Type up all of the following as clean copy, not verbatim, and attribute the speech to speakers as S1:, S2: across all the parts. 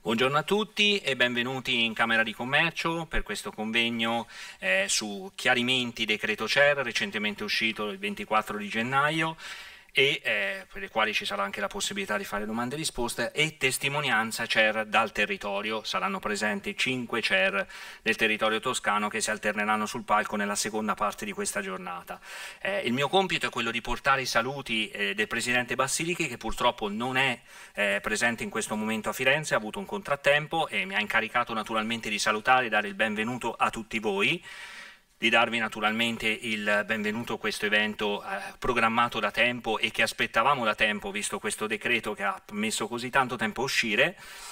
S1: Buongiorno a tutti e benvenuti in Camera di Commercio per questo convegno su chiarimenti decreto CER recentemente uscito il 24 di gennaio e per le quali ci sarà anche la possibilità di fare domande e risposte, e testimonianza CER dal territorio. Saranno presenti 5 CER del territorio toscano che si alterneranno sul palco nella seconda parte di questa giornata. Il mio compito è quello di portare i saluti del Presidente Bassilichi, che purtroppo non è presente in questo momento a Firenze, ha avuto un contrattempo e mi ha incaricato naturalmente di salutare e dare il benvenuto a tutti voi, di darvi naturalmente il benvenuto a questo evento programmato da tempo e che aspettavamo da tempo, visto questo decreto che ha messo così tanto tempo a uscire,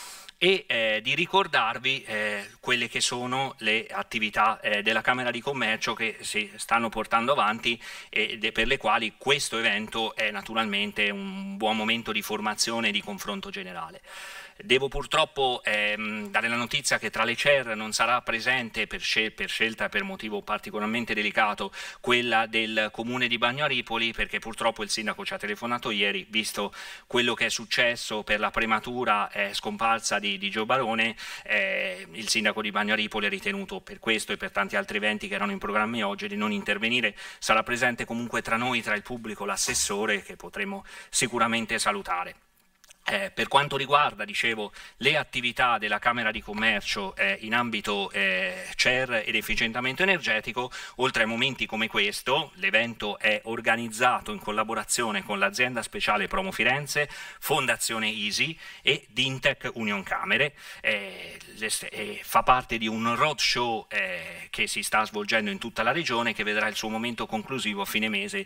S1: e di ricordarvi quelle che sono le attività della Camera di Commercio che si stanno portando avanti e per le quali questo evento è naturalmente un buon momento di formazione e di confronto generale. Devo purtroppo dare la notizia che tra le CER non sarà presente per scelta, per motivo particolarmente delicato, quella del Comune di Bagnaripoli, perché purtroppo il sindaco ci ha telefonato ieri, visto quello che è successo per la prematura scomparsa di Gio Barone. Il sindaco di Bagnaripoli ha ritenuto, per questo e per tanti altri eventi che erano in programma oggi, di non intervenire. Sarà presente comunque tra noi, tra il pubblico, l'assessore, che potremo sicuramente salutare. Per quanto riguarda, dicevo, le attività della Camera di Commercio in ambito CER ed efficientamento energetico, oltre a momenti come questo, l'evento è organizzato in collaborazione con l'azienda speciale Promo Firenze, Fondazione Easy e Dintec Union Camere. Fa parte di un roadshow che si sta svolgendo in tutta la regione, che vedrà il suo momento conclusivo a fine mese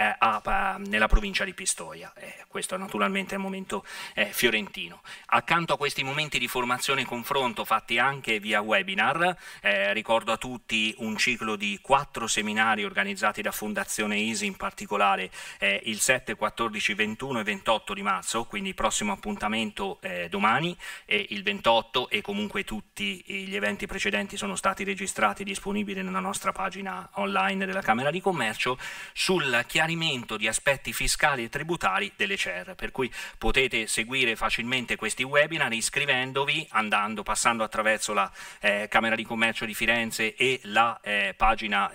S1: nella provincia di Pistoia. Questo naturalmente è un momento fiorentino. Accanto a questi momenti di formazione e confronto fatti anche via webinar, ricordo a tutti un ciclo di 4 seminari organizzati da Fondazione Easy, in particolare il 7, 14, 21 e 28 di marzo, quindi il prossimo appuntamento domani, e il 28, e comunque tutti gli eventi precedenti sono stati registrati e disponibili nella nostra pagina online della Camera di Commercio, sul chiarimento di aspetti fiscali e tributari delle CER, per cui potete seguire facilmente questi webinar iscrivendovi, passando attraverso la Camera di Commercio di Firenze e la pagina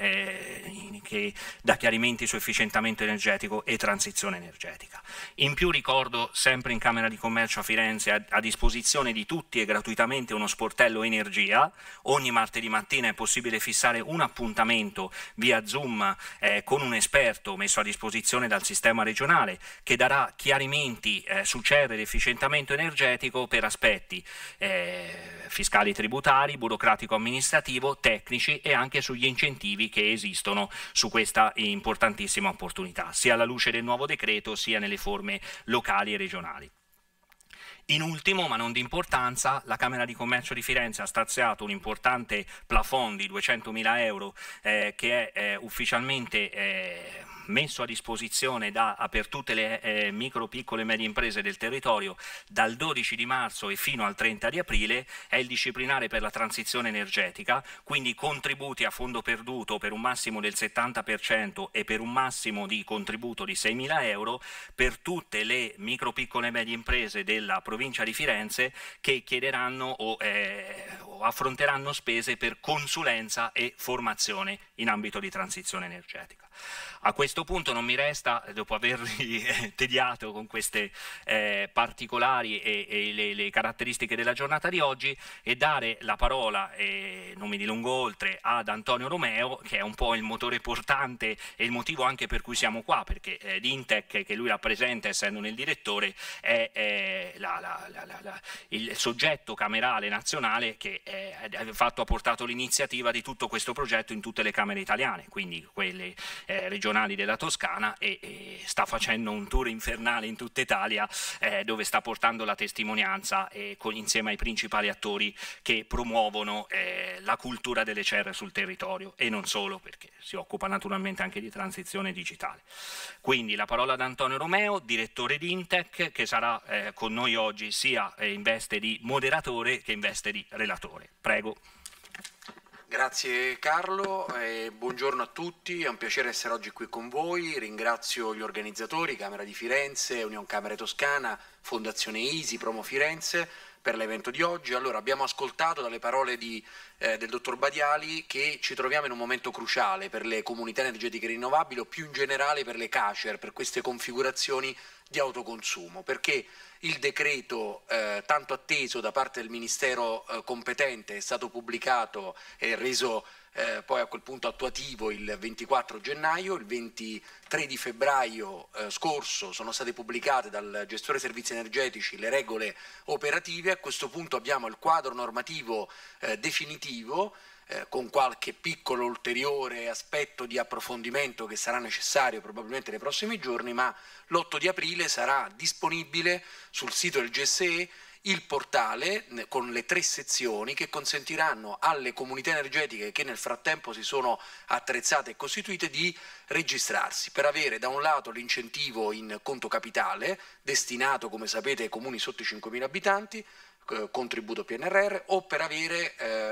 S1: che dà chiarimenti su efficientamento energetico e transizione energetica. In più ricordo, sempre in Camera di Commercio a Firenze, a disposizione di tutti e gratuitamente uno sportello energia. Ogni martedì mattina è possibile fissare un appuntamento via Zoom con un esperto messo a disposizione dal sistema regionale, che darà chiarimenti su CER ed efficientamento energetico per aspetti fiscali, tributari, burocratico-amministrativo, tecnici, e anche sugli incentivi che esistono su questa importantissima opportunità, sia alla luce del nuovo decreto sia nelle forme locali e regionali. In ultimo, ma non di importanza, la Camera di Commercio di Firenze ha stanziato un importante plafond di 200.000 euro che è ufficialmente messo a disposizione per tutte le micro, piccole e medie imprese del territorio dal 12 di marzo e fino al 30 di aprile. È il disciplinare per la transizione energetica, quindi contributi a fondo perduto per un massimo del 70% e per un massimo di contributo di 6.000 euro per tutte le micro, piccole e medie imprese della provincia di Firenze che chiederanno o affronteranno spese per consulenza e formazione in ambito di transizione energetica. A questo punto non mi resta, dopo avervi tediato con queste particolari e le caratteristiche della giornata di oggi, e dare la parola, non mi dilungo oltre, ad Antonio Romeo, che è un po' il motore portante e il motivo anche per cui siamo qua, perché Dintec, che lui rappresenta essendo nel direttore, è il soggetto camerale nazionale che ha portato l'iniziativa di tutto questo progetto in tutte le camere italiane, quindi quelle regionali della Toscana, e sta facendo un tour infernale in tutta Italia dove sta portando la testimonianza insieme ai principali attori che promuovono la cultura delle CER sul territorio, e non solo, perché si occupa naturalmente anche di transizione digitale. Quindi la parola ad Antonio Romeo, direttore di Dintec, che sarà con noi oggi sia in veste di moderatore che in veste di relatore. Prego.
S2: Grazie Carlo, buongiorno a tutti, è un piacere essere oggi qui con voi. Ringrazio gli organizzatori, Camera di Firenze, Union Camere Toscana, Fondazione Easy, Promo Firenze, per l'evento di oggi. Allora, abbiamo ascoltato dalle parole del dottor Badiali che ci troviamo in un momento cruciale per le comunità energetiche rinnovabili o più in generale per le CACER, per queste configurazioni di autoconsumo, perché il decreto tanto atteso da parte del Ministero competente è stato pubblicato e reso poi a quel punto attuativo il 24 gennaio, il 23 di febbraio scorso sono state pubblicate dal gestore servizi energetici le regole operative. A questo punto abbiamo il quadro normativo definitivo, con qualche piccolo ulteriore aspetto di approfondimento che sarà necessario probabilmente nei prossimi giorni, ma l'8 di aprile sarà disponibile sul sito del GSE il portale con le 3 sezioni che consentiranno alle comunità energetiche che nel frattempo si sono attrezzate e costituite di registrarsi per avere da un lato l'incentivo in conto capitale destinato, come sapete, ai comuni sotto i 5.000 abitanti, contributo PNRR, o per avere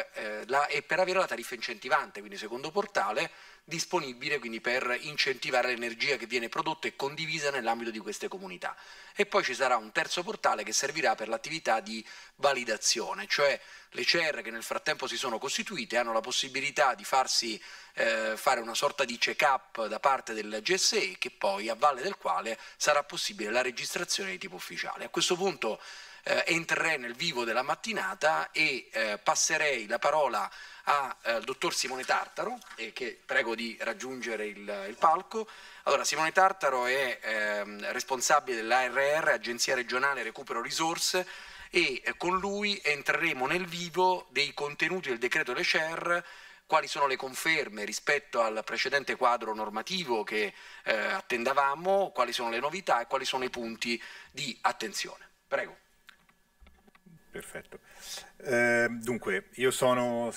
S2: la tariffa incentivante, quindi secondo portale, disponibile quindi per incentivare l'energia che viene prodotta e condivisa nell'ambito di queste comunità. E poi ci sarà un terzo portale che servirà per l'attività di validazione, cioè le CER che nel frattempo si sono costituite hanno la possibilità di farsi fare una sorta di check-up da parte del GSE, che poi a valle del quale sarà possibile la registrazione di tipo ufficiale. A questo punto entrerei nel vivo della mattinata e passerei la parola al dottor Simone Tartaro, che prego di raggiungere il palco. Allora, Simone Tartaro è responsabile dell'ARR, Agenzia Regionale Recupero Risorse, e con lui entreremo nel vivo dei contenuti del decreto Le CER, quali sono le conferme rispetto al precedente quadro normativo che attendavamo, quali sono le novità e quali sono i punti di attenzione. Prego.
S3: Perfetto. Dunque, io sono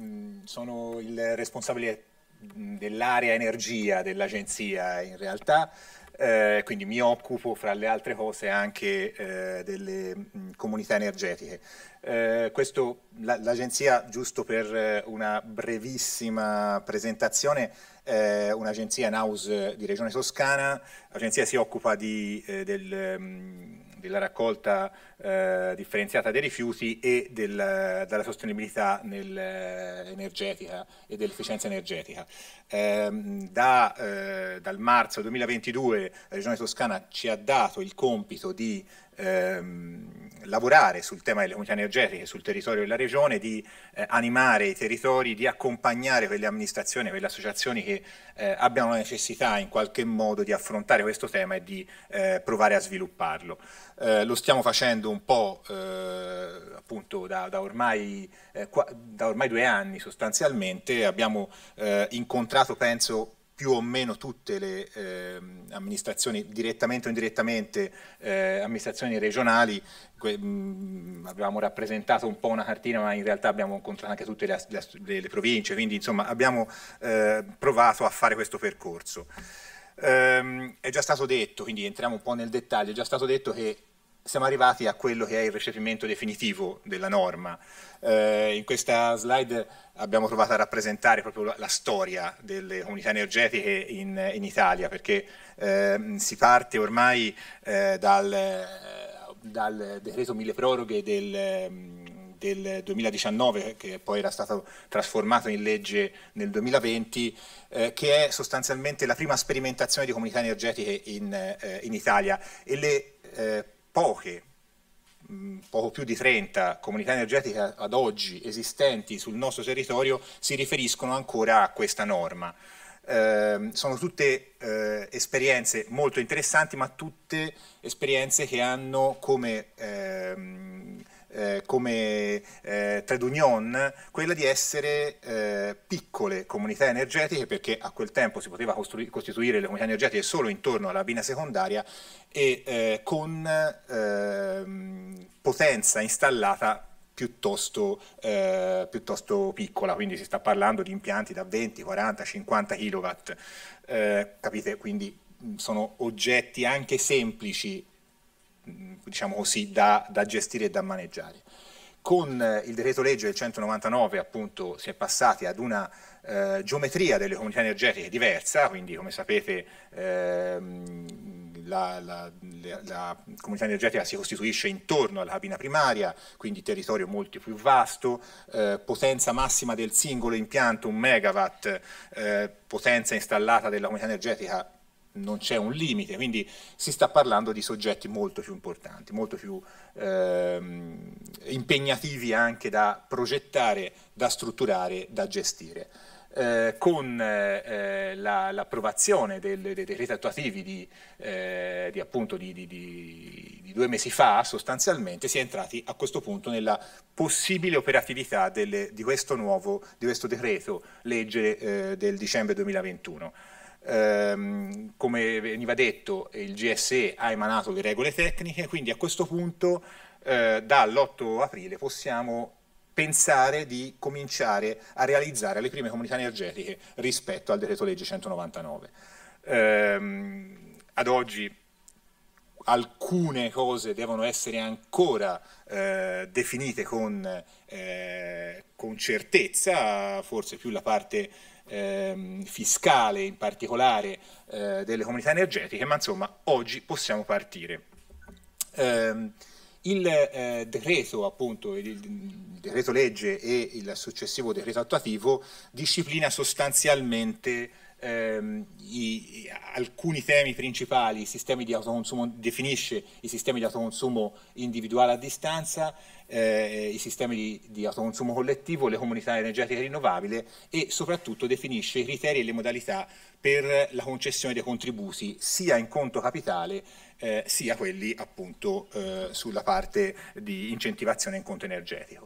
S3: il responsabile dell'area energia dell'agenzia in realtà, quindi mi occupo fra le altre cose anche delle comunità energetiche. L'agenzia, giusto per una brevissima presentazione, è un'agenzia in house di Regione Toscana. L'agenzia si occupa della raccolta differenziata dei rifiuti e della sostenibilità energetica e dell'efficienza energetica. Dal marzo 2022 la Regione Toscana ci ha dato il compito di lavorare sul tema delle comunità energetiche sul territorio della Regione, di animare i territori, di accompagnare quelle amministrazioni, quelle associazioni che abbiano la necessità in qualche modo di affrontare questo tema e di provare a svilupparlo. Lo stiamo facendo un po' appunto da ormai 2 anni sostanzialmente. Abbiamo incontrato, penso, più o meno tutte le amministrazioni, direttamente o indirettamente, amministrazioni regionali. Avevamo rappresentato un po' una cartina, ma in realtà abbiamo incontrato anche tutte le province, quindi insomma abbiamo provato a fare questo percorso. È già stato detto, quindi entriamo un po' nel dettaglio, è già stato detto che siamo arrivati a quello che è il recepimento definitivo della norma. In questa slide abbiamo provato a rappresentare proprio la storia delle comunità energetiche in Italia, perché si parte ormai dal decreto mille proroghe del 2019, che poi era stato trasformato in legge nel 2020, che è sostanzialmente la prima sperimentazione di comunità energetiche in Italia, e le poco più di 30 comunità energetiche ad oggi esistenti sul nostro territorio si riferiscono ancora a questa norma. Sono tutte esperienze molto interessanti, ma tutte esperienze che hanno come trade union quella di essere piccole comunità energetiche, perché a quel tempo si poteva costituire le comunità energetiche solo intorno alla cabina secondaria e con potenza installata piuttosto piccola, quindi si sta parlando di impianti da 20, 40, 50 kW, capite? Quindi sono oggetti anche semplici, diciamo così, da gestire e da maneggiare. Con il decreto legge del 199 appunto si è passati ad una geometria delle comunità energetiche diversa, quindi come sapete le la comunità energetica si costituisce intorno alla cabina primaria, quindi territorio molto più vasto, potenza massima del singolo impianto 1 megawatt, potenza installata della comunità energetica non c'è un limite, quindi si sta parlando di soggetti molto più importanti, molto più impegnativi anche da progettare, da strutturare, da gestire. Con l'approvazione dei decreti attuativi di 2 mesi fa, sostanzialmente si è entrati a questo punto nella possibile operatività di questo decreto legge del dicembre 2021. Come veniva detto, il GSE ha emanato le regole tecniche, quindi a questo punto dall'8 aprile possiamo pensare di cominciare a realizzare le prime comunità energetiche rispetto al decreto legge 199. Ad oggi alcune cose devono essere ancora definite con certezza, forse più la parte fiscale in particolare delle comunità energetiche, ma insomma oggi possiamo partire. Il decreto, appunto, il decreto legge e il successivo decreto attuativo disciplina sostanzialmente alcuni temi principali, sistemi di autoconsumo, definisce i sistemi di autoconsumo individuale a distanza, i sistemi di autoconsumo collettivo, le comunità energetiche rinnovabili e soprattutto definisce i criteri e le modalità per la concessione dei contributi sia in conto capitale sia quelli appunto sulla parte di incentivazione in conto energetico.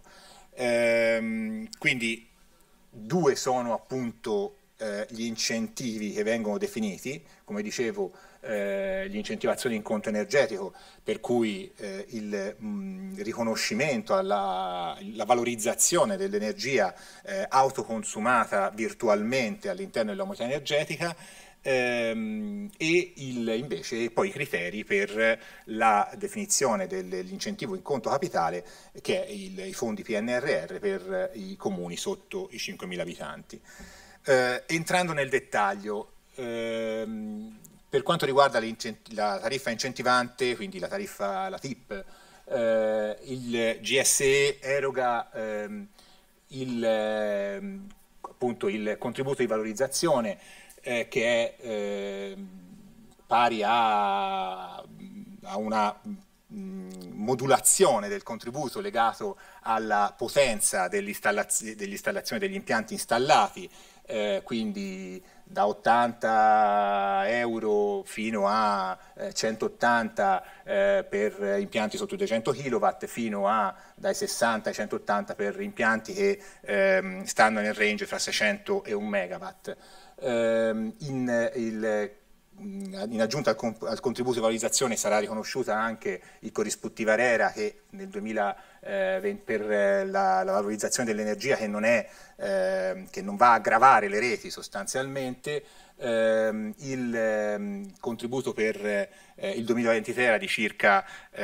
S3: Quindi 2 sono appunto gli incentivi che vengono definiti, come dicevo, l'incentivazione in conto energetico, per cui il riconoscimento, la valorizzazione dell'energia autoconsumata virtualmente all'interno della comunità energetica, e invece poi i criteri per la definizione dell'incentivo in conto capitale, che è i fondi PNRR per i comuni sotto i 5.000 abitanti. Entrando nel dettaglio, per quanto riguarda la tariffa incentivante, quindi la TIP, il GSE eroga appunto il contributo di valorizzazione che è pari a una modulazione del contributo legato alla potenza dell'installazione degli impianti installati, quindi da 80 euro fino a 180 per impianti sotto 200 kW, fino a dai 60 ai 180 per impianti che stanno nel range fra 600 e 1 megawatt. In aggiunta al contributo di valorizzazione sarà riconosciuta anche il corrispettivo ARERA che nel 2020 per la valorizzazione dell'energia che non va a gravare le reti sostanzialmente. Il contributo per il 2023 era di circa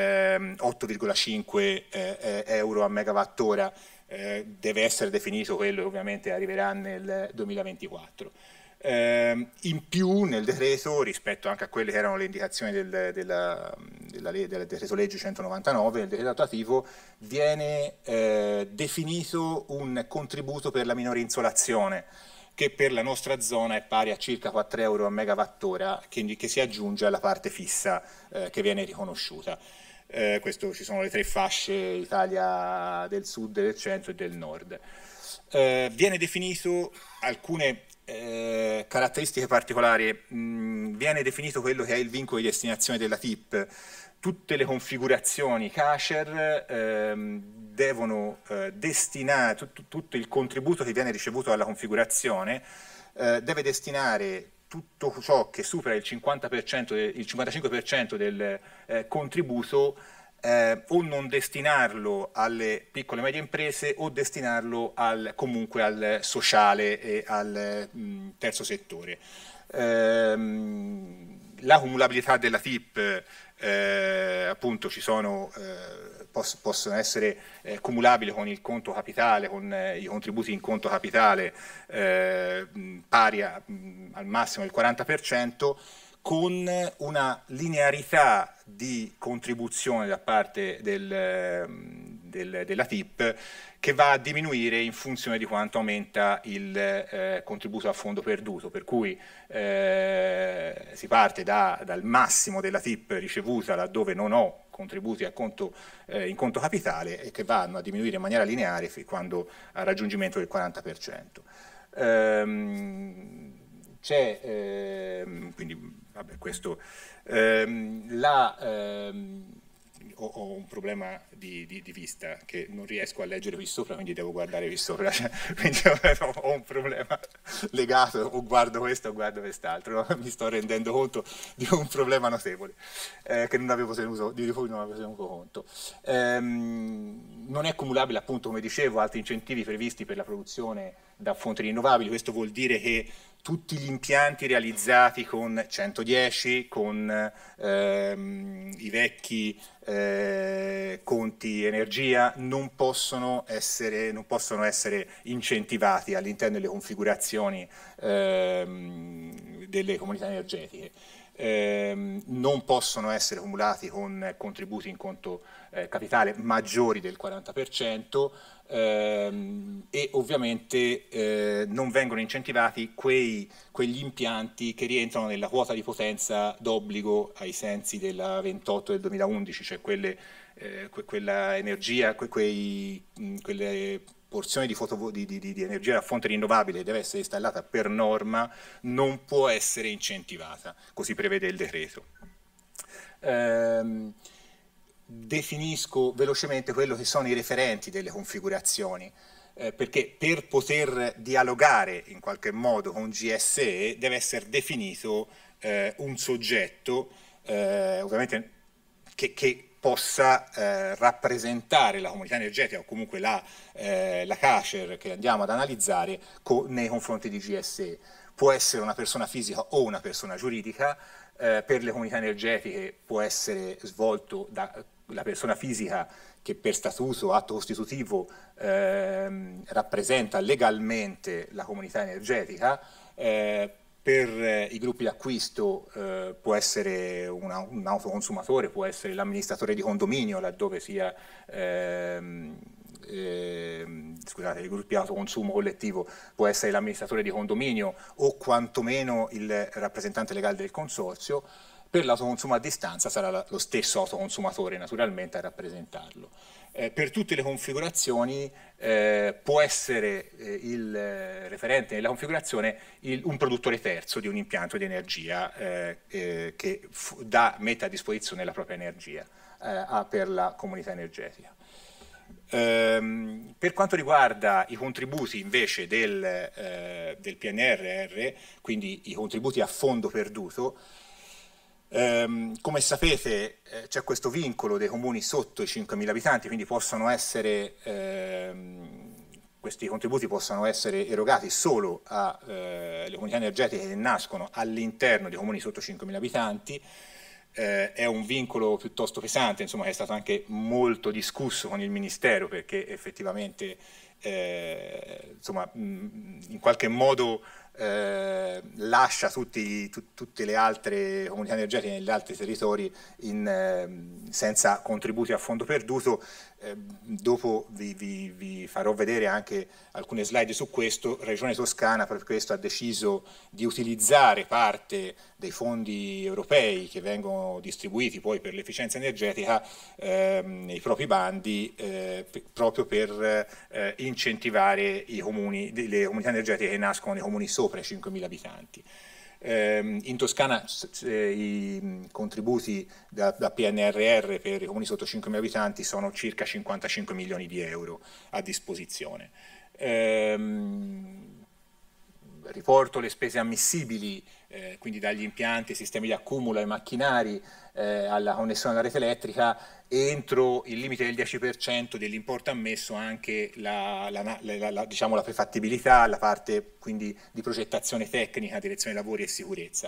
S3: 8,5 euro a megawattora, deve essere definito quello che ovviamente arriverà nel 2024. In più nel decreto, rispetto anche a quelle che erano le indicazioni del decreto legge 199, nel decreto attuativo viene definito un contributo per la minore insolazione, che per la nostra zona è pari a circa 4 euro a megawattora, che si aggiunge alla parte fissa che viene riconosciuta. Questo, ci sono le 3 fasce, Italia del sud, del centro e del nord. Viene definito alcune caratteristiche particolari, viene definito quello che è il vincolo di destinazione della TIP. Tutte le configurazioni CACER devono destinare, tutto il contributo che viene ricevuto dalla configurazione deve destinare tutto ciò che supera il 55% del contributo o non destinarlo alle piccole e medie imprese o destinarlo comunque al sociale e al terzo settore. La cumulabilità della TIP, appunto possono essere cumulabili con il conto capitale, con i contributi in conto capitale pari al massimo del 40%, con una linearità di contribuzione da parte della TIP che va a diminuire in funzione di quanto aumenta il contributo a fondo perduto, per cui si parte dal massimo della TIP ricevuta laddove non ho contributi in conto capitale e che vanno a diminuire in maniera lineare quando al raggiungimento del 40%. Quindi vabbè, questo ho un problema di vista che non riesco a leggere qui sopra, quindi devo guardare qui sopra, quindi ho un problema legato, o guardo questo o guardo quest'altro, mi sto rendendo conto di un problema notevole di cui non avevo tenuto conto. Non è cumulabile, appunto, come dicevo, altri incentivi previsti per la produzione da fonti rinnovabili. Questo vuol dire che tutti gli impianti realizzati con 110, con i vecchi conti energia non possono essere incentivati all'interno delle configurazioni delle comunità energetiche. Non possono essere cumulati con contributi in conto capitale maggiori del 40%, e ovviamente non vengono incentivati quegli impianti che rientrano nella quota di potenza d'obbligo ai sensi della 28 del 2011, cioè quella energia, quelle porzioni di energia da fonte rinnovabile che deve essere installata per norma non può essere incentivata, così prevede il decreto. Definisco velocemente quello che sono i referenti delle configurazioni, perché per poter dialogare in qualche modo con GSE deve essere definito un soggetto ovviamente che possa rappresentare la comunità energetica o comunque la CACER che andiamo ad analizzare nei confronti di GSE. Può essere una persona fisica o una persona giuridica. Per le comunità energetiche può essere svolto dalla persona fisica che per statuto o atto costitutivo rappresenta legalmente la comunità energetica. Per i gruppi d'acquisto può essere un autoconsumatore, può essere l'amministratore di condominio laddove sia scusate, i gruppi autoconsumo collettivo può essere l'amministratore di condominio o quantomeno il rappresentante legale del consorzio. Per l'autoconsumo a distanza sarà lo stesso autoconsumatore naturalmente a rappresentarlo. Per tutte le configurazioni può essere il referente nella configurazione un produttore terzo di un impianto di energia che mette a disposizione la propria energia per la comunità energetica. Per quanto riguarda i contributi invece del PNRR, quindi i contributi a fondo perduto, come sapete c'è questo vincolo dei comuni sotto i 5.000 abitanti, quindi questi contributi possono essere erogati solo alle comunità energetiche che nascono all'interno di comuni sotto 5.000 abitanti. È un vincolo piuttosto pesante, insomma, che è stato anche molto discusso con il Ministero perché effettivamente insomma, in qualche modo lascia tutte le altre comunità energetiche negli altri territori senza contributi a fondo perduto. Dopo vi farò vedere anche alcune slide su questo. Regione Toscana per questo ha deciso di utilizzare parte dei fondi europei che vengono distribuiti poi per l'efficienza energetica nei propri bandi proprio per incentivare le comunità energetiche che nascono nei comuni sopra i 5.000 abitanti. In Toscana i contributi da PNRR per i comuni sotto 5.000 abitanti sono circa 55 milioni di euro a disposizione. Riporto le spese ammissibili, quindi dagli impianti, sistemi di accumulo ai macchinari, alla connessione alla rete elettrica, entro il limite del 10% dell'importo ammesso anche diciamo, la prefattibilità, la parte quindi di progettazione tecnica, direzione lavori e sicurezza.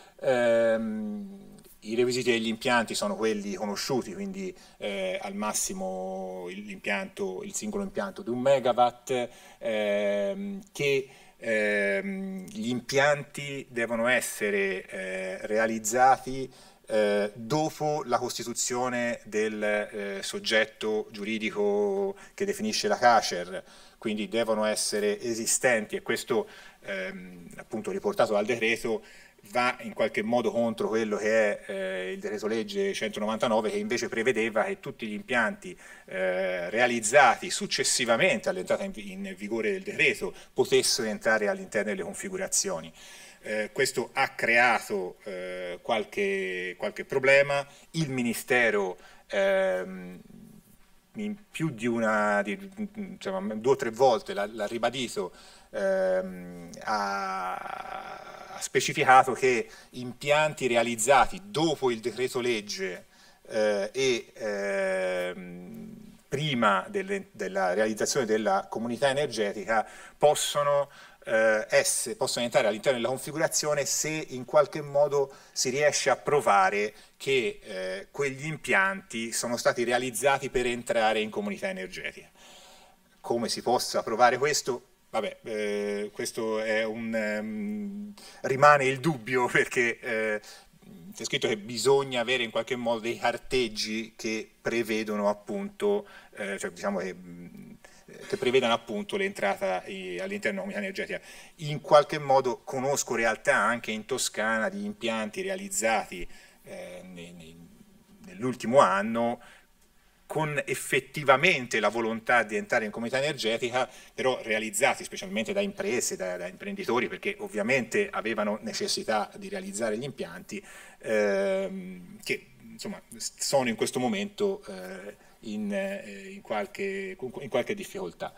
S3: I requisiti degli impianti sono quelli conosciuti, quindi al massimo il singolo impianto di 1 megawatt, che gli impianti devono essere realizzati dopo la costituzione del soggetto giuridico che definisce la CACER, quindi devono essere esistenti, e questo appunto riportato dal decreto va in qualche modo contro quello che è il decreto legge 199, che invece prevedeva che tutti gli impianti realizzati successivamente all'entrata in vigore del decreto potessero entrare all'interno delle configurazioni. Questo ha creato qualche problema. Il Ministero in più di insomma, 2 o 3 volte l'ha ribadito, ha specificato che impianti realizzati dopo il decreto legge prima della realizzazione della comunità energetica possono entrare all'interno della configurazione se in qualche modo si riesce a provare che quegli impianti sono stati realizzati per entrare in comunità energetica. Come si possa provare questo? Vabbè, questo è rimane il dubbio, perché c'è scritto che bisogna avere in qualche modo dei carteggi che prevedono appunto, cioè diciamo che prevedano appunto l'entrata all'interno della comunità energetica. In qualche modo conosco realtà anche in Toscana di impianti realizzati nell'ultimo anno con effettivamente la volontà di entrare in comunità energetica, però realizzati specialmente da imprese, da imprenditori, perché ovviamente avevano necessità di realizzare gli impianti, che insomma sono in questo momento in qualche difficoltà.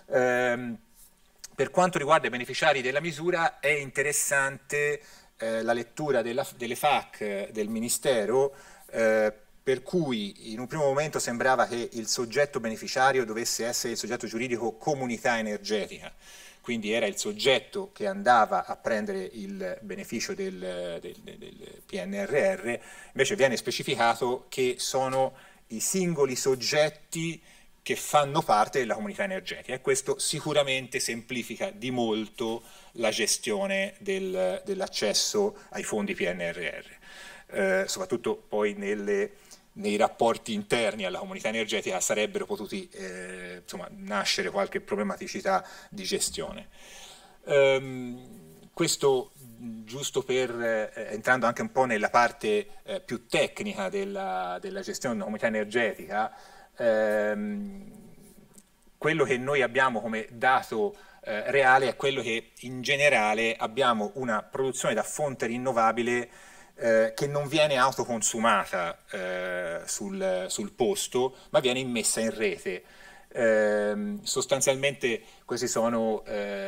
S3: Per quanto riguarda i beneficiari della misura, è interessante la lettura delle FAQ del Ministero, per cui in un primo momento sembrava che il soggetto beneficiario dovesse essere il soggetto giuridico comunità energetica, quindi era il soggetto che andava a prendere il beneficio del PNRR. Invece viene specificato che sono i singoli soggetti che fanno parte della comunità energetica, e questo sicuramente semplifica di molto la gestione dell'accesso ai fondi PNRR, soprattutto poi nei rapporti interni alla comunità energetica sarebbero potuti insomma, nascere qualche problematicità di gestione. Questo giusto per, entrando anche un po' nella parte più tecnica della gestione della comunità energetica, quello che noi abbiamo come dato reale è quello che in generale abbiamo una produzione da fonte rinnovabile che non viene autoconsumata sul posto, ma viene immessa in rete. Sostanzialmente questi sono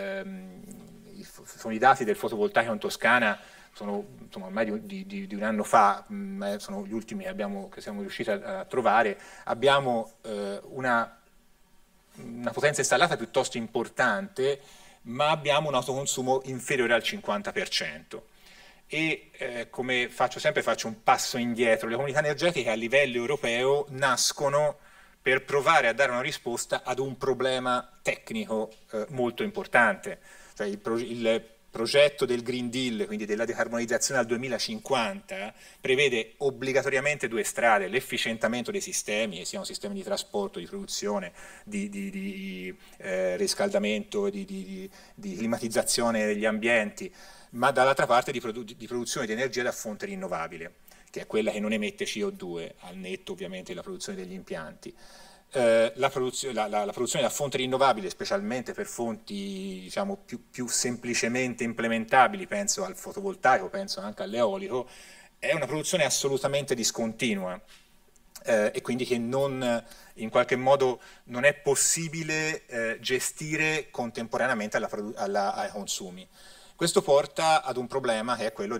S3: i dati del fotovoltaico in Toscana, sono insomma, ormai di un anno fa, sono gli ultimi che siamo riusciti a trovare. Abbiamo una potenza installata piuttosto importante, ma abbiamo un autoconsumo inferiore al 50%. E come faccio sempre, faccio un passo indietro. Le comunità energetiche a livello europeo nascono per provare a dare una risposta ad un problema tecnico molto importante. Cioè il progetto del Green Deal, quindi della decarbonizzazione al 2050, prevede obbligatoriamente 2 strade: l'efficientamento dei sistemi, che siano sistemi di trasporto, di produzione, di riscaldamento, di climatizzazione degli ambienti, ma dall'altra parte di produzione di energia da fonte rinnovabile, che è quella che non emette CO2, al netto ovviamente della produzione degli impianti. La produzione da fonte rinnovabile, specialmente per fonti diciamo, più semplicemente implementabili, penso al fotovoltaico, penso anche all'eolico, è una produzione assolutamente discontinua, e quindi che in qualche modo non è possibile gestire contemporaneamente ai consumi. Questo porta ad un problema che è quello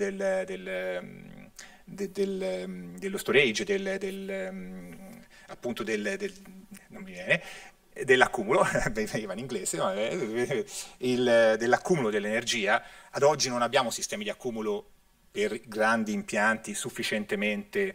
S3: dello storage, appunto non mi viene, dell'accumulo, veniva in inglese, dell'accumulo dell'energia. Ad oggi non abbiamo sistemi di accumulo per grandi impianti sufficientemente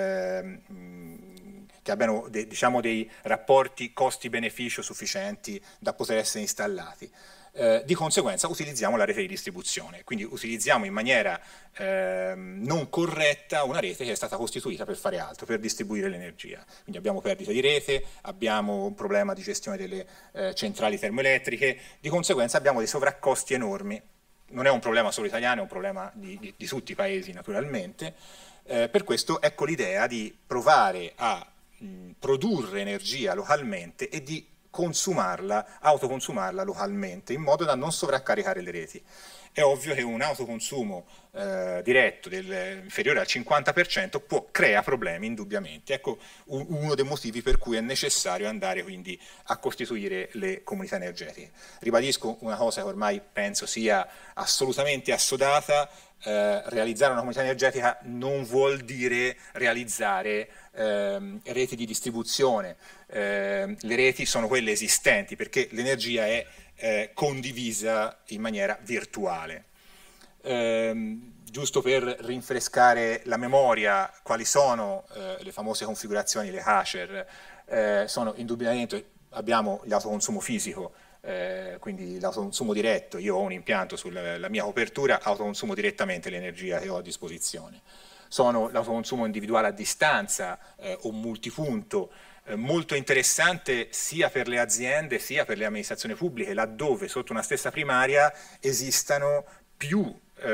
S3: che abbiano diciamo, dei rapporti costi-beneficio sufficienti da poter essere installati. Di conseguenza utilizziamo la rete di distribuzione, quindi utilizziamo in maniera non corretta una rete che è stata costituita per fare altro, per distribuire l'energia. Quindi abbiamo perdita di rete, abbiamo un problema di gestione delle centrali termoelettriche, di conseguenza abbiamo dei sovraccosti enormi. Non è un problema solo italiano, è un problema di tutti i paesi naturalmente. Per questo ecco l'idea di provare a produrre energia localmente e di autoconsumarla localmente, in modo da non sovraccaricare le reti. È ovvio che un autoconsumo diretto inferiore al 50% crea problemi indubbiamente. Ecco uno dei motivi per cui è necessario andare quindi a costituire le comunità energetiche. Ribadisco una cosa che ormai penso sia assolutamente assodata: realizzare una comunità energetica non vuol dire realizzare reti di distribuzione. Le reti sono quelle esistenti, perché l'energia è condivisa in maniera virtuale. Giusto per rinfrescare la memoria, quali sono le famose configurazioni, le Cacher? Sono indubbiamente, abbiamo l'autoconsumo fisico, quindi l'autoconsumo diretto. Io ho un impianto sulla mia copertura, autoconsumo direttamente l'energia che ho a disposizione. Sono l'autoconsumo individuale a distanza o multipunto, molto interessante sia per le aziende sia per le amministrazioni pubbliche, laddove sotto una stessa primaria esistano più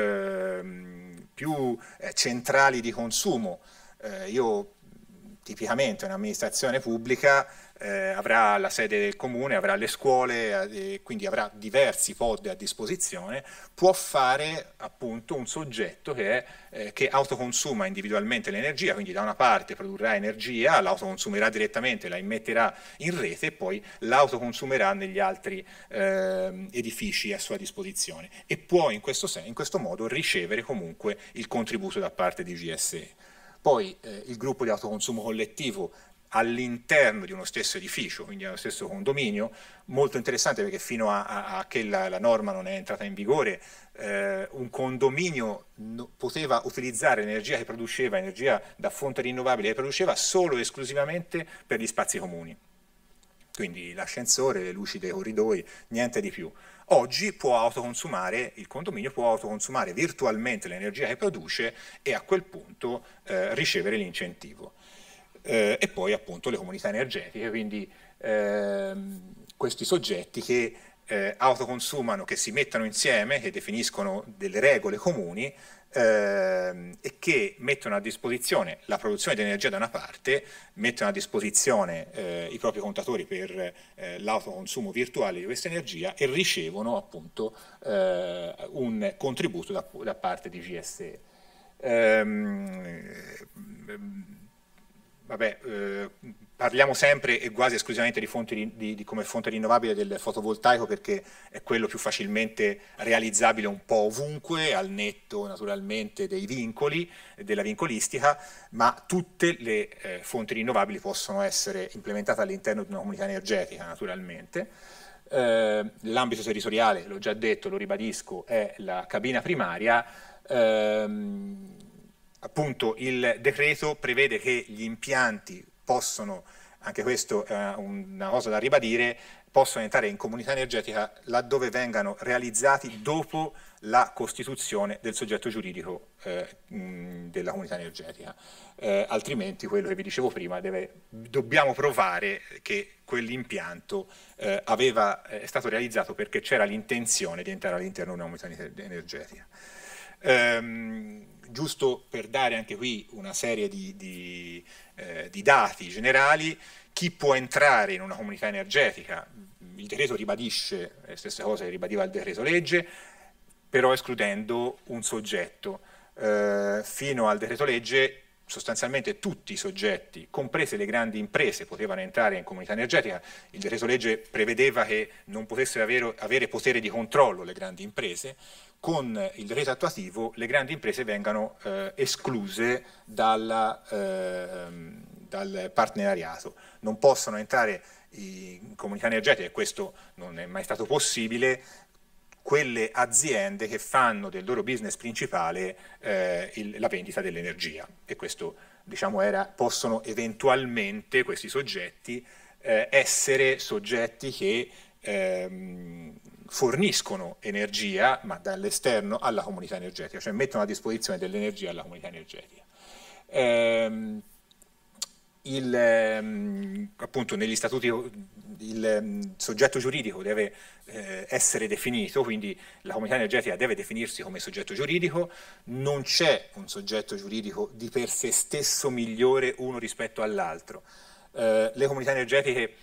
S3: centrali di consumo. Io tipicamente un'amministrazione pubblica avrà la sede del comune, avrà le scuole, quindi avrà diversi pod a disposizione. Può fare appunto un soggetto che autoconsuma individualmente l'energia, quindi da una parte produrrà energia, l'autoconsumerà direttamente, la immetterà in rete e poi l'autoconsumerà negli altri edifici a sua disposizione, e può in questo modo ricevere comunque il contributo da parte di GSE. Poi il gruppo di autoconsumo collettivo all'interno di uno stesso edificio, quindi allo stesso condominio, molto interessante, perché fino a che la norma non è entrata in vigore, un condominio poteva utilizzare l'energia che produceva, energia da fonte rinnovabile che produceva, solo e esclusivamente per gli spazi comuni. Quindi l'ascensore, le luci dei corridoi, niente di più. Oggi il condominio può autoconsumare virtualmente l'energia che produce e a quel punto ricevere l'incentivo. E poi appunto le comunità energetiche, quindi questi soggetti che autoconsumano, che si mettono insieme, che definiscono delle regole comuni e che mettono a disposizione la produzione di energia da una parte, mettono a disposizione i propri contatori per l'autoconsumo virtuale di questa energia e ricevono appunto un contributo da parte di GSE. Parliamo sempre e quasi esclusivamente di fonti come fonte rinnovabile del fotovoltaico, perché è quello più facilmente realizzabile un po' ovunque, al netto naturalmente dei vincoli, della vincolistica, ma tutte le fonti rinnovabili possono essere implementate all'interno di una comunità energetica naturalmente. L'ambito territoriale, l'ho già detto, lo ribadisco, è la cabina primaria. Appunto il decreto prevede che gli impianti possono, anche questo è una cosa da ribadire, possono entrare in comunità energetica laddove vengano realizzati dopo la costituzione del soggetto giuridico della comunità energetica. Altrimenti, quello che vi dicevo prima, dobbiamo provare che quell'impianto è stato realizzato perché c'era l'intenzione di entrare all'interno di una comunità energetica. Giusto per dare anche qui una serie di dati generali: chi può entrare in una comunità energetica? Il decreto ribadisce le stesse cose che ribadiva il decreto legge, però escludendo un soggetto. Fino al decreto legge sostanzialmente tutti i soggetti, comprese le grandi imprese, potevano entrare in comunità energetica. Il decreto legge prevedeva che non potessero avere potere di controllo le grandi imprese. Con il decreto attuativo le grandi imprese vengono escluse dal partenariato. Non possono entrare in comunità energetica, e questo non è mai stato possibile, quelle aziende che fanno del loro business principale la vendita dell'energia, e questo diciamo possono eventualmente questi soggetti essere soggetti che forniscono energia, ma dall'esterno, alla comunità energetica, cioè mettono a disposizione dell'energia alla comunità energetica. Appunto negli statuti il soggetto giuridico deve essere definito, quindi la comunità energetica deve definirsi come soggetto giuridico, non c'è un soggetto giuridico di per sé stesso migliore uno rispetto all'altro. Le comunità energetiche,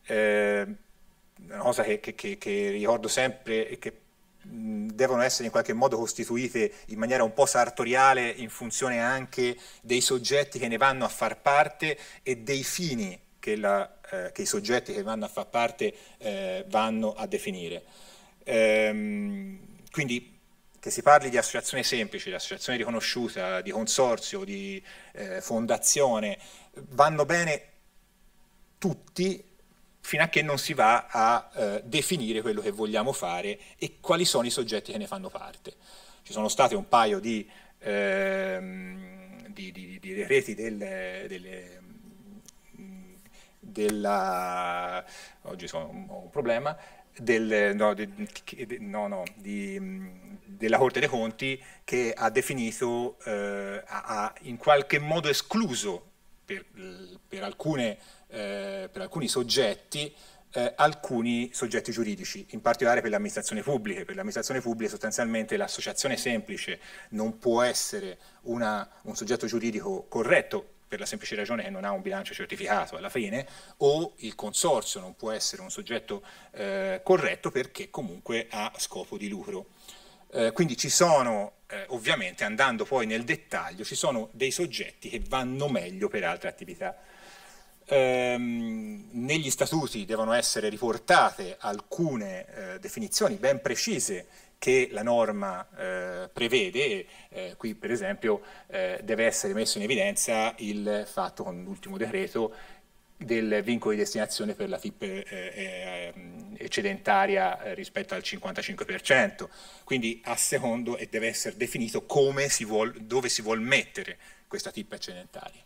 S3: una cosa che ricordo sempre è che devono essere in qualche modo costituite in maniera un po' sartoriale in funzione anche dei soggetti che ne vanno a far parte e dei fini che i soggetti che vanno a far parte vanno a definire. Quindi che si parli di associazione semplice, di associazione riconosciuta, di consorzio, di fondazione, vanno bene tutti, fino a che non si va a definire quello che vogliamo fare e quali sono i soggetti che ne fanno parte. Ci sono state un paio di decreti oggi sono un problema, della Corte dei Conti, che ha definito, ha in qualche modo escluso per alcuni soggetti, alcuni soggetti giuridici, in particolare per le amministrazioni pubbliche. Per le amministrazioni pubbliche sostanzialmente l'associazione semplice non può essere un soggetto giuridico corretto, per la semplice ragione che non ha un bilancio certificato alla fine, o il consorzio non può essere un soggetto corretto perché comunque ha scopo di lucro. Quindi ci sono, ovviamente andando poi nel dettaglio, ci sono dei soggetti che vanno meglio per altre attività. Negli statuti devono essere riportate alcune definizioni ben precise che la norma prevede. Qui per esempio deve essere messo in evidenza il fatto, con l'ultimo decreto, del vincolo di destinazione per la FIP eccedentaria rispetto al 55%, quindi a secondo, e deve essere definito dove si vuol mettere questa FIP eccedentaria.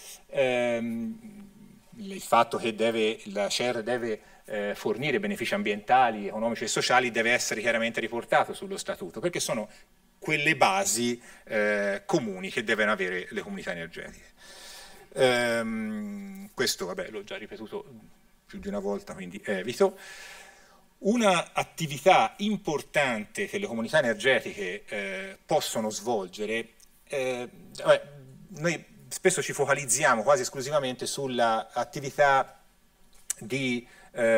S3: Il fatto che la CER deve fornire benefici ambientali, economici e sociali deve essere chiaramente riportato sullo statuto, perché sono quelle basi comuni che devono avere le comunità energetiche. Questo, vabbè, l'ho già ripetuto più di una volta, quindi evito. Una attività importante che le comunità energetiche possono svolgere, noi spesso ci focalizziamo quasi esclusivamente sull'attività di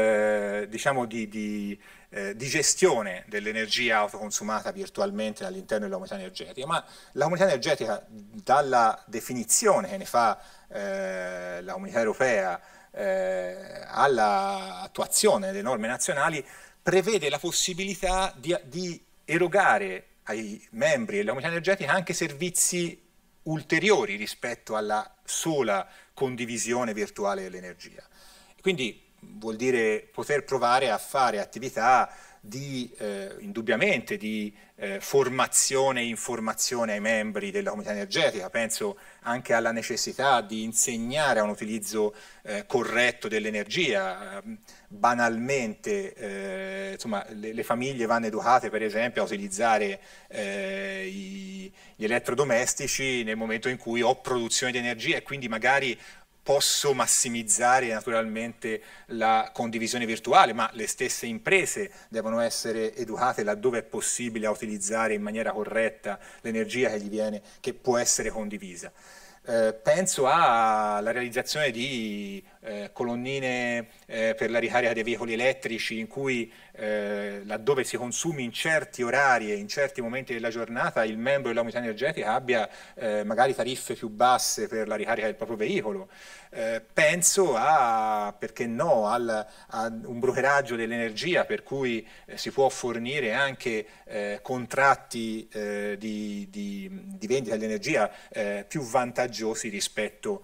S3: gestione dell'energia autoconsumata virtualmente all'interno della comunità energetica, ma la comunità energetica, dalla definizione che ne fa la comunità europea all'attuazione delle norme nazionali, prevede la possibilità di erogare ai membri della comunità energetica anche servizi ulteriori rispetto alla sola condivisione virtuale dell'energia. Quindi vuol dire poter provare a fare attività indubbiamente di formazione e informazione ai membri della comunità energetica. Penso anche alla necessità di insegnare a un utilizzo corretto dell'energia. Banalmente, insomma, le famiglie vanno educate per esempio a utilizzare gli elettrodomestici nel momento in cui ho produzione di energia e quindi magari posso massimizzare naturalmente la condivisione virtuale, ma le stesse imprese devono essere educate laddove è possibile a utilizzare in maniera corretta l'energia che può essere condivisa. Penso alla realizzazione di colonnine per la ricarica dei veicoli elettrici, in cui laddove si consumi in certi orari e in certi momenti della giornata, il membro della comunità energetica abbia magari tariffe più basse per la ricarica del proprio veicolo. Penso perché no, a un brokeraggio dell'energia, per cui si può fornire anche contratti di vendita dell'energia più vantaggiosi rispetto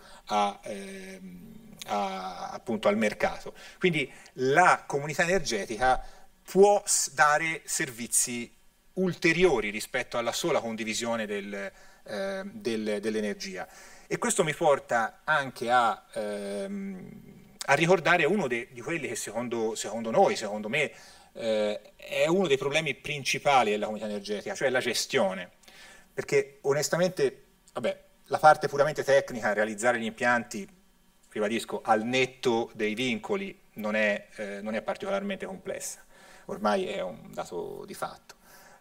S3: appunto al mercato. Quindi la comunità energetica può dare servizi ulteriori rispetto alla sola condivisione dell'energia. E questo mi porta anche a ricordare uno di quelli che secondo me, è uno dei problemi principali della comunità energetica, cioè la gestione, perché onestamente, vabbè, la parte puramente tecnica, realizzare gli impianti, ribadisco, al netto dei vincoli non è particolarmente complessa, ormai è un dato di fatto.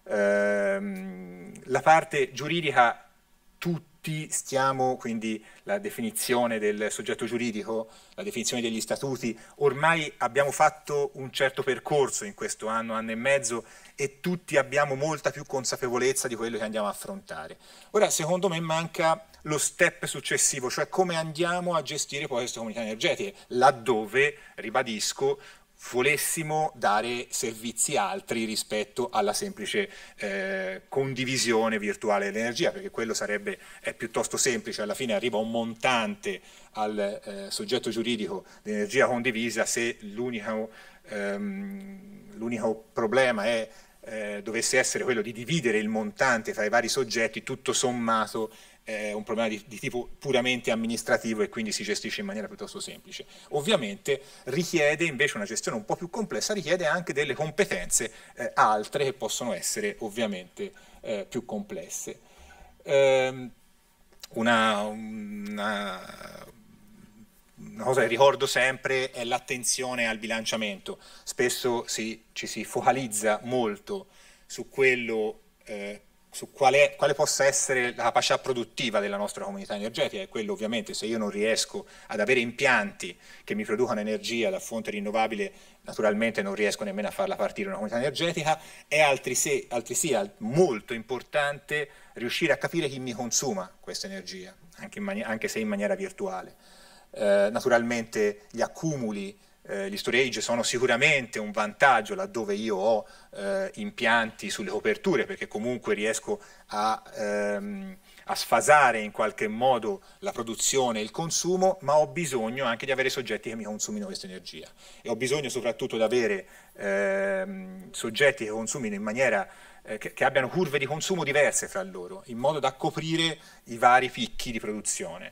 S3: La parte giuridica, tutti stiamo, quindi la definizione del soggetto giuridico, la definizione degli statuti, ormai abbiamo fatto un certo percorso in questo anno e mezzo e tutti abbiamo molta più consapevolezza di quello che andiamo a affrontare. Ora, secondo me, manca lo step successivo, cioè come andiamo a gestire poi queste comunità energetiche, laddove, ribadisco, volessimo dare servizi altri rispetto alla semplice condivisione virtuale dell'energia, perché quello sarebbe piuttosto semplice, alla fine arriva un montante al soggetto giuridico di energia condivisa, se l'unico problema dovesse essere quello di dividere il montante fra i vari soggetti, tutto sommato è un problema di tipo puramente amministrativo e quindi si gestisce in maniera piuttosto semplice. Ovviamente richiede invece una gestione un po' più complessa, richiede anche delle competenze altre che possono essere ovviamente più complesse. Una cosa che ricordo sempre è l'attenzione al bilanciamento. Spesso ci si focalizza molto su quello su quale possa essere la capacità produttiva della nostra comunità energetica, e quello ovviamente, se io non riesco ad avere impianti che mi producano energia da fonte rinnovabile, naturalmente non riesco nemmeno a farla partire una comunità energetica. È altresì molto importante riuscire a capire chi mi consuma questa energia, anche se in maniera virtuale. Naturalmente gli accumuli, gli storage sono sicuramente un vantaggio laddove io ho impianti sulle coperture, perché comunque riesco a sfasare in qualche modo la produzione e il consumo, ma ho bisogno anche di avere soggetti che mi consumino questa energia, e ho bisogno soprattutto di avere soggetti che consumino in maniera che abbiano curve di consumo diverse fra loro, in modo da coprire i vari picchi di produzione.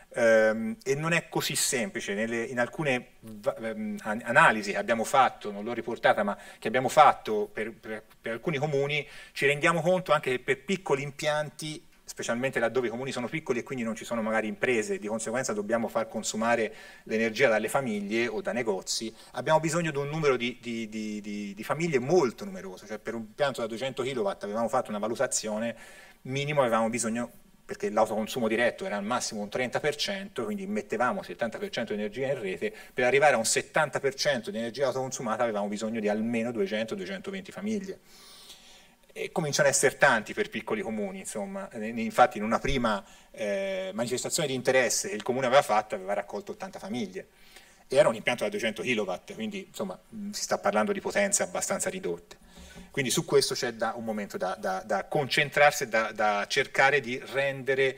S3: E non è così semplice. In alcune analisi che abbiamo fatto, non l'ho riportata, ma che abbiamo fatto per alcuni comuni, ci rendiamo conto anche che per piccoli impianti, specialmente laddove i comuni sono piccoli e quindi non ci sono magari imprese, di conseguenza dobbiamo far consumare l'energia dalle famiglie o da negozi, abbiamo bisogno di un numero di famiglie molto numeroso. Cioè, per un impianto da 200 kW avevamo fatto una valutazione, minimo avevamo bisogno, perché l'autoconsumo diretto era al massimo un 30%, quindi mettevamo 70% di energia in rete, per arrivare a un 70% di energia autoconsumata avevamo bisogno di almeno 200-220 famiglie. E cominciano ad essere tanti per piccoli comuni, insomma. Infatti in una prima manifestazione di interesse che il comune aveva fatto aveva raccolto 80 famiglie. E era un impianto da 200 kW, quindi insomma si sta parlando di potenze abbastanza ridotte. Quindi su questo c'è un momento da concentrarsi e da cercare di rendere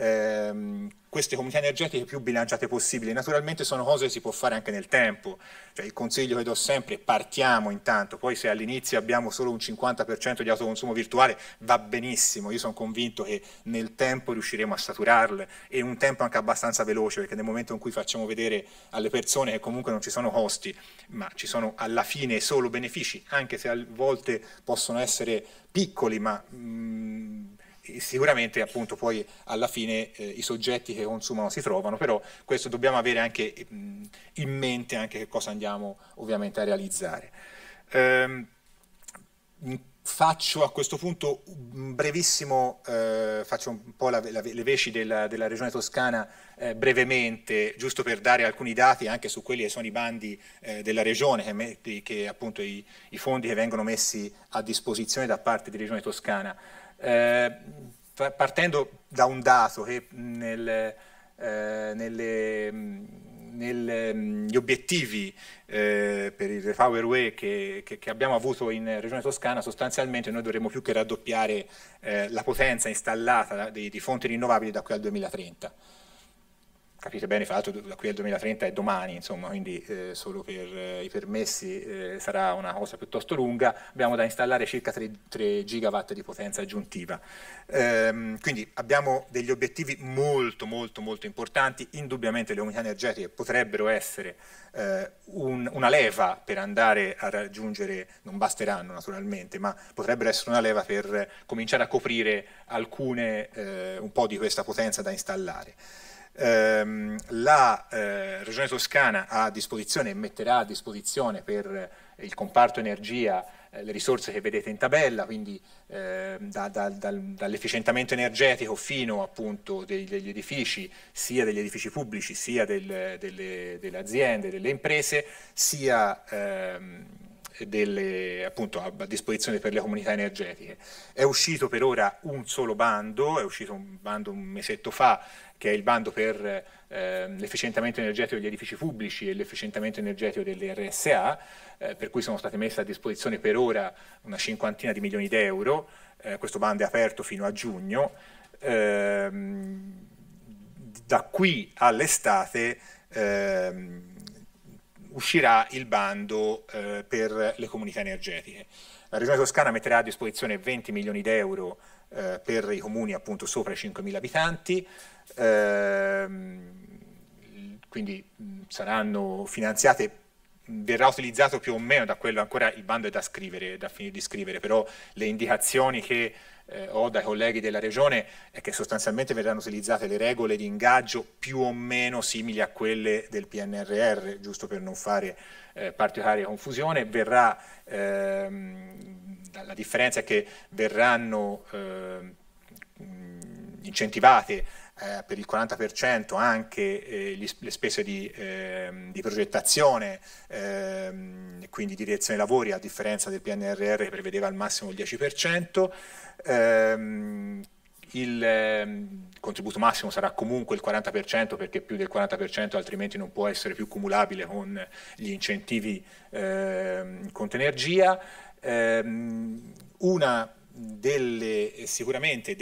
S3: queste comunità energetiche più bilanciate possibili. Naturalmente sono cose che si può fare anche nel tempo, cioè il consiglio che do sempre: partiamo intanto, poi se all'inizio abbiamo solo un 50% di autoconsumo virtuale va benissimo, io sono convinto che nel tempo riusciremo a saturarle, e in un tempo anche abbastanza veloce, perché nel momento in cui facciamo vedere alle persone che comunque non ci sono costi, ma ci sono alla fine solo benefici, anche se a volte possono essere piccoli, ma sicuramente appunto poi alla fine i soggetti che consumano si trovano, però questo dobbiamo avere anche in mente anche che cosa andiamo ovviamente a realizzare. Faccio a questo punto un brevissimo, faccio un po' le veci della Regione Toscana brevemente, giusto per dare alcuni dati anche su quelli che sono i bandi della Regione, che appunto i fondi che vengono messi a disposizione da parte di Regione Toscana. Partendo da un dato che negli obiettivi per il Repower EU che abbiamo avuto in Regione Toscana, sostanzialmente noi dovremmo più che raddoppiare la potenza installata di fonti rinnovabili da qui al 2030. capite bene, fra l'altro da qui al 2030 è domani, insomma, quindi solo per i permessi sarà una cosa piuttosto lunga. Abbiamo da installare circa 3 gigawatt di potenza aggiuntiva. Quindi abbiamo degli obiettivi molto importanti. Indubbiamente le comunità energetiche potrebbero essere una leva per andare a raggiungere, non basteranno naturalmente, ma potrebbero essere una leva per cominciare a coprire un po' di questa potenza da installare. La Regione Toscana ha a disposizione e metterà a disposizione per il comparto energia le risorse che vedete in tabella, quindi dall'efficientamento energetico fino appunto degli edifici, sia degli edifici pubblici sia delle aziende, delle imprese, sia appunto a disposizione per le comunità energetiche. È uscito per ora un solo bando, è uscito un bando un mesetto fa, che è il bando per l'efficientamento energetico degli edifici pubblici e l'efficientamento energetico delle RSA, per cui sono state messe a disposizione per ora una 50 di milioni di euro. Questo bando è aperto fino a giugno. Da qui all'estate uscirà il bando per le comunità energetiche. La Regione Toscana metterà a disposizione 20 milioni di euro per i comuni appunto sopra i 5.000 abitanti, quindi saranno finanziate, verrà utilizzato più o meno da quello, ancora il bando è da scrivere, da finire di scrivere, però le indicazioni che ho dai colleghi della Regione è che sostanzialmente verranno utilizzate le regole di ingaggio più o meno simili a quelle del PNRR, giusto per non fare particolare confusione. La differenza è che verranno incentivate per il 40% anche le spese di progettazione, quindi direzione lavori, a differenza del PNRR che prevedeva al massimo il 10%. Il contributo massimo sarà comunque il 40%, perché più del 40% altrimenti non può essere più cumulabile con gli incentivi conto energia. Una sicuramente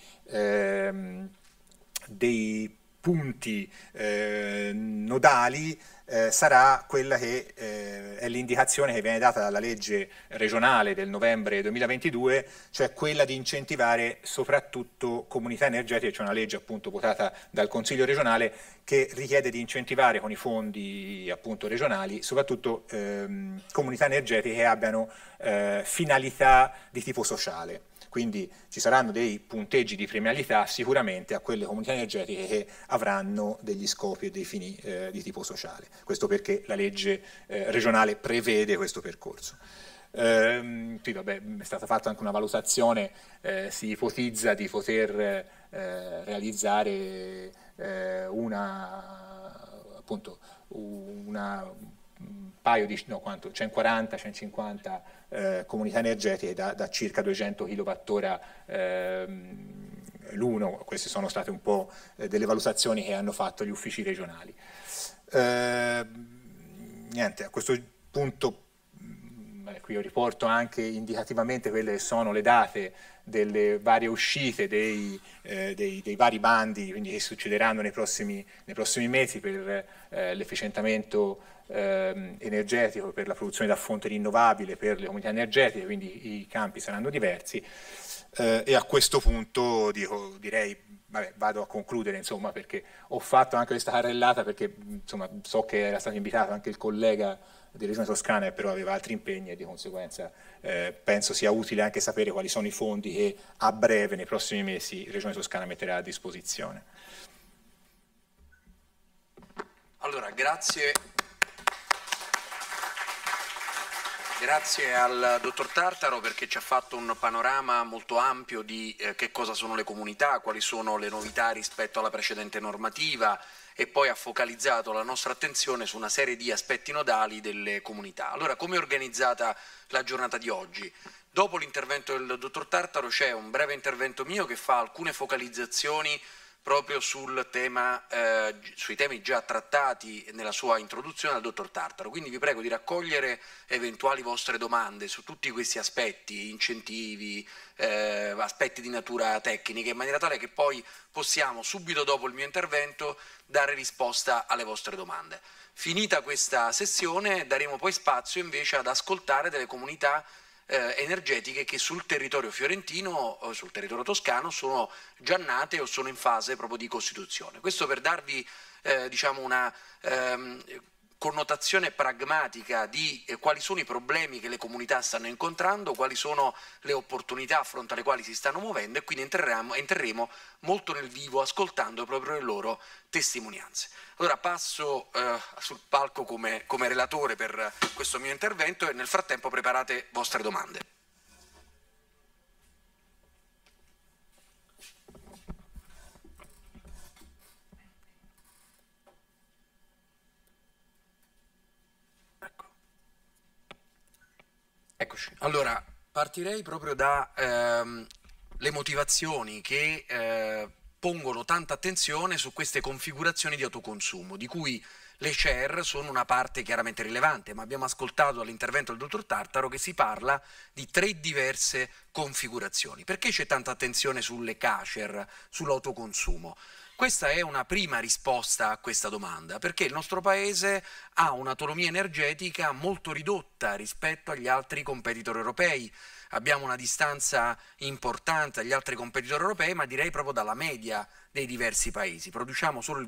S3: dei punti nodali sarà quella che è l'indicazione che viene data dalla legge regionale del novembre 2022, cioè quella di incentivare soprattutto comunità energetiche. C'è una legge appunto votata dal Consiglio regionale che richiede di incentivare con i fondi appunto regionali soprattutto comunità energetiche che abbiano finalità di tipo sociale. Quindi ci saranno dei punteggi di premialità sicuramente a quelle comunità energetiche che avranno degli scopi e dei fini di tipo sociale. Questo perché la legge regionale prevede questo percorso. Qui vabbè, è stata fatta anche una valutazione, si ipotizza di poter realizzare un paio di, no, quanto? 140, 150 comunità energetiche da circa 200 kWh l'uno. Queste sono state un po' delle valutazioni che hanno fatto gli uffici regionali. Niente, a questo punto qui io riporto anche indicativamente quelle che sono le date delle varie uscite dei vari bandi, quindi che succederanno nei prossimi mesi per l'efficientamento energetico, per la produzione da fonte rinnovabile, per le comunità energetiche, quindi i campi saranno diversi. E a questo punto direi, vabbè, vado a concludere, insomma, perché ho fatto anche questa carrellata, perché insomma, so che era stato invitato anche il collega di Regione Toscana e però aveva altri impegni, e di conseguenza penso sia utile anche sapere quali sono i fondi che a breve, nei prossimi mesi, Regione Toscana metterà a disposizione.
S2: Allora, grazie al dottor Tartaro, perché ci ha fatto un panorama molto ampio di che cosa sono le comunità, quali sono le novità rispetto alla precedente normativa, e poi ha focalizzato la nostra attenzione su una serie di aspetti nodali delle comunità. Allora, come è organizzata la giornata di oggi? Dopo l'intervento del dottor Tartaro c'è un breve intervento mio che fa alcune focalizzazioni proprio sul tema, sui temi già trattati nella sua introduzione dal dottor Tartaro. Quindi vi prego di raccogliere eventuali vostre domande su tutti questi aspetti, incentivi, aspetti di natura tecnica, in maniera tale che poi possiamo subito dopo il mio intervento dare risposta alle vostre domande. Finita questa sessione daremo poi spazio invece ad ascoltare delle comunità energetiche che sul territorio fiorentino o sul territorio toscano sono già nate o sono in fase proprio di costituzione. Questo per darvi diciamo una connotazione pragmatica di quali sono i problemi che le comunità stanno incontrando, quali sono le opportunità a fronte alle quali si stanno muovendo, e quindi entreremo molto nel vivo ascoltando proprio le loro testimonianze. Allora passo sul palco come relatore per questo mio intervento e nel frattempo preparate vostre domande. Eccoci. Allora, partirei proprio da le motivazioni che pongono tanta attenzione su queste configurazioni di autoconsumo, di cui le CER sono una parte chiaramente rilevante, ma abbiamo ascoltato dall'intervento del dottor Tartaro che si parla di 3 diverse configurazioni. Perché c'è tanta attenzione sulle CACER, sull'autoconsumo? Questa è una prima risposta a questa domanda, perché il nostro Paese ha un'autonomia energetica molto ridotta rispetto agli altri competitor europei. Abbiamo una distanza importante dagli altri competitor europei, ma direi proprio dalla media dei diversi paesi. Produciamo solo il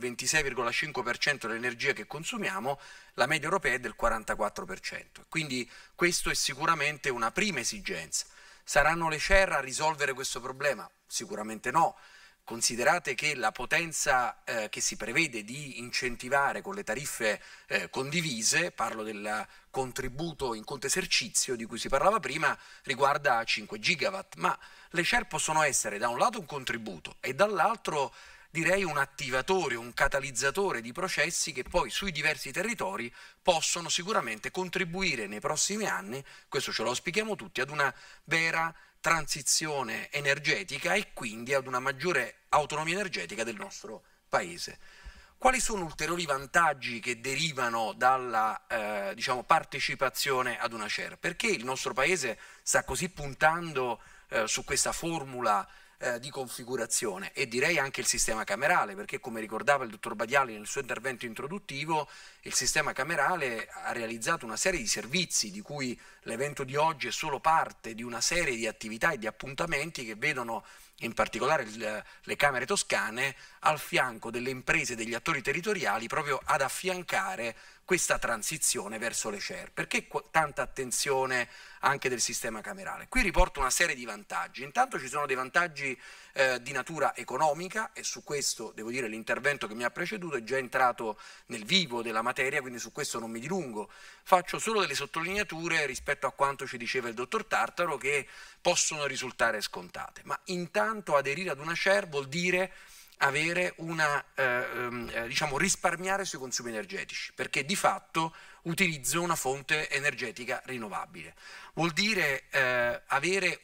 S2: 26,5% dell'energia che consumiamo, la media europea è del 44%. Quindi questo è sicuramente una prima esigenza. Saranno le CER a risolvere questo problema? Sicuramente no. Considerate che la potenza che si prevede di incentivare con le tariffe condivise, parlo del contributo in conto esercizio di cui si parlava prima, riguarda 5 gigawatt, ma le CER possono essere da un lato un contributo e dall'altro direi un attivatore, un catalizzatore di processi che poi sui diversi territori possono sicuramente contribuire nei prossimi anni, questo ce lo auspichiamo tutti, ad una vera transizione energetica e quindi ad una maggiore autonomia energetica del nostro Paese. Quali sono ulteriori vantaggi che derivano dalla partecipazione ad una CER? Perché il nostro Paese sta così puntando su questa formula di configurazione, e direi anche il sistema camerale, perché come ricordava il dottor Badiali nel suo intervento introduttivo, il sistema camerale ha realizzato una serie di servizi di cui l'evento di oggi è solo parte di una serie di attività e di appuntamenti che vedono in particolare le Camere toscane al fianco delle imprese e degli attori territoriali proprio ad affiancare questa transizione verso le CER. Perché tanta attenzione anche del sistema camerale? Qui riporto una serie di vantaggi. Intanto ci sono dei vantaggi di natura economica, e su questo devo dire l'intervento che mi ha preceduto è già entrato nel vivo della materia, quindi su questo non mi dilungo. Faccio solo delle sottolineature rispetto a quanto ci diceva il dottor Tartaro, che possono risultare scontate. Ma intanto aderire ad una CER vuol dire avere risparmiare sui consumi energetici, perché di fatto utilizzo una fonte energetica rinnovabile. Vuol dire avere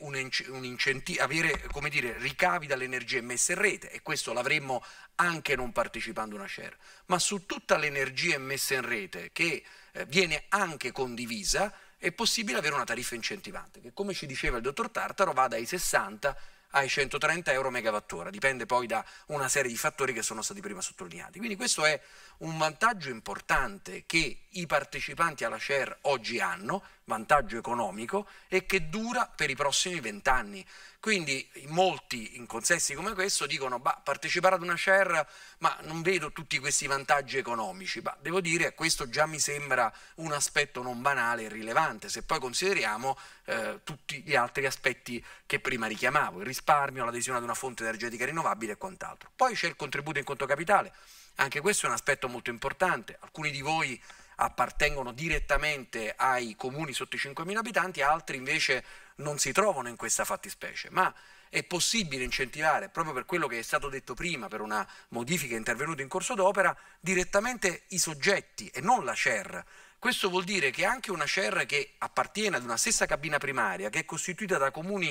S2: ricavi dall'energia messa in rete, e questo l'avremmo anche non partecipando a una CER, ma su tutta l'energia messa in rete che viene anche condivisa è possibile avere una tariffa incentivante, che come ci diceva il dottor Tartaro va dai 60 ai 130 euro megawattora, dipende poi da una serie di fattori che sono stati prima sottolineati. Quindi questo è un vantaggio importante che i partecipanti alla CER oggi hanno, vantaggio economico, e che dura per i prossimi 20 anni. Quindi molti in consessi come questo dicono partecipare ad una CER, ma non vedo tutti questi vantaggi economici. Devo dire, questo già mi sembra un aspetto non banale e rilevante, se poi consideriamo tutti gli altri aspetti che prima richiamavo, il risparmio, l'adesione ad una fonte energetica rinnovabile e quant'altro. Poi c'è il contributo in conto capitale, anche questo è un aspetto molto importante. Alcuni di voi appartengono direttamente ai comuni sotto i 5.000 abitanti, altri invece non si trovano in questa fattispecie, ma è possibile incentivare, proprio per quello che è stato detto prima, per una modifica intervenuta in corso d'opera, direttamente i soggetti e non la CER. Questo vuol dire che anche una CER che appartiene ad una stessa cabina primaria, che è costituita da comuni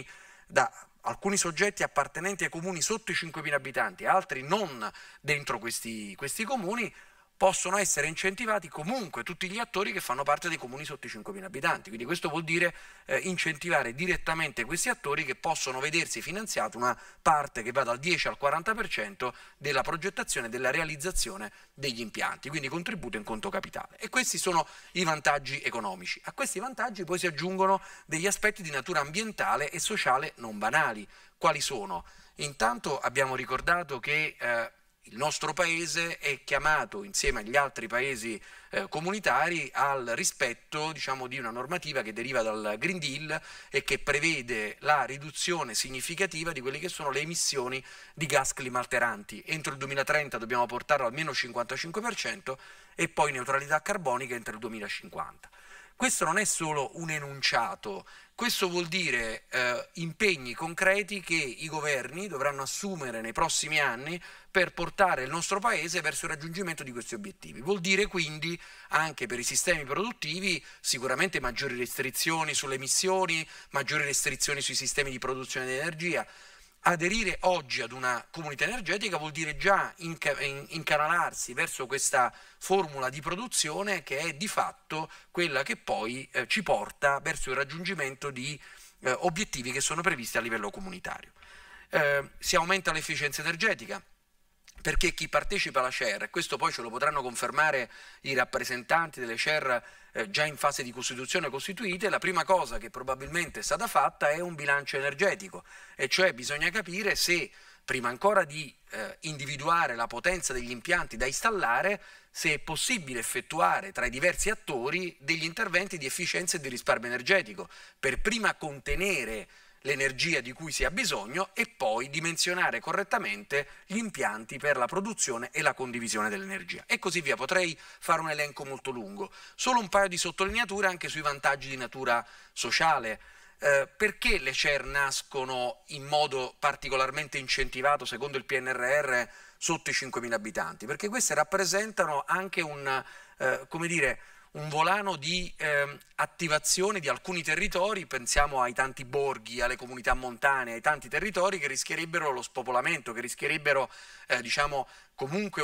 S2: da alcuni soggetti appartenenti ai comuni sotto i 5.000 abitanti, altri non dentro questi comuni, possono essere incentivati comunque tutti gli attori che fanno parte dei comuni sotto i 5.000 abitanti. Quindi questo vuol dire incentivare direttamente questi attori che possono vedersi finanziata una parte che va dal 10 al 40% della progettazione e della realizzazione degli impianti, quindi contributo in conto capitale. E questi sono i vantaggi economici. A questi vantaggi poi si aggiungono degli aspetti di natura ambientale e sociale non banali. Quali sono? Intanto abbiamo ricordato che il nostro paese è chiamato, insieme agli altri paesi comunitari, al rispetto, diciamo, di una normativa che deriva dal Green Deal e che prevede la riduzione significativa di quelle che sono le emissioni di gas climalteranti. Entro il 2030 dobbiamo portarlo almeno al 55% e poi neutralità carbonica entro il 2050. Questo non è solo un enunciato, questo vuol dire impegni concreti che i governi dovranno assumere nei prossimi anni per portare il nostro Paese verso il raggiungimento di questi obiettivi. Vuol dire quindi anche per i sistemi produttivi sicuramente maggiori restrizioni sulle emissioni, maggiori restrizioni sui sistemi di produzione di energia. Aderire oggi ad una comunità energetica vuol dire già incanalarsi verso questa formula di produzione che è di fatto quella che poi ci porta verso il raggiungimento di obiettivi che sono previsti a livello comunitario. Si aumenta l'efficienza energetica, perché chi partecipa alla CER, e questo poi ce lo potranno confermare i rappresentanti delle CER già in fase di costituzione costituite, la prima cosa che probabilmente è stata fatta è un bilancio energetico, e cioè bisogna capire se, prima ancora di individuare la potenza degli impianti da installare, se è possibile effettuare tra i diversi attori degli interventi di efficienza e di risparmio energetico, per prima contenere l'energia di cui si ha bisogno e poi dimensionare correttamente gli impianti per la produzione e la condivisione dell'energia e così via. Potrei fare un elenco molto lungo, solo un paio di sottolineature anche sui vantaggi di natura sociale. Perché le CER nascono in modo particolarmente incentivato secondo il PNRR sotto i 5.000 abitanti? Perché queste rappresentano anche come dire, un volano di attivazione di alcuni territori, pensiamo ai tanti borghi, alle comunità montane, ai tanti territori che rischierebbero lo spopolamento, che rischierebbero diciamo comunque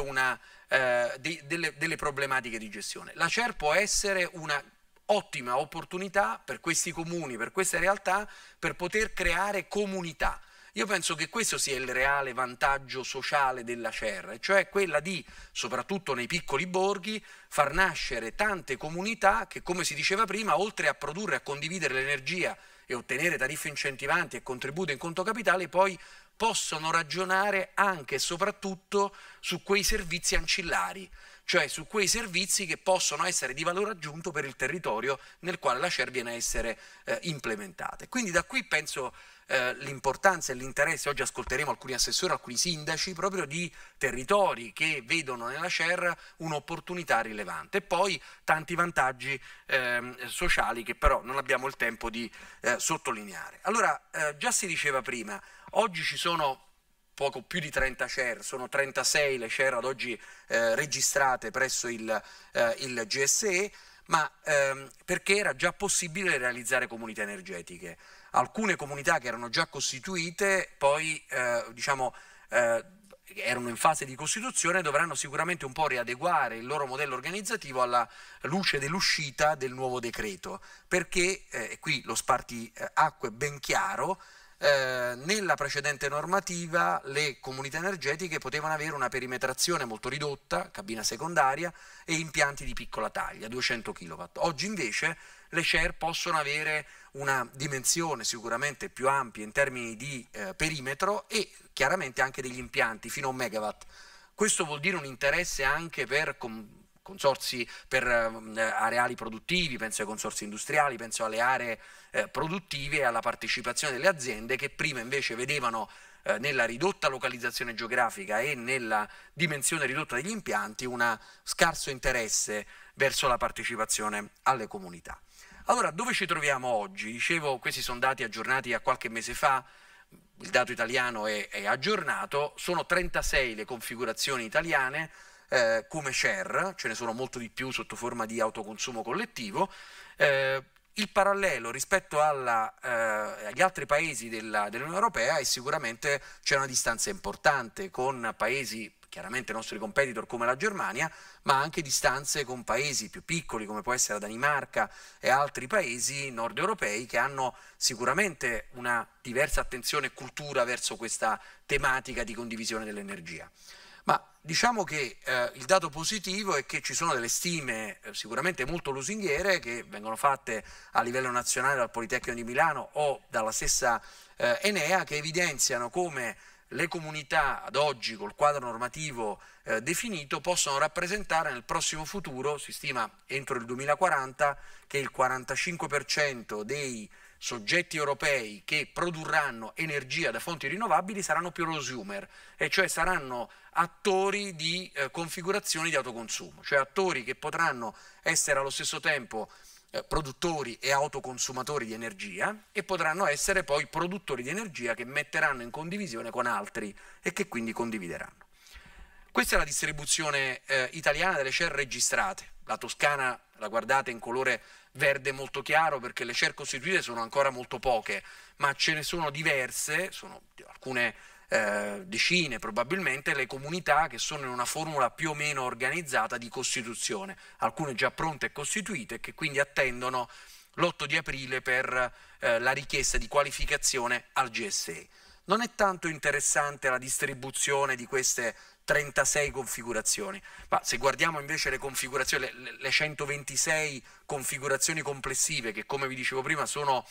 S2: delle problematiche di gestione. La CER può essere una ottima opportunità per questi comuni, per queste realtà, per poter creare comunità. Io penso che questo sia il reale vantaggio sociale della CER, cioè quella di, soprattutto nei piccoli borghi, far nascere tante comunità che, come si diceva prima, oltre a produrre e a condividere l'energia e ottenere tariffe incentivanti e contributi in conto capitale, poi possono ragionare anche e soprattutto su quei servizi ancillari, cioè su quei servizi che possono essere di valore aggiunto per il territorio nel quale la CER viene a essere implementata. Quindi da qui penso l'importanza e l'interesse, oggi ascolteremo alcuni assessori, alcuni sindaci, proprio di territori che vedono nella CER un'opportunità rilevante, e poi tanti vantaggi sociali che però non abbiamo il tempo di sottolineare. Allora, già si diceva prima, oggi ci sono poco più di 30 CER, sono 36 le CER ad oggi registrate presso il GSE, ma perché era già possibile realizzare comunità energetiche. Alcune comunità che erano già costituite poi erano in fase di costituzione, dovranno sicuramente un po' riadeguare il loro modello organizzativo alla luce dell'uscita del nuovo decreto, perché qui lo spartiacque è ben chiaro. Nella precedente normativa le comunità energetiche potevano avere una perimetrazione molto ridotta, cabina secondaria e impianti di piccola taglia, 200 kW. Oggi invece le CER possono avere una dimensione sicuramente più ampia in termini di perimetro e chiaramente anche degli impianti fino a 1 megawatt. Questo vuol dire un interesse anche per consorzi, per areali produttivi, penso ai consorzi industriali, penso alle aree produttive e alla partecipazione delle aziende che prima invece vedevano nella ridotta localizzazione geografica e nella dimensione ridotta degli impianti un scarso interesse verso la partecipazione alle comunità. Allora, dove ci troviamo oggi? Dicevo, questi sono dati aggiornati a qualche mese fa, il dato italiano è aggiornato, sono 36 le configurazioni italiane come CER, ce ne sono molto di più sotto forma di autoconsumo collettivo, Il parallelo rispetto agli altri paesi dell'Unione Europea è sicuramente c'è una distanza importante con paesi chiaramente nostri competitor come la Germania, ma anche distanze con paesi più piccoli come può essere la Danimarca e altri paesi nord europei che hanno sicuramente una diversa attenzione e cultura verso questa tematica di condivisione dell'energia. Ma diciamo che il dato positivo è che ci sono delle stime sicuramente molto lusinghiere che vengono fatte a livello nazionale dal Politecnico di Milano o dalla stessa Enea, che evidenziano come le comunità ad oggi col quadro normativo definito possono rappresentare nel prossimo futuro, si stima entro il 2040, che il 45% dei soggetti europei che produrranno energia da fonti rinnovabili saranno prosumer, e cioè saranno attori di configurazioni di autoconsumo, cioè attori che potranno essere allo stesso tempo produttori e autoconsumatori di energia e potranno essere poi produttori di energia che metteranno in condivisione con altri e che quindi condivideranno. Questa è la distribuzione italiana delle share registrate. La Toscana la guardate in colore verde molto chiaro perché le share costituite sono ancora molto poche, ma ce ne sono diverse, sono alcune decine probabilmente, le comunità che sono in una formula più o meno organizzata di costituzione, alcune già pronte e costituite, che quindi attendono l'8 di aprile per la richiesta di qualificazione al GSE. Non è tanto interessante la distribuzione di queste 36 configurazioni, ma se guardiamo invece le configurazioni, le 126 configurazioni complessive, che come vi dicevo prima sono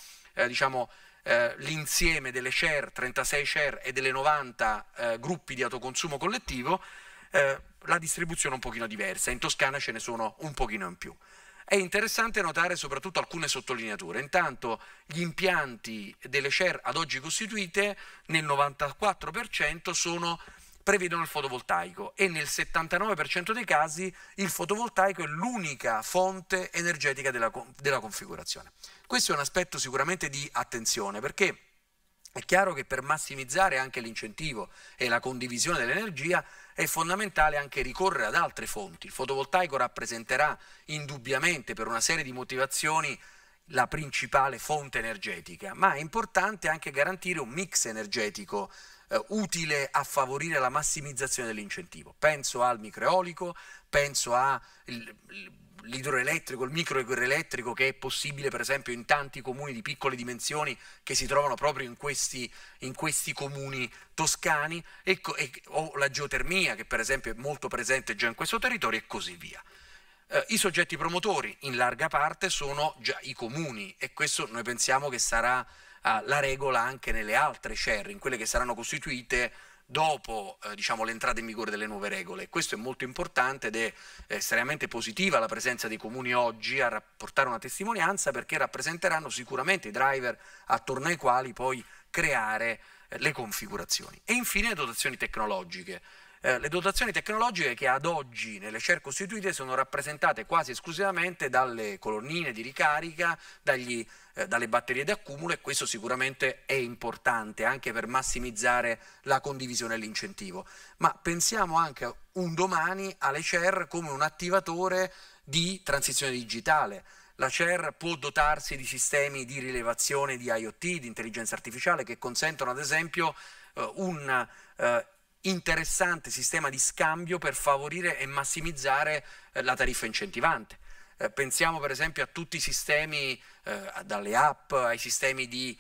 S2: l'insieme delle share, 36 share e delle 90 gruppi di autoconsumo collettivo, la distribuzione è un pochino diversa. In Toscana ce ne sono un pochino in più. È interessante notare soprattutto alcune sottolineature. Intanto gli impianti delle share ad oggi costituite nel 94% prevedono il fotovoltaico e nel 79% dei casi il fotovoltaico è l'unica fonte energetica della configurazione. Questo è un aspetto sicuramente di attenzione, perché è chiaro che per massimizzare anche l'incentivo e la condivisione dell'energia è fondamentale anche ricorrere ad altre fonti. Il fotovoltaico rappresenterà indubbiamente per una serie di motivazioni la principale fonte energetica, ma è importante anche garantire un mix energetico utile a favorire la massimizzazione dell'incentivo. Penso al microeolico, penso all'idroelettrico, il microidroelettrico, che è possibile per esempio in tanti comuni di piccole dimensioni che si trovano proprio in questi comuni toscani, o la geotermia, che per esempio è molto presente già in questo territorio, e così via. I soggetti promotori in larga parte sono già i comuni, e questo noi pensiamo che sarà la regola anche nelle altre share, in quelle che saranno costituite dopo l'entrata in vigore delle nuove regole. Questo è molto importante ed è estremamente positiva la presenza dei comuni oggi a rapportare una testimonianza, perché rappresenteranno sicuramente i driver attorno ai quali poi creare le configurazioni. E infine le dotazioni tecnologiche. Le dotazioni tecnologiche che ad oggi nelle share costituite sono rappresentate quasi esclusivamente dalle colonnine di ricarica, dalle batterie d'accumulo, e questo sicuramente è importante anche per massimizzare la condivisione e l'incentivo. Ma pensiamo anche un domani alle share come un attivatore di transizione digitale. La share può dotarsi di sistemi di rilevazione di IoT, di intelligenza artificiale, che consentono ad esempio un interessante sistema di scambio per favorire e massimizzare la tariffa incentivante. Pensiamo per esempio a tutti i sistemi, dalle app ai sistemi di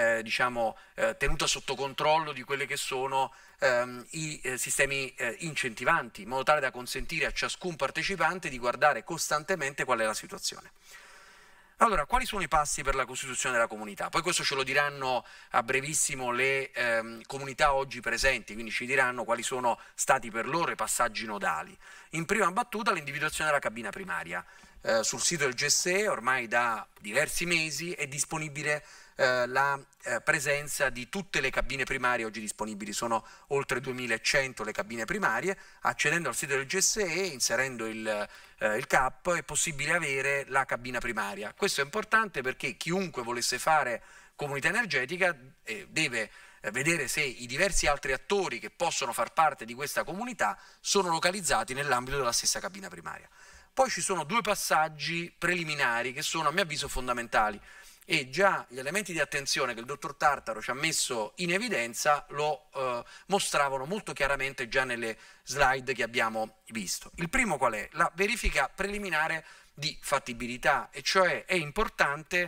S2: tenuta sotto controllo di quelli che sono i sistemi incentivanti, in modo tale da consentire a ciascun partecipante di guardare costantemente qual è la situazione. Allora, quali sono i passi per la costituzione della comunità? Poi questo ce lo diranno a brevissimo le comunità oggi presenti, quindi ci diranno quali sono stati per loro i passaggi nodali. In prima battuta l'individuazione della cabina primaria. Sul sito del GSE ormai da diversi mesi è disponibile la presenza di tutte le cabine primarie oggi disponibili. Sono oltre 2100 le cabine primarie. Accedendo al sito del GSE, inserendo il CAP, è possibile avere la cabina primaria. Questo è importante perché chiunque volesse fare comunità energetica deve vedere se i diversi altri attori che possono far parte di questa comunità sono localizzati nell'ambito della stessa cabina primaria. Poi ci sono due passaggi preliminari che sono, a mio avviso, fondamentali, e già gli elementi di attenzione che il dottor Tartaro ci ha messo in evidenza lo mostravano molto chiaramente già nelle slide che abbiamo visto. Il primo qual è? La verifica preliminare di fattibilità, e cioè è importante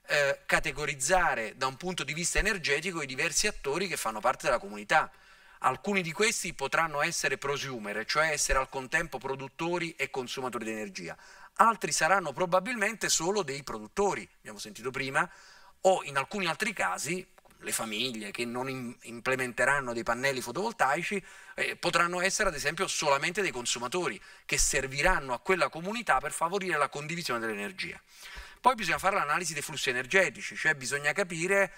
S2: categorizzare da un punto di vista energetico i diversi attori che fanno parte della comunità. Alcuni di questi potranno essere prosumer, cioè essere al contempo produttori e consumatori di energia. Altri saranno probabilmente solo dei produttori, abbiamo sentito prima, o in alcuni altri casi le famiglie che non implementeranno dei pannelli fotovoltaici potranno essere ad esempio solamente dei consumatori che serviranno a quella comunità per favorire la condivisione dell'energia. Poi bisogna fare l'analisi dei flussi energetici, cioè bisogna capire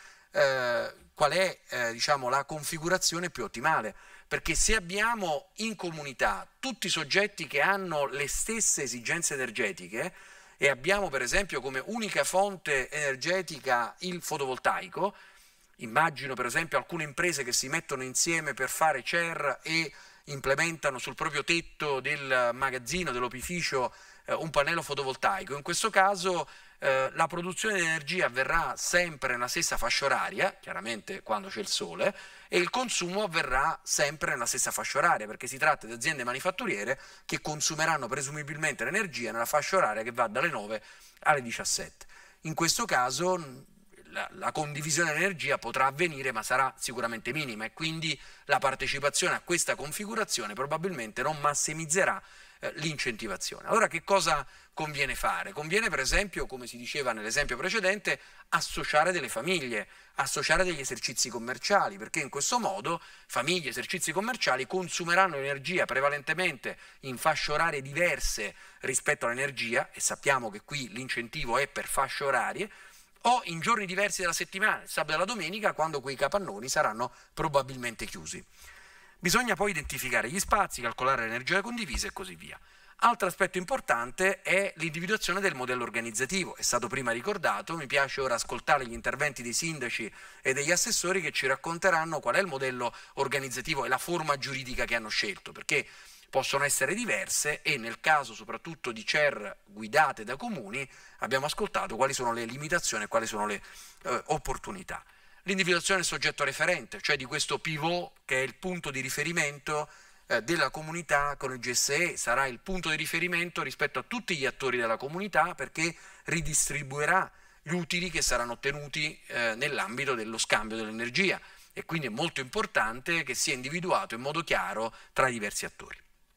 S2: qual è diciamo, la configurazione più ottimale, perché se abbiamo in comunità tutti i soggetti che hanno le stesse esigenze energetiche e abbiamo per esempio come unica fonte energetica il fotovoltaico, immagino per esempio alcune imprese che si mettono insieme per fare CER e implementano sul proprio tetto del magazzino, dell'opificio un pannello fotovoltaico, in questo caso la produzione di energia avverrà sempre nella stessa fascia oraria, chiaramente quando c'è il sole, e il consumo avverrà sempre nella stessa fascia oraria, perché si tratta di aziende manifatturiere che consumeranno presumibilmente l'energia nella fascia oraria che va dalle 9 alle 17. In questo caso la condivisione dell'energia potrà avvenire, ma sarà sicuramente minima, e quindi la partecipazione a questa configurazione probabilmente non massimizzerà l'incentivazione. Allora che cosa conviene fare? Conviene per esempio, come si diceva nell'esempio precedente, associare delle famiglie, associare degli esercizi commerciali, perché in questo modo famiglie e esercizi commerciali consumeranno energia prevalentemente in fasce orarie diverse rispetto all'energia, e sappiamo che qui l'incentivo è per fasce orarie, o in giorni diversi della settimana, il sabato e la domenica, quando quei capannoni saranno probabilmente chiusi. Bisogna poi identificare gli spazi, calcolare l'energia condivisa e così via. Altro aspetto importante è l'individuazione del modello organizzativo, è stato prima ricordato, mi piace ora ascoltare gli interventi dei sindaci e degli assessori che ci racconteranno qual è il modello organizzativo e la forma giuridica che hanno scelto, perché possono essere diverse e nel caso soprattutto di CER guidate da comuni abbiamo ascoltato quali sono le limitazioni e quali sono le opportunità. L'individuazione del soggetto referente, cioè di questo pivot che è il punto di riferimento della comunità con il GSE, sarà il punto di riferimento rispetto a tutti gli attori della comunità, perché ridistribuirà gli utili che saranno ottenuti nell'ambito dello scambio dell'energia, e quindi è molto importante che sia individuato in modo chiaro tra i diversi attori.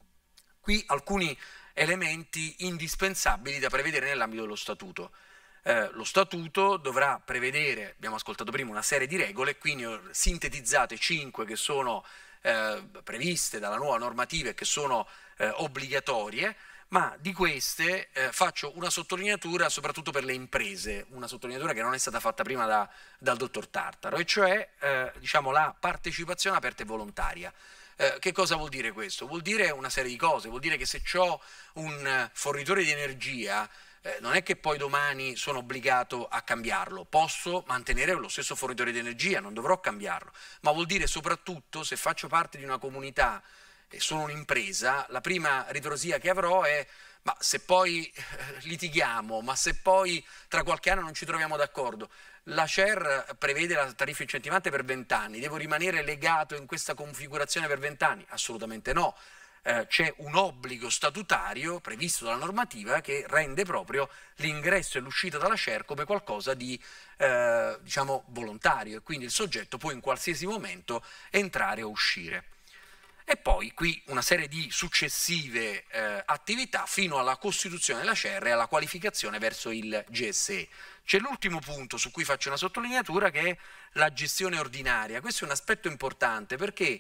S2: Qui alcuni elementi indispensabili da prevedere nell'ambito dello statuto. Lo statuto dovrà prevedere, abbiamo ascoltato prima, una serie di regole, qui ne ho sintetizzate 5 che sono previste dalla nuova normativa e che sono obbligatorie, ma di queste faccio una sottolineatura soprattutto per le imprese, una sottolineatura che non è stata fatta prima dal dottor Tartaro, e cioè diciamo, la partecipazione aperta e volontaria. Che cosa vuol dire questo? Vuol dire una serie di cose, vuol dire che se ho un fornitore di energia non è che poi domani sono obbligato a cambiarlo, posso mantenere lo stesso fornitore di energia, non dovrò cambiarlo, ma vuol dire soprattutto se faccio parte di una comunità e sono un'impresa, la prima ritrosia che avrò è: ma se poi litighiamo, ma se poi tra qualche anno non ci troviamo d'accordo, la CER prevede la tariffa incentivante per 20 anni, devo rimanere legato in questa configurazione per 20 anni? Assolutamente no. C'è un obbligo statutario previsto dalla normativa che rende proprio l'ingresso e l'uscita dalla CER come qualcosa di diciamo volontario, e quindi il soggetto può in qualsiasi momento entrare o uscire. E poi qui una serie di successive attività fino alla costituzione della CER e alla qualificazione verso il GSE. C'è l'ultimo punto su cui faccio una sottolineatura, che è la gestione ordinaria. Questo è un aspetto importante perché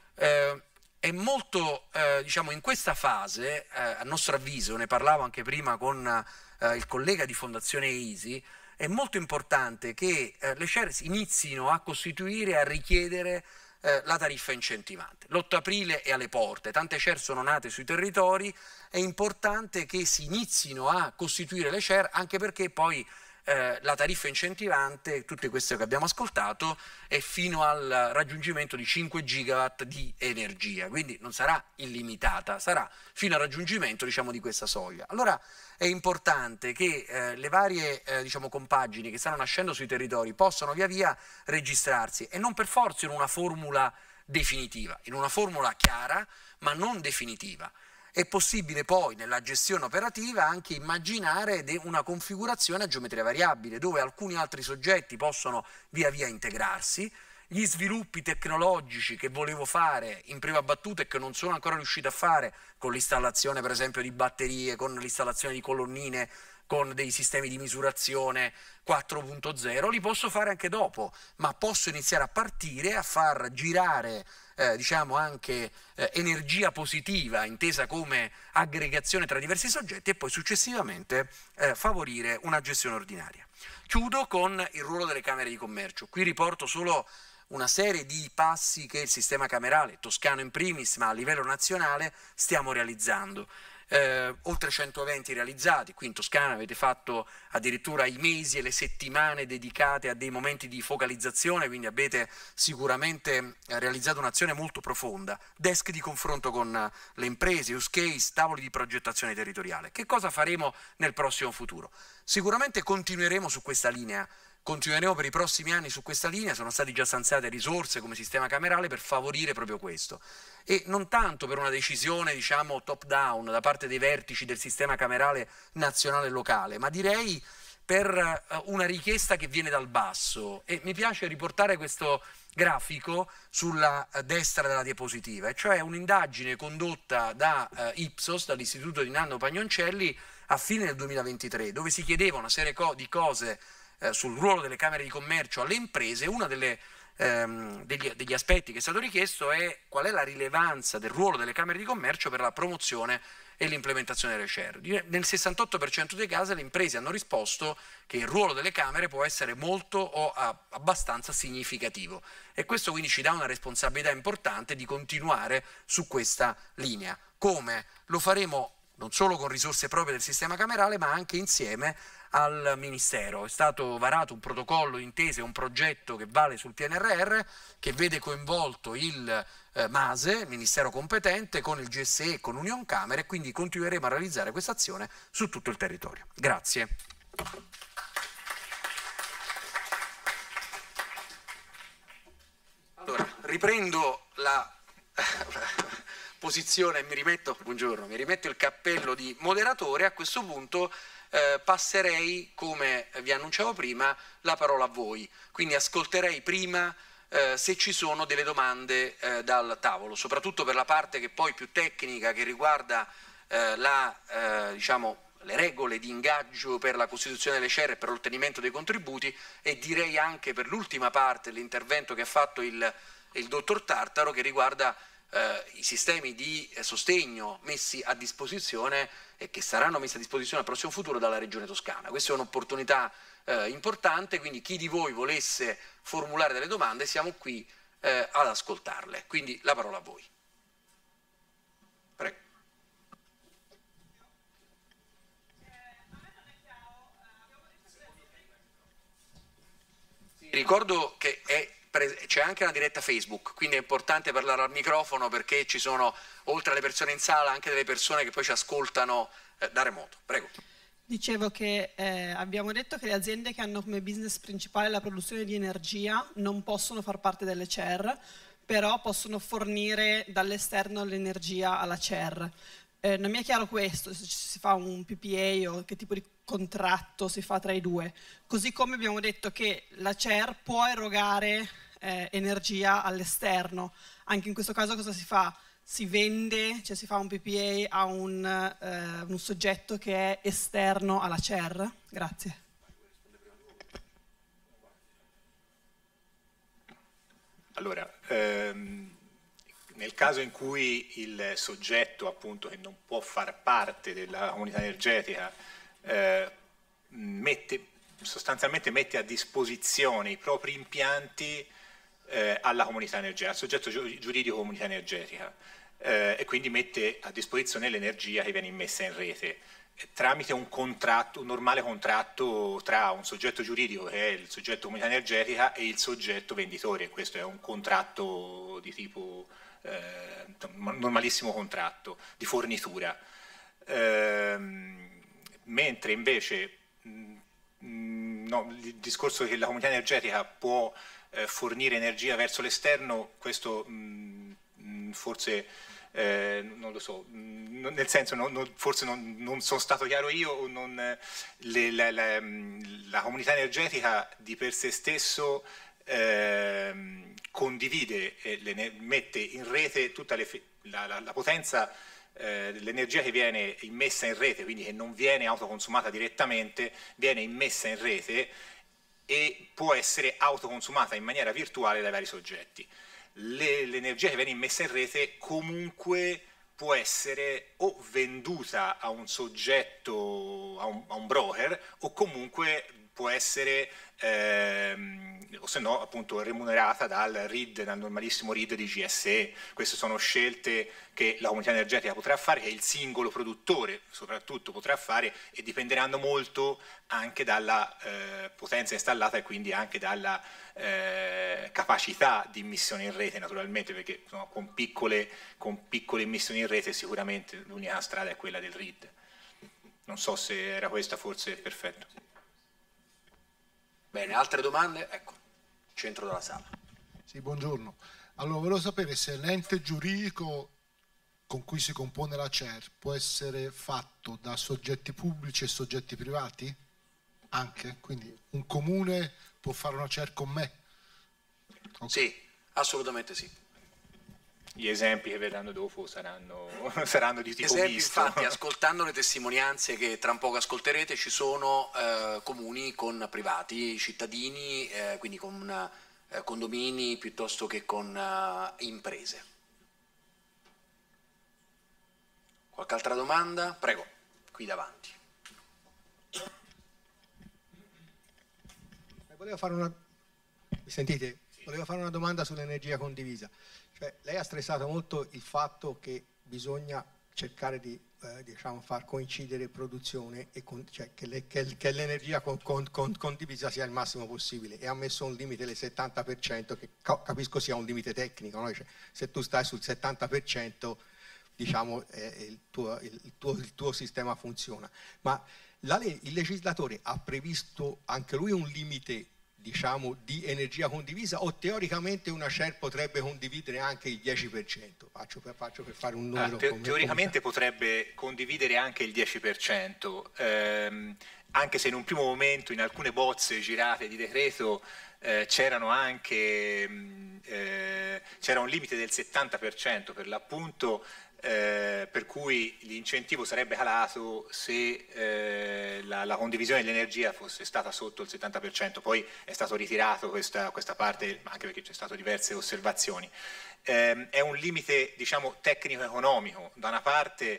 S2: è molto, diciamo, in questa fase, a nostro avviso, ne parlavo anche prima con il collega di Fondazione EISI, è molto importante che le CER inizino a costituire e a richiedere la tariffa incentivante. L'8 aprile è alle porte, tante CER sono nate sui territori, è importante che si inizino a costituire le CER, anche perché poi la tariffa incentivante, tutte queste che abbiamo ascoltato, è fino al raggiungimento di 5 gigawatt di energia, quindi non sarà illimitata, sarà fino al raggiungimento, diciamo, di questa soglia. Allora è importante che le varie diciamo, compagini che stanno nascendo sui territori possano via via registrarsi, e non per forza in una formula definitiva, in una formula chiara ma non definitiva. È possibile poi nella gestione operativa anche immaginare una configurazione a geometria variabile, dove alcuni altri soggetti possono via via integrarsi. Gli sviluppi tecnologici che volevo fare in prima battuta e che non sono ancora riuscito a fare, con l'installazione per esempio di batterie, con l'installazione di colonnine, con dei sistemi di misurazione 4.0, li posso fare anche dopo, ma posso iniziare a partire, a far girare diciamo anche energia positiva, intesa come aggregazione tra diversi soggetti, e poi successivamente favorire una gestione ordinaria. Chiudo con il ruolo delle camere di commercio. Qui riporto solo una serie di passi che il sistema camerale, toscano in primis, ma a livello nazionale, stiamo realizzando. Oltre 120 realizzati, qui in Toscana avete fatto addirittura i mesi e le settimane dedicate a dei momenti di focalizzazione, quindi avete sicuramente realizzato un'azione molto profonda. Desk di confronto con le imprese, use case, tavoli di progettazione territoriale. Che cosa faremo nel prossimo futuro? Sicuramente continueremo su questa linea. Continueremo per i prossimi anni su questa linea, sono state già stanziate risorse come sistema camerale per favorire proprio questo, e non tanto per una decisione diciamo top down da parte dei vertici del sistema camerale nazionale e locale, ma direi per una richiesta che viene dal basso. E mi piace riportare questo grafico sulla destra della diapositiva, e cioè un'indagine condotta da Ipsos, dall'istituto di Nanno Pagnoncelli, a fine del 2023, dove si chiedeva una serie di cose sul ruolo delle camere di commercio alle imprese. Uno degli aspetti che è stato richiesto è qual è la rilevanza del ruolo delle camere di commercio per la promozione e l'implementazione delle CER. Nel 68% dei casi le imprese hanno risposto che il ruolo delle camere può essere molto o abbastanza significativo, e questo quindi ci dà una responsabilità importante di continuare su questa linea. Come? Lo faremo non solo con risorse proprie del sistema camerale, ma anche insieme al Ministero. È stato varato un protocollo d'intesa, un progetto che vale sul PNRR, che vede coinvolto il MASE, il Ministero competente, con il GSE e con Unioncamere, e quindi continueremo a realizzare questa azione su tutto il territorio. Grazie. Allora, riprendo la posizione e mi rimetto il cappello di moderatore. A questo punto passerei, come vi annunciavo prima, la parola a voi. Quindi ascolterei prima se ci sono delle domande dal tavolo, soprattutto per la parte che poi più tecnica, che riguarda diciamo, le regole di ingaggio per la costituzione delle CER e per l'ottenimento dei contributi, e direi anche per l'ultima parte dell'intervento che ha fatto il dottor Tartaro, che riguarda i sistemi di sostegno messi a disposizione e che saranno messi a disposizione al prossimo futuro dalla Regione Toscana. Questa è un'opportunità importante, quindi chi di voi volesse formulare delle domande siamo qui ad ascoltarle. Quindi la parola a voi. Prego. Ricordo che c'è anche una diretta Facebook, quindi è importante parlare al microfono, perché ci sono, oltre alle persone in sala, anche delle persone che poi ci ascoltano da remoto. Prego.
S4: Dicevo che abbiamo detto che le aziende che hanno come business principale la produzione di energia non possono far parte delle CER, però possono fornire dall'esterno l'energia alla CER. Non mi è chiaro questo, se si fa un PPA o che tipo di contratto si fa tra i due. Così come abbiamo detto che la CER può erogare energia all'esterno. Anche in questo caso cosa si fa? Si vende, cioè si fa un PPA a un soggetto che è esterno alla CER? Grazie.
S3: Allora, nel caso in cui il soggetto appunto che non può far parte della comunità energetica sostanzialmente mette a disposizione i propri impianti alla comunità energetica, al soggetto giuridico comunità energetica. e quindi mette a disposizione l'energia che viene immessa in rete tramite un contratto, un normale contratto tra un soggetto giuridico che è il soggetto comunità energetica e il soggetto venditore. Questo è un contratto di tipo normalissimo contratto di fornitura, mentre invece no, il discorso che la comunità energetica può fornire energia verso l'esterno, questo forse non lo so, nel senso forse non sono stato chiaro io, la comunità energetica di per sé stesso condivide, mette in rete tutta la potenza, l'energia che viene immessa in rete, quindi che non viene autoconsumata direttamente, viene immessa in rete e può essere autoconsumata in maniera virtuale dai vari soggetti. L'energia che viene immessa in rete comunque può essere o venduta a un soggetto, a un broker, o comunque può essere, o se no appunto remunerata dal RID, dal normalissimo RID di GSE. Queste sono scelte che la comunità energetica potrà fare, che il singolo produttore soprattutto potrà fare, e dipenderanno molto anche dalla potenza installata e quindi anche dalla capacità di immissione in rete, naturalmente, perché insomma, con piccole emissioni in rete sicuramente l'unica strada è quella del RID. Non so se era questa, forse perfetto.
S2: Bene, altre domande? Ecco, centro della sala.
S5: Sì, buongiorno. Allora, volevo sapere se l'ente giuridico con cui si compone la CER può essere fatto da soggetti pubblici e soggetti privati? Anche? Quindi un comune può fare una CER con me? Okay.
S2: Sì, assolutamente sì.
S3: Gli esempi che verranno dopo saranno di tipo
S2: esempi,
S3: misto.
S2: Infatti, ascoltando le testimonianze che tra un poco ascolterete, ci sono comuni con privati, cittadini, quindi con condomini piuttosto che con imprese. Qualche altra domanda? Prego, qui davanti.
S6: Volevo fare una... Mi sentite? Volevo fare una domanda sull'energia condivisa. Cioè, lei ha stressato molto il fatto che bisogna cercare di diciamo, far coincidere produzione e cioè, che l'energia condivisa sia il massimo possibile, e ha messo un limite del 70%, che capisco sia un limite tecnico, no? Cioè, se tu stai sul 70%, diciamo, il tuo sistema funziona. Ma il legislatore ha previsto anche lui un limite, diciamo, di energia condivisa, o teoricamente una CER potrebbe condividere anche il 10%? Faccio per fare un numero.
S3: Teoricamente potrebbe condividere anche il 10%, anche se in un primo momento in alcune bozze girate di decreto c'era un limite del 70% per l'appunto, per cui l'incentivo sarebbe calato se la condivisione dell'energia fosse stata sotto il 70%, poi è stato ritirato questa parte, anche perché c'è stato diverse osservazioni. È un limite, diciamo, tecnico-economico. Da una parte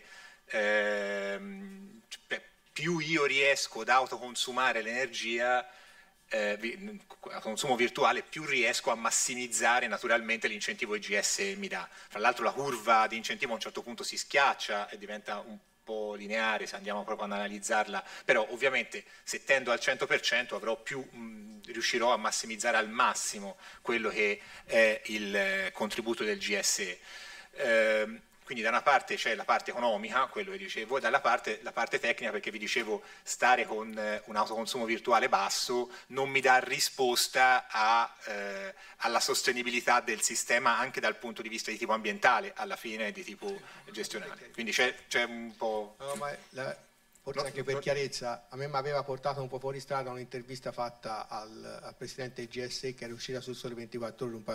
S3: più io riesco ad autoconsumare l'energia a consumo virtuale, più riesco a massimizzare naturalmente l'incentivo che GS mi dà. Fra l'altro la curva di incentivo a un certo punto si schiaccia e diventa un po' lineare se andiamo proprio ad analizzarla, però ovviamente se tendo al 100% riuscirò a massimizzare al massimo quello che è il contributo del GSE. Quindi da una parte c'è la parte economica, quello che dicevo, e dalla parte la parte tecnica, perché vi dicevo, stare con un autoconsumo virtuale basso non mi dà risposta alla sostenibilità del sistema anche dal punto di vista di tipo ambientale, alla fine di tipo gestionale. Quindi c'è un po'...
S6: No, ma forse anche per chiarezza, a me mi aveva portato un po' fuori strada un'intervista fatta al presidente del GSE, che era uscita sul Sole 24 Ore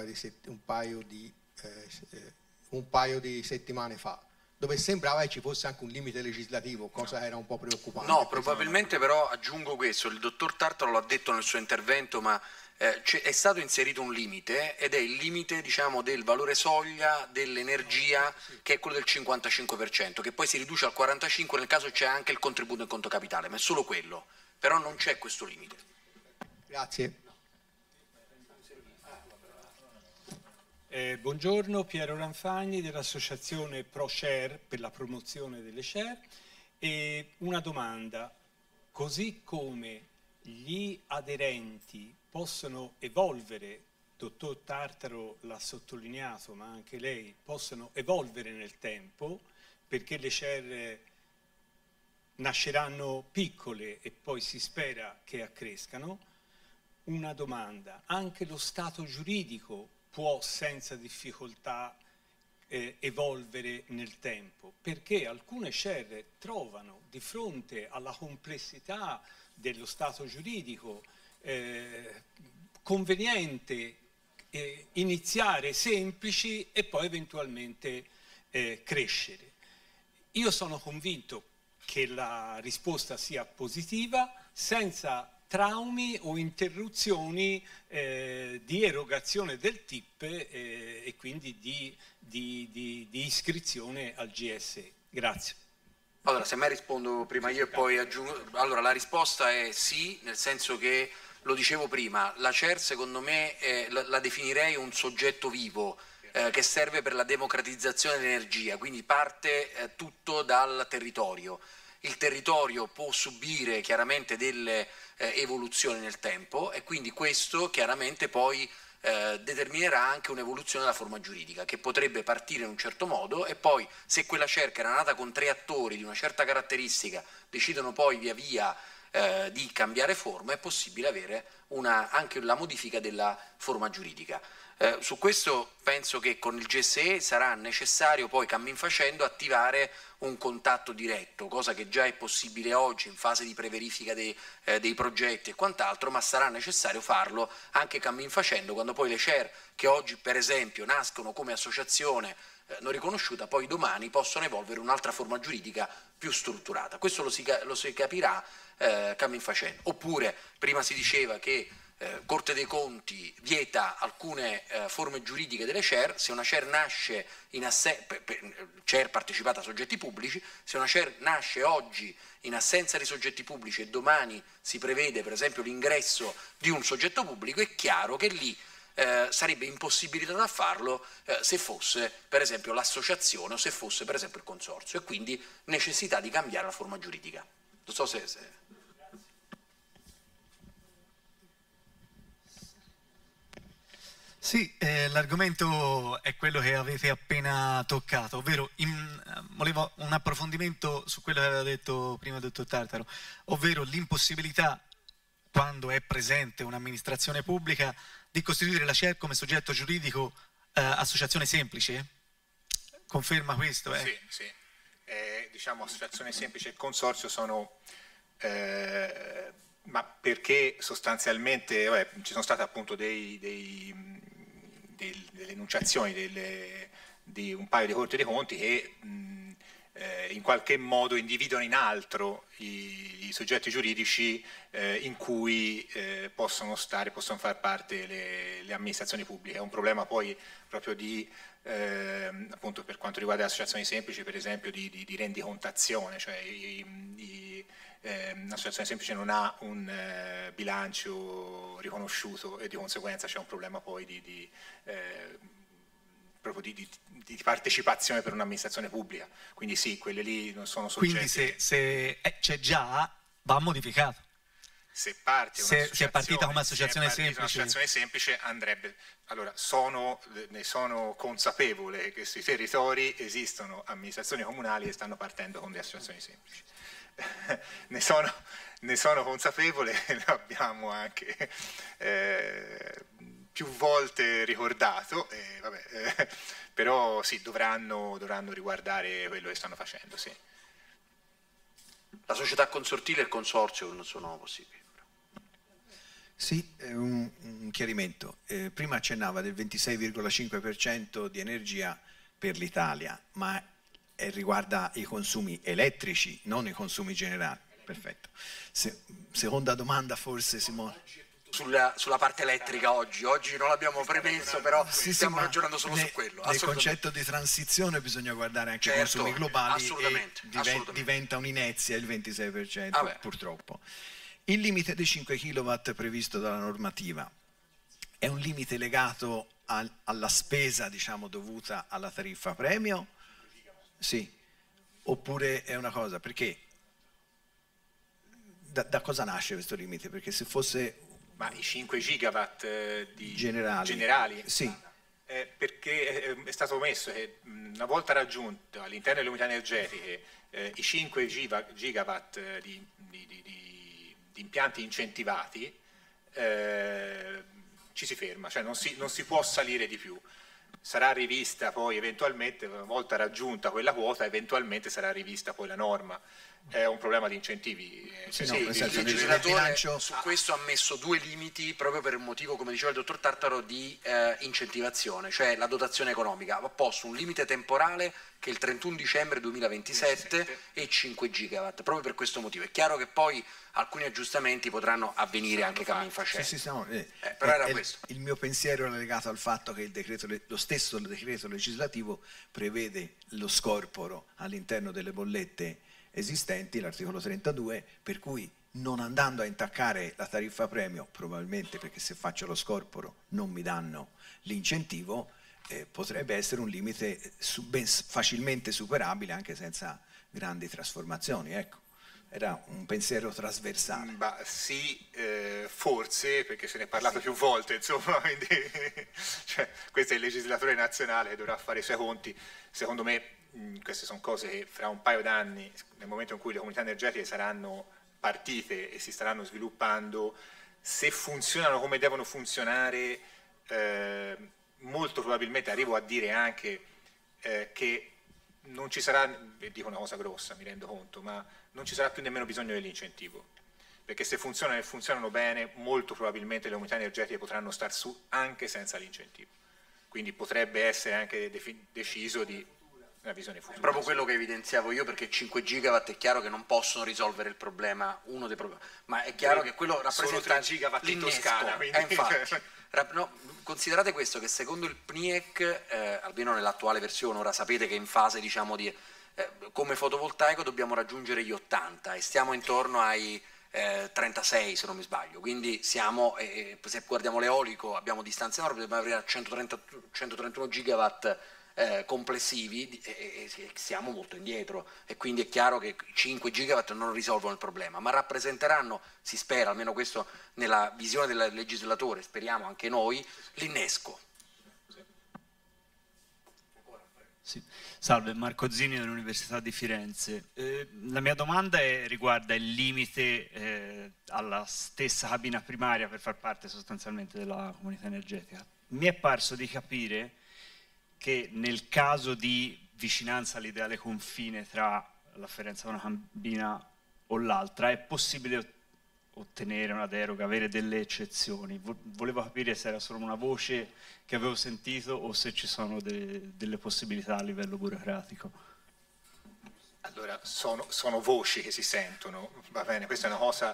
S6: un paio di settimane fa, dove sembrava che ci fosse anche un limite legislativo, cosa era un po' preoccupante.
S2: No, probabilmente, però aggiungo questo, il dottor Tartaro l'ha detto nel suo intervento, ma è stato inserito un limite, ed è il limite, diciamo, del valore soglia dell'energia, che è quello del 55%, che poi si riduce al 45% nel caso c'è anche il contributo in conto capitale, ma è solo quello, però non c'è questo limite.
S6: Grazie.
S7: Buongiorno, Piero Ranfagni dell'associazione ProShare per la promozione delle share. E una domanda: così come gli aderenti possono evolvere, dottor Tartaro l'ha sottolineato, ma anche lei, possono evolvere nel tempo, perché le share nasceranno piccole e poi si spera che accrescano. Una domanda: anche lo stato giuridico può senza difficoltà evolvere nel tempo, perché alcune share trovano di fronte alla complessità dello stato giuridico conveniente iniziare semplici e poi eventualmente crescere. Io sono convinto che la risposta sia positiva, senza traumi o interruzioni di erogazione del TIP e quindi di iscrizione al GSE. Grazie.
S2: Allora, se mai rispondo prima io e poi aggiungo. Allora, la risposta è sì, nel senso che, lo dicevo prima, la CER secondo me la definirei un soggetto vivo che serve per la democratizzazione dell'energia, quindi parte tutto dal territorio. Il territorio può subire chiaramente delle evoluzioni nel tempo e quindi questo chiaramente poi determinerà anche un'evoluzione della forma giuridica, che potrebbe partire in un certo modo e poi, se quella cerca era nata con 3 attori di una certa caratteristica, decidono poi via via di cambiare forma, è possibile avere anche la modifica della forma giuridica. Su questo penso che con il GSE sarà necessario poi, cammin facendo, attivare un contatto diretto, cosa che già è possibile oggi in fase di preverifica dei progetti e quant'altro, ma sarà necessario farlo anche cammin facendo, quando poi le CER, che oggi per esempio nascono come associazione non riconosciuta, poi domani possono evolvere un'altra forma giuridica più strutturata. Questo lo si capirà cammin facendo. Oppure prima si diceva che Corte dei Conti vieta alcune forme giuridiche delle CER. Se una CER nasce CER partecipata a soggetti pubblici, se una CER nasce oggi in assenza di soggetti pubblici e domani si prevede per esempio l'ingresso di un soggetto pubblico, è chiaro che lì sarebbe impossibilitato a farlo se fosse per esempio l'associazione o se fosse per esempio il consorzio, e quindi necessità di cambiare la forma giuridica. Non so se...
S8: Sì, l'argomento è quello che avete appena toccato, ovvero volevo un approfondimento su quello che aveva detto prima il dottor Tartaro, ovvero l'impossibilità, quando è presente un'amministrazione pubblica, di costituire la CER come soggetto giuridico associazione semplice? Conferma questo?
S3: Sì, sì. Diciamo associazione semplice e consorzio sono... ma perché sostanzialmente ci sono state appunto delle enunciazioni di un paio di Corti dei Conti che in qualche modo individuano in altro i soggetti giuridici in cui possono far parte le amministrazioni pubbliche. È un problema poi proprio di appunto per quanto riguarda le associazioni semplici, per esempio di rendicontazione, cioè un'associazione semplice non ha un bilancio riconosciuto e di conseguenza c'è un problema poi proprio di partecipazione per un'amministrazione pubblica. Quindi sì, quelle lì non sono soggetti.
S8: Quindi se c'è già, va modificato.
S3: Se è
S8: partita come associazione
S3: semplice andrebbe. Allora, ne sono consapevole che sui territori esistono amministrazioni comunali che stanno partendo con le associazioni semplici. ne sono consapevole, lo abbiamo anche più volte ricordato, però sì, dovranno riguardare quello che stanno facendo, sì.
S2: La società consortile e il consorzio non sono possibili.
S9: Sì, un chiarimento. Prima accennava del 26,5% di energia per l'Italia, ma riguarda i consumi elettrici, non i consumi generali. Perfetto. Seconda domanda forse, Simone.
S2: Sulla parte elettrica oggi non l'abbiamo premesso, però stiamo ragionando solo su quello.
S9: Nel concetto di transizione bisogna guardare anche i consumi globali,
S2: assolutamente.
S9: Diventa un'inezia il 26%, purtroppo. Il limite dei 5 kW previsto dalla normativa è un limite legato alla spesa, diciamo, dovuta alla tariffa premio? Sì. Oppure è una cosa, perché da cosa nasce questo limite? Perché se fosse...
S3: Ma i 5 gigawatt
S9: generali? Sì.
S3: Perché è stato messo che una volta raggiunto all'interno delle unità energetiche i 5 gigawatt di impianti incentivati, ci si ferma, cioè non si può salire di più. Sarà rivista poi eventualmente, una volta raggiunta quella quota, eventualmente sarà rivista poi la norma. È un problema di incentivi.
S2: Sì, il legislatore su questo ha messo 2 limiti proprio per il motivo, come diceva il dottor Tartaro, di incentivazione, cioè la dotazione economica. Ha posto un limite temporale che è il 31 dicembre 2027 e 5 gigawatt, proprio per questo motivo. È chiaro che poi alcuni aggiustamenti potranno avvenire anche cammin facendo. Però era questo.
S9: Il mio pensiero era legato al fatto che lo stesso decreto legislativo prevede lo scorporo all'interno delle bollette esistenti, l'articolo 32, per cui non andando a intaccare la tariffa premio, probabilmente perché se faccio lo scorporo non mi danno l'incentivo, potrebbe essere un limite ben facilmente superabile anche senza grandi trasformazioni. Ecco, era un pensiero trasversale.
S3: Sì, forse, perché se ne è parlato più volte, insomma, quindi, cioè, questo è il legislatore nazionale che dovrà fare i suoi conti. Secondo me queste sono cose che fra un paio d'anni, nel momento in cui le comunità energetiche saranno partite e si staranno sviluppando, se funzionano come devono funzionare, molto probabilmente arrivo a dire anche che non ci sarà, e dico una cosa grossa, mi rendo conto, ma non ci sarà più nemmeno bisogno dell'incentivo, perché se funzionano e funzionano bene, molto probabilmente le comunità energetiche potranno star su anche senza l'incentivo, quindi potrebbe essere anche deciso di una visione futura.
S2: È proprio quello che evidenziavo io, perché 5 gigawatt è chiaro che non possono risolvere il problema, uno dei problemi, ma è chiaro che quello rappresenta
S3: solo 3 gigawatt in Toscana,
S2: infatti. No, considerate questo, che secondo il PNIEC, almeno nell'attuale versione, ora sapete che è in fase, diciamo, di come fotovoltaico dobbiamo raggiungere gli 80 e stiamo intorno ai 36 se non mi sbaglio, quindi siamo, se guardiamo l'eolico abbiamo distanze enormi, dobbiamo arrivare a 131 gigawatt complessivi e siamo molto indietro, e quindi è chiaro che 5 gigawatt non risolvono il problema, ma rappresenteranno, si spera, almeno questo nella visione del legislatore, speriamo anche noi, l'innesco.
S10: Sì. Salve, Marco Zini dell'Università di Firenze. La mia domanda riguarda il limite alla stessa cabina primaria per far parte sostanzialmente della comunità energetica. Mi è parso di capire che nel caso di vicinanza all'ideale confine tra l'afferenza a una cabina o l'altra è possibile ottenere una deroga, avere delle eccezioni. Volevo capire se era solo una voce che avevo sentito o se ci sono delle possibilità a livello burocratico.
S3: Allora, sono voci che si sentono, va bene, questa è una cosa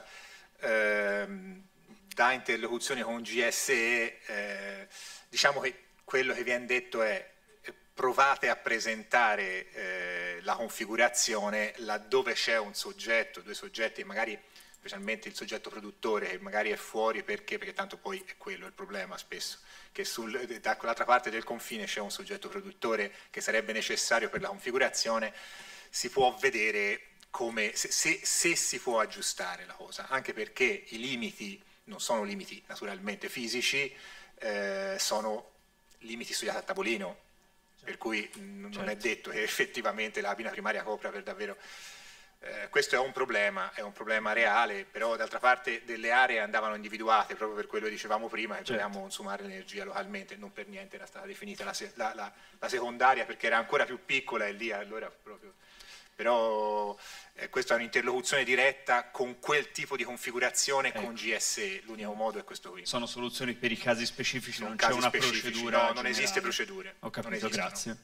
S3: da interlocuzione con GSE, diciamo che quello che viene detto è provate a presentare la configurazione laddove c'è un soggetto, 2 soggetti, magari specialmente il soggetto produttore che magari è fuori perché tanto poi è quello il problema spesso, che da quell'altra parte del confine c'è un soggetto produttore che sarebbe necessario per la configurazione, si può vedere come, se si può aggiustare la cosa, anche perché i limiti non sono limiti naturalmente fisici, sono limiti studiati a tavolino, per cui non è detto che effettivamente la cabina primaria copra per davvero. Questo è un problema reale, però d'altra parte delle aree andavano individuate proprio per quello che dicevamo prima, che dobbiamo consumare l'energia localmente, non per niente era stata definita la secondaria perché era ancora più piccola e lì allora proprio. Però questa è un'interlocuzione diretta con quel tipo di configurazione con GSE, l'unico modo è questo qui.
S10: Sono soluzioni per i casi specifici, non c'è una procedura.
S3: No, non esiste procedure.
S10: Ho capito, grazie.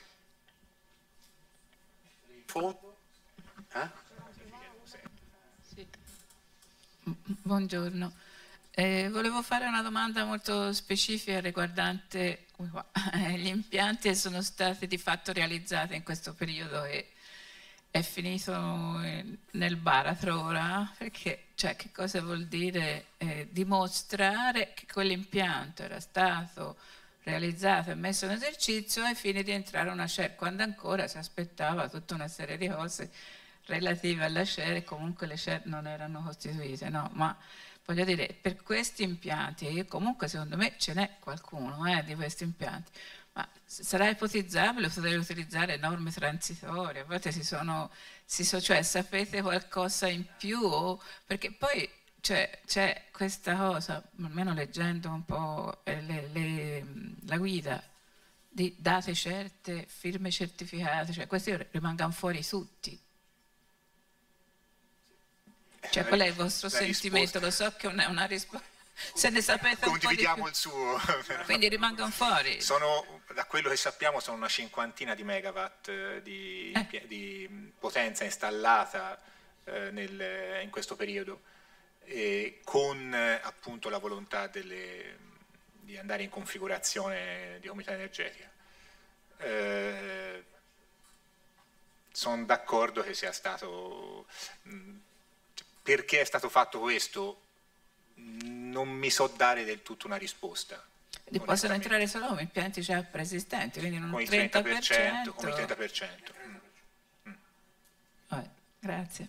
S11: Sì. Buongiorno, volevo fare una domanda molto specifica riguardante gli impianti che sono stati di fatto realizzati in questo periodo e è finito nel baratro ora, perché cioè, che cosa vuol dire dimostrare che quell'impianto era stato realizzato e messo in esercizio ai fini di entrare a una share, quando ancora si aspettava tutta una serie di cose relative alla share e comunque le share non erano costituite, no? Ma voglio dire, per questi impianti, comunque secondo me ce n'è qualcuno di questi impianti, ma sarà ipotizzabile poter utilizzare norme transitorie, a volte cioè sapete qualcosa in più, perché poi c'è questa cosa, almeno leggendo un po' la guida, di date certe, firme certificate, cioè questi rimangono fuori tutti. Cioè, qual è il vostro sentimento? Lo so che è una risposta. Se ne sapete un po' di più.
S3: Il suo.
S11: Quindi rimangono fuori.
S3: Da quello che sappiamo sono una 50 di megawatt di potenza installata in questo periodo, con appunto la volontà di andare in configurazione di comunità energetica. Sono d'accordo che sia stato... Perché è stato fatto questo? Non mi so dare del tutto una risposta.
S11: Possono entrare solo come impianti già preesistenti, quindi non
S3: con il
S11: 30%.
S3: Con il 30%.
S11: Grazie.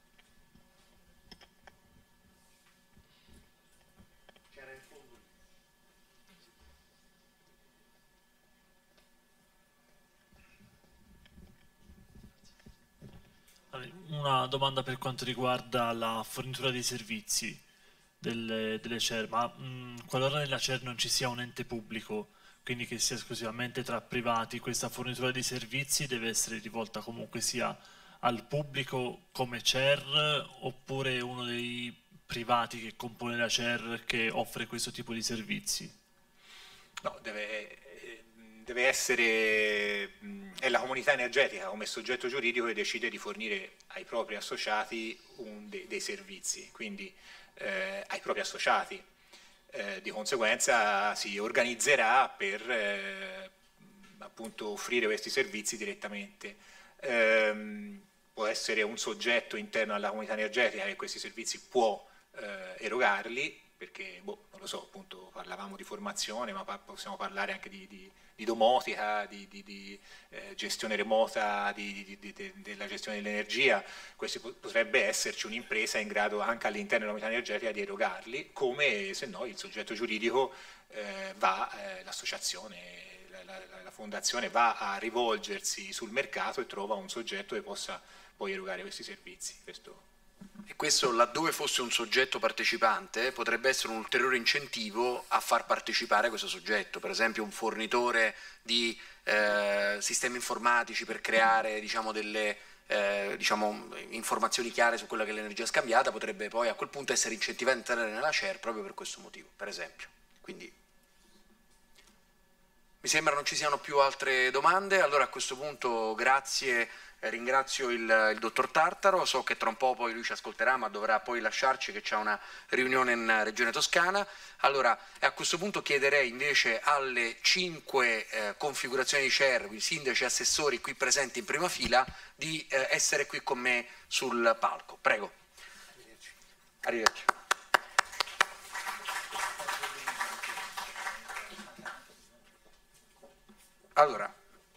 S12: Una domanda per quanto riguarda la fornitura dei servizi delle CER, ma qualora nella CER non ci sia un ente pubblico, quindi che sia esclusivamente tra privati, questa fornitura di servizi deve essere rivolta comunque sia al pubblico come CER oppure uno dei privati che compone la CER che offre questo tipo di servizi?
S3: No, deve essere, è la comunità energetica come soggetto giuridico che decide di fornire ai propri associati dei servizi, quindi ai propri associati. Di conseguenza si organizzerà per appunto offrire questi servizi direttamente. Può essere un soggetto interno alla comunità energetica che questi servizi può erogarli, perché non lo so, appunto parlavamo di formazione, ma possiamo parlare anche di domotica, di gestione remota della gestione dell'energia. Potrebbe esserci un'impresa in grado anche all'interno della comunità energetica di erogarli, come se no il soggetto giuridico l'associazione, la fondazione va a rivolgersi sul mercato e trova un soggetto che possa poi erogare questi servizi.
S2: E questo, laddove fosse un soggetto partecipante, potrebbe essere un ulteriore incentivo a far partecipare questo soggetto, per esempio un fornitore di sistemi informatici per creare delle informazioni chiare su quella che è l'energia scambiata, potrebbe poi a quel punto essere incentivato a entrare nella CER proprio per questo motivo, per esempio. Quindi mi sembra non ci siano più altre domande, allora a questo punto grazie. Ringrazio il dottor Tartaro, so che tra un po' poi lui ci ascolterà ma dovrà poi lasciarci, che c'è una riunione in Regione Toscana. Allora a questo punto chiederei invece alle 5 configurazioni di CER, i sindaci e assessori qui presenti in prima fila, di essere qui con me sul palco. Prego. Arrivederci. Allora.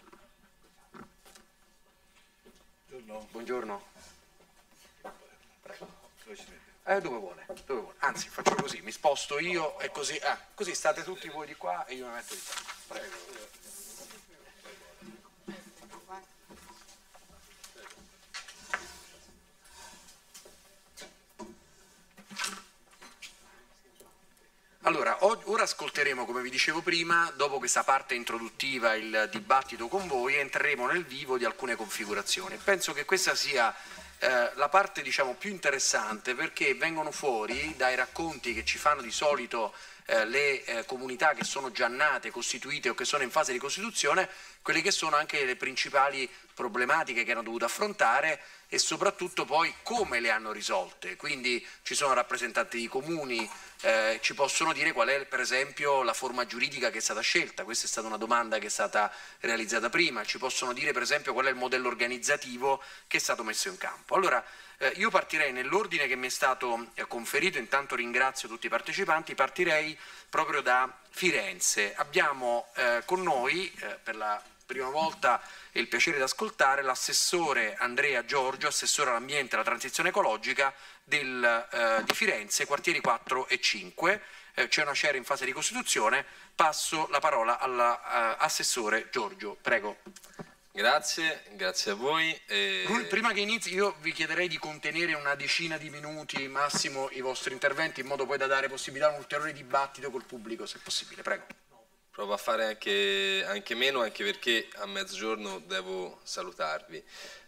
S2: Buongiorno. Prego. Dove vuole? Anzi, faccio così, mi sposto io e così state tutti voi di qua e io mi metto di qua. Prego. Allora, ora ascolteremo, come vi dicevo prima, dopo questa parte introduttiva, il dibattito con voi, entreremo nel vivo di alcune configurazioni. Penso che questa sia la parte, diciamo, più interessante, perché vengono fuori dai racconti che ci fanno di solito le comunità che sono già nate, costituite o che sono in fase di costituzione, quelle che sono anche le principali problematiche che hanno dovuto affrontare e soprattutto poi come le hanno risolte. Quindi ci sono rappresentanti di comuni, ci possono dire qual è per esempio la forma giuridica che è stata scelta, questa è stata una domanda che è stata realizzata prima, ci possono dire per esempio qual è il modello organizzativo che è stato messo in campo. Allora Io partirei nell'ordine che mi è stato conferito, intanto ringrazio tutti i partecipanti, partirei proprio da Firenze. Abbiamo con noi per la prima volta il piacere di ascoltare l'assessore Andrea Giorgio, assessore all'ambiente e alla transizione ecologica di Firenze, quartieri 4 e 5. C'è una CER in fase di costituzione, passo la parola all'assessore Giorgio, prego.
S13: Grazie a voi.
S2: Prima che inizi io vi chiederei di contenere una decina di minuti massimo i vostri interventi in modo poi da dare possibilità a un ulteriore dibattito col pubblico, se possibile, prego.
S13: Provo a fare anche meno, anche perché a mezzogiorno devo salutarvi.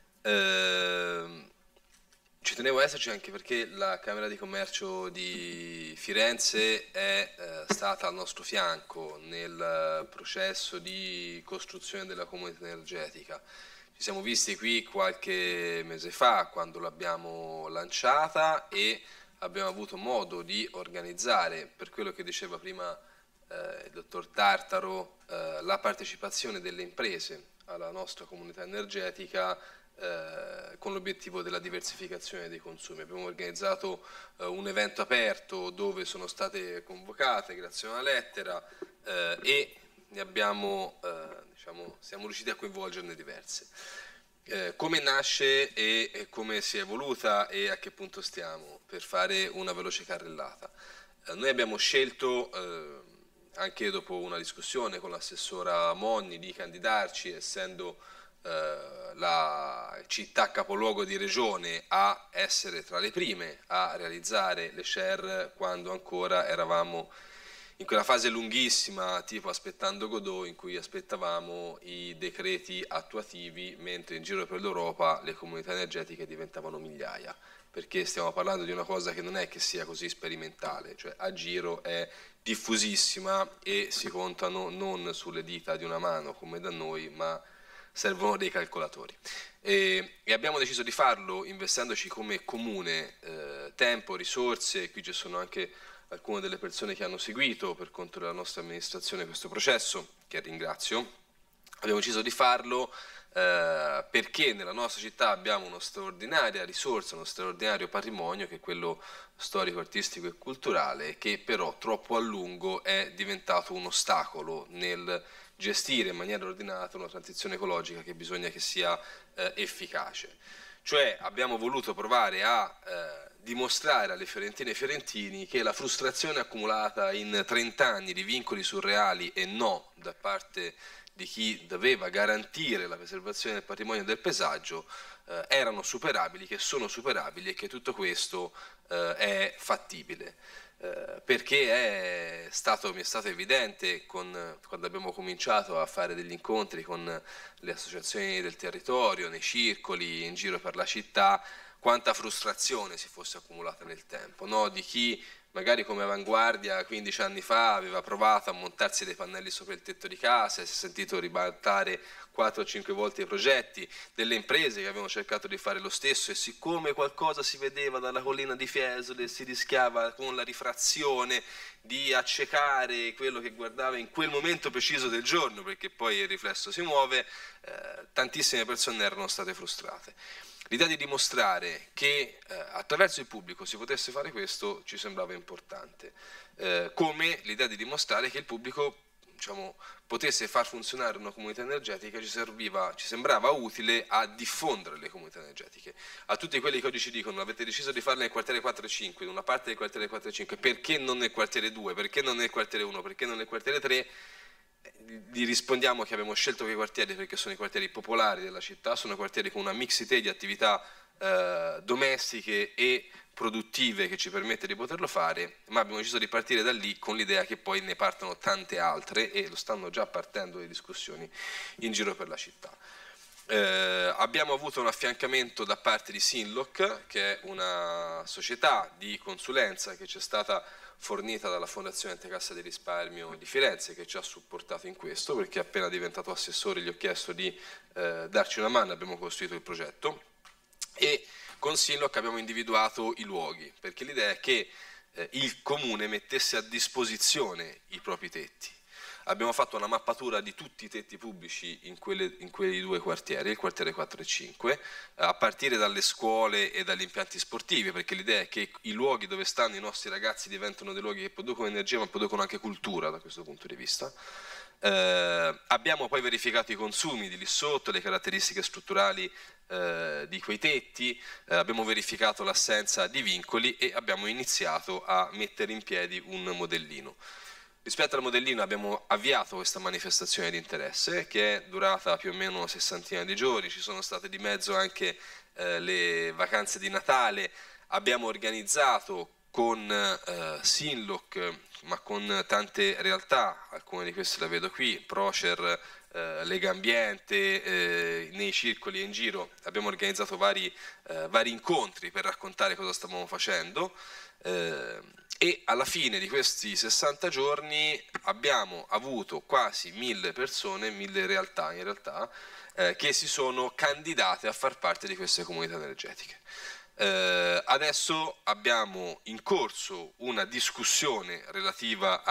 S13: Ci tenevo a esserci anche perché la Camera di Commercio di Firenze è stata al nostro fianco nel processo di costruzione della comunità energetica. Ci siamo visti qui qualche mese fa quando l'abbiamo lanciata e abbiamo avuto modo di organizzare, per quello che diceva prima il dottor Tartaro, la partecipazione delle imprese alla nostra comunità energetica con l'obiettivo della diversificazione dei consumi. Abbiamo organizzato un evento aperto dove sono state convocate grazie a una lettera e ne abbiamo, siamo riusciti a coinvolgerne diverse. Come nasce e come si è evoluta e a che punto stiamo, per fare una veloce carrellata. Noi abbiamo scelto, anche dopo una discussione con l'assessora Monni, di candidarci, essendo la città capoluogo di regione, a essere tra le prime a realizzare le CER quando ancora eravamo in quella fase lunghissima, tipo aspettando Godot, in cui aspettavamo i decreti attuativi, mentre in giro per l'Europa le comunità energetiche diventavano migliaia, perché stiamo parlando di una cosa che non è che sia così sperimentale, cioè a giro è diffusissima e si contano non sulle dita di una mano come da noi, ma servono dei calcolatori. E abbiamo deciso di farlo investendoci come comune tempo, risorse. Qui ci sono anche alcune delle persone che hanno seguito per conto della nostra amministrazione questo processo, che ringrazio. Abbiamo deciso di farlo perché nella nostra città abbiamo una straordinaria risorsa, uno straordinario patrimonio, che è quello storico, artistico e culturale, che però troppo a lungo è diventato un ostacolo nel gestire in maniera ordinata una transizione ecologica che bisogna che sia efficace. Cioè abbiamo voluto provare a dimostrare alle fiorentine e fiorentini che la frustrazione accumulata in 30 anni di vincoli surreali e no da parte di chi doveva garantire la preservazione del patrimonio e del paesaggio erano superabili, che sono superabili e che tutto questo è fattibile. Perché mi è stato evidente quando abbiamo cominciato a fare degli incontri con le associazioni del territorio, nei circoli, in giro per la città, quanta frustrazione si fosse accumulata nel tempo, no? Di chi magari come avanguardia 15 anni fa aveva provato a montarsi dei pannelli sopra il tetto di casa e si è sentito ribaltare 4 o 5 volte i progetti, delle imprese che avevano cercato di fare lo stesso e siccome qualcosa si vedeva dalla collina di Fiesole si rischiava con la rifrazione di accecare quello che guardava in quel momento preciso del giorno, perché poi il riflesso si muove, tantissime persone erano state frustrate. L'idea di dimostrare che attraverso il pubblico si potesse fare questo ci sembrava importante, come l'idea di dimostrare che il pubblico, diciamo, potesse far funzionare una comunità energetica ci sembrava utile a diffondere le comunità energetiche. A tutti quelli che oggi ci dicono avete deciso di farle nel quartiere 4 e 5, in una parte del quartiere 4 e 5, perché non nel quartiere 2, perché non nel quartiere 1, perché non nel quartiere 3, gli rispondiamo che abbiamo scelto quei quartieri perché sono i quartieri popolari della città, sono quartieri con una mixité di attività domestiche e produttive che ci permette di poterlo fare, ma abbiamo deciso di partire da lì con l'idea che poi ne partano tante altre e lo stanno già partendo le discussioni in giro per la città. Abbiamo avuto un affiancamento da parte di Sinloc, che è una società di consulenza che ci è stata fornita dalla Fondazione Antecassa di Risparmio di Firenze, che ci ha supportato in questo, perché appena diventato assessore gli ho chiesto di darci una mano, abbiamo costruito il progetto e con Sinloc abbiamo individuato i luoghi, perché l'idea è che il comune mettesse a disposizione i propri tetti. abbiamo fatto una mappatura di tutti i tetti pubblici in quei due quartieri, il quartiere 4 e 5, a partire dalle scuole e dagli impianti sportivi, perché l'idea è che i luoghi dove stanno i nostri ragazzi diventano dei luoghi che producono energia ma producono anche cultura da questo punto di vista. Abbiamo poi verificato i consumi di lì sotto, le caratteristiche strutturali di quei tetti, abbiamo verificato l'assenza di vincoli e abbiamo iniziato a mettere in piedi un modellino. Rispetto al modellino abbiamo avviato questa manifestazione di interesse che è durata più o meno una sessantina di giorni, ci sono state di mezzo anche le vacanze di Natale, abbiamo organizzato con Sinloc, ma con tante realtà, alcune di queste le vedo qui, Procer, Lega Ambiente, nei circoli e in giro, abbiamo organizzato vari incontri per raccontare cosa stavamo facendo e alla fine di questi 60 giorni abbiamo avuto quasi 1000 persone, 1000 realtà in realtà, che si sono candidate a far parte di queste comunità energetiche. Adesso abbiamo in corso una discussione relativa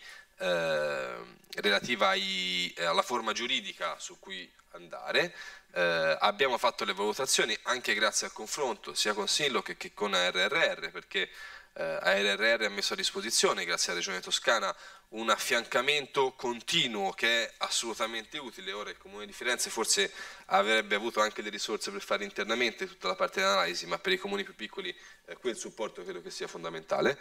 S13: alla forma giuridica su cui andare. Abbiamo fatto le valutazioni anche grazie al confronto sia con Sinloc che con ARRR, perché ARRR ha messo a disposizione, grazie alla Regione Toscana, un affiancamento continuo che è assolutamente utile. Ora il Comune di Firenze forse avrebbe avuto anche le risorse per fare internamente tutta la parte di analisi, ma per i comuni più piccoli quel supporto credo che sia fondamentale.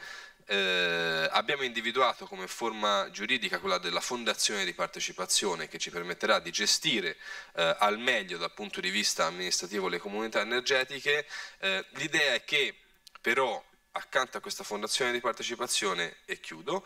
S13: Abbiamo individuato come forma giuridica quella della fondazione di partecipazione che ci permetterà di gestire al meglio dal punto di vista amministrativo le comunità energetiche. L'idea è che però accanto a questa fondazione di partecipazione, e chiudo,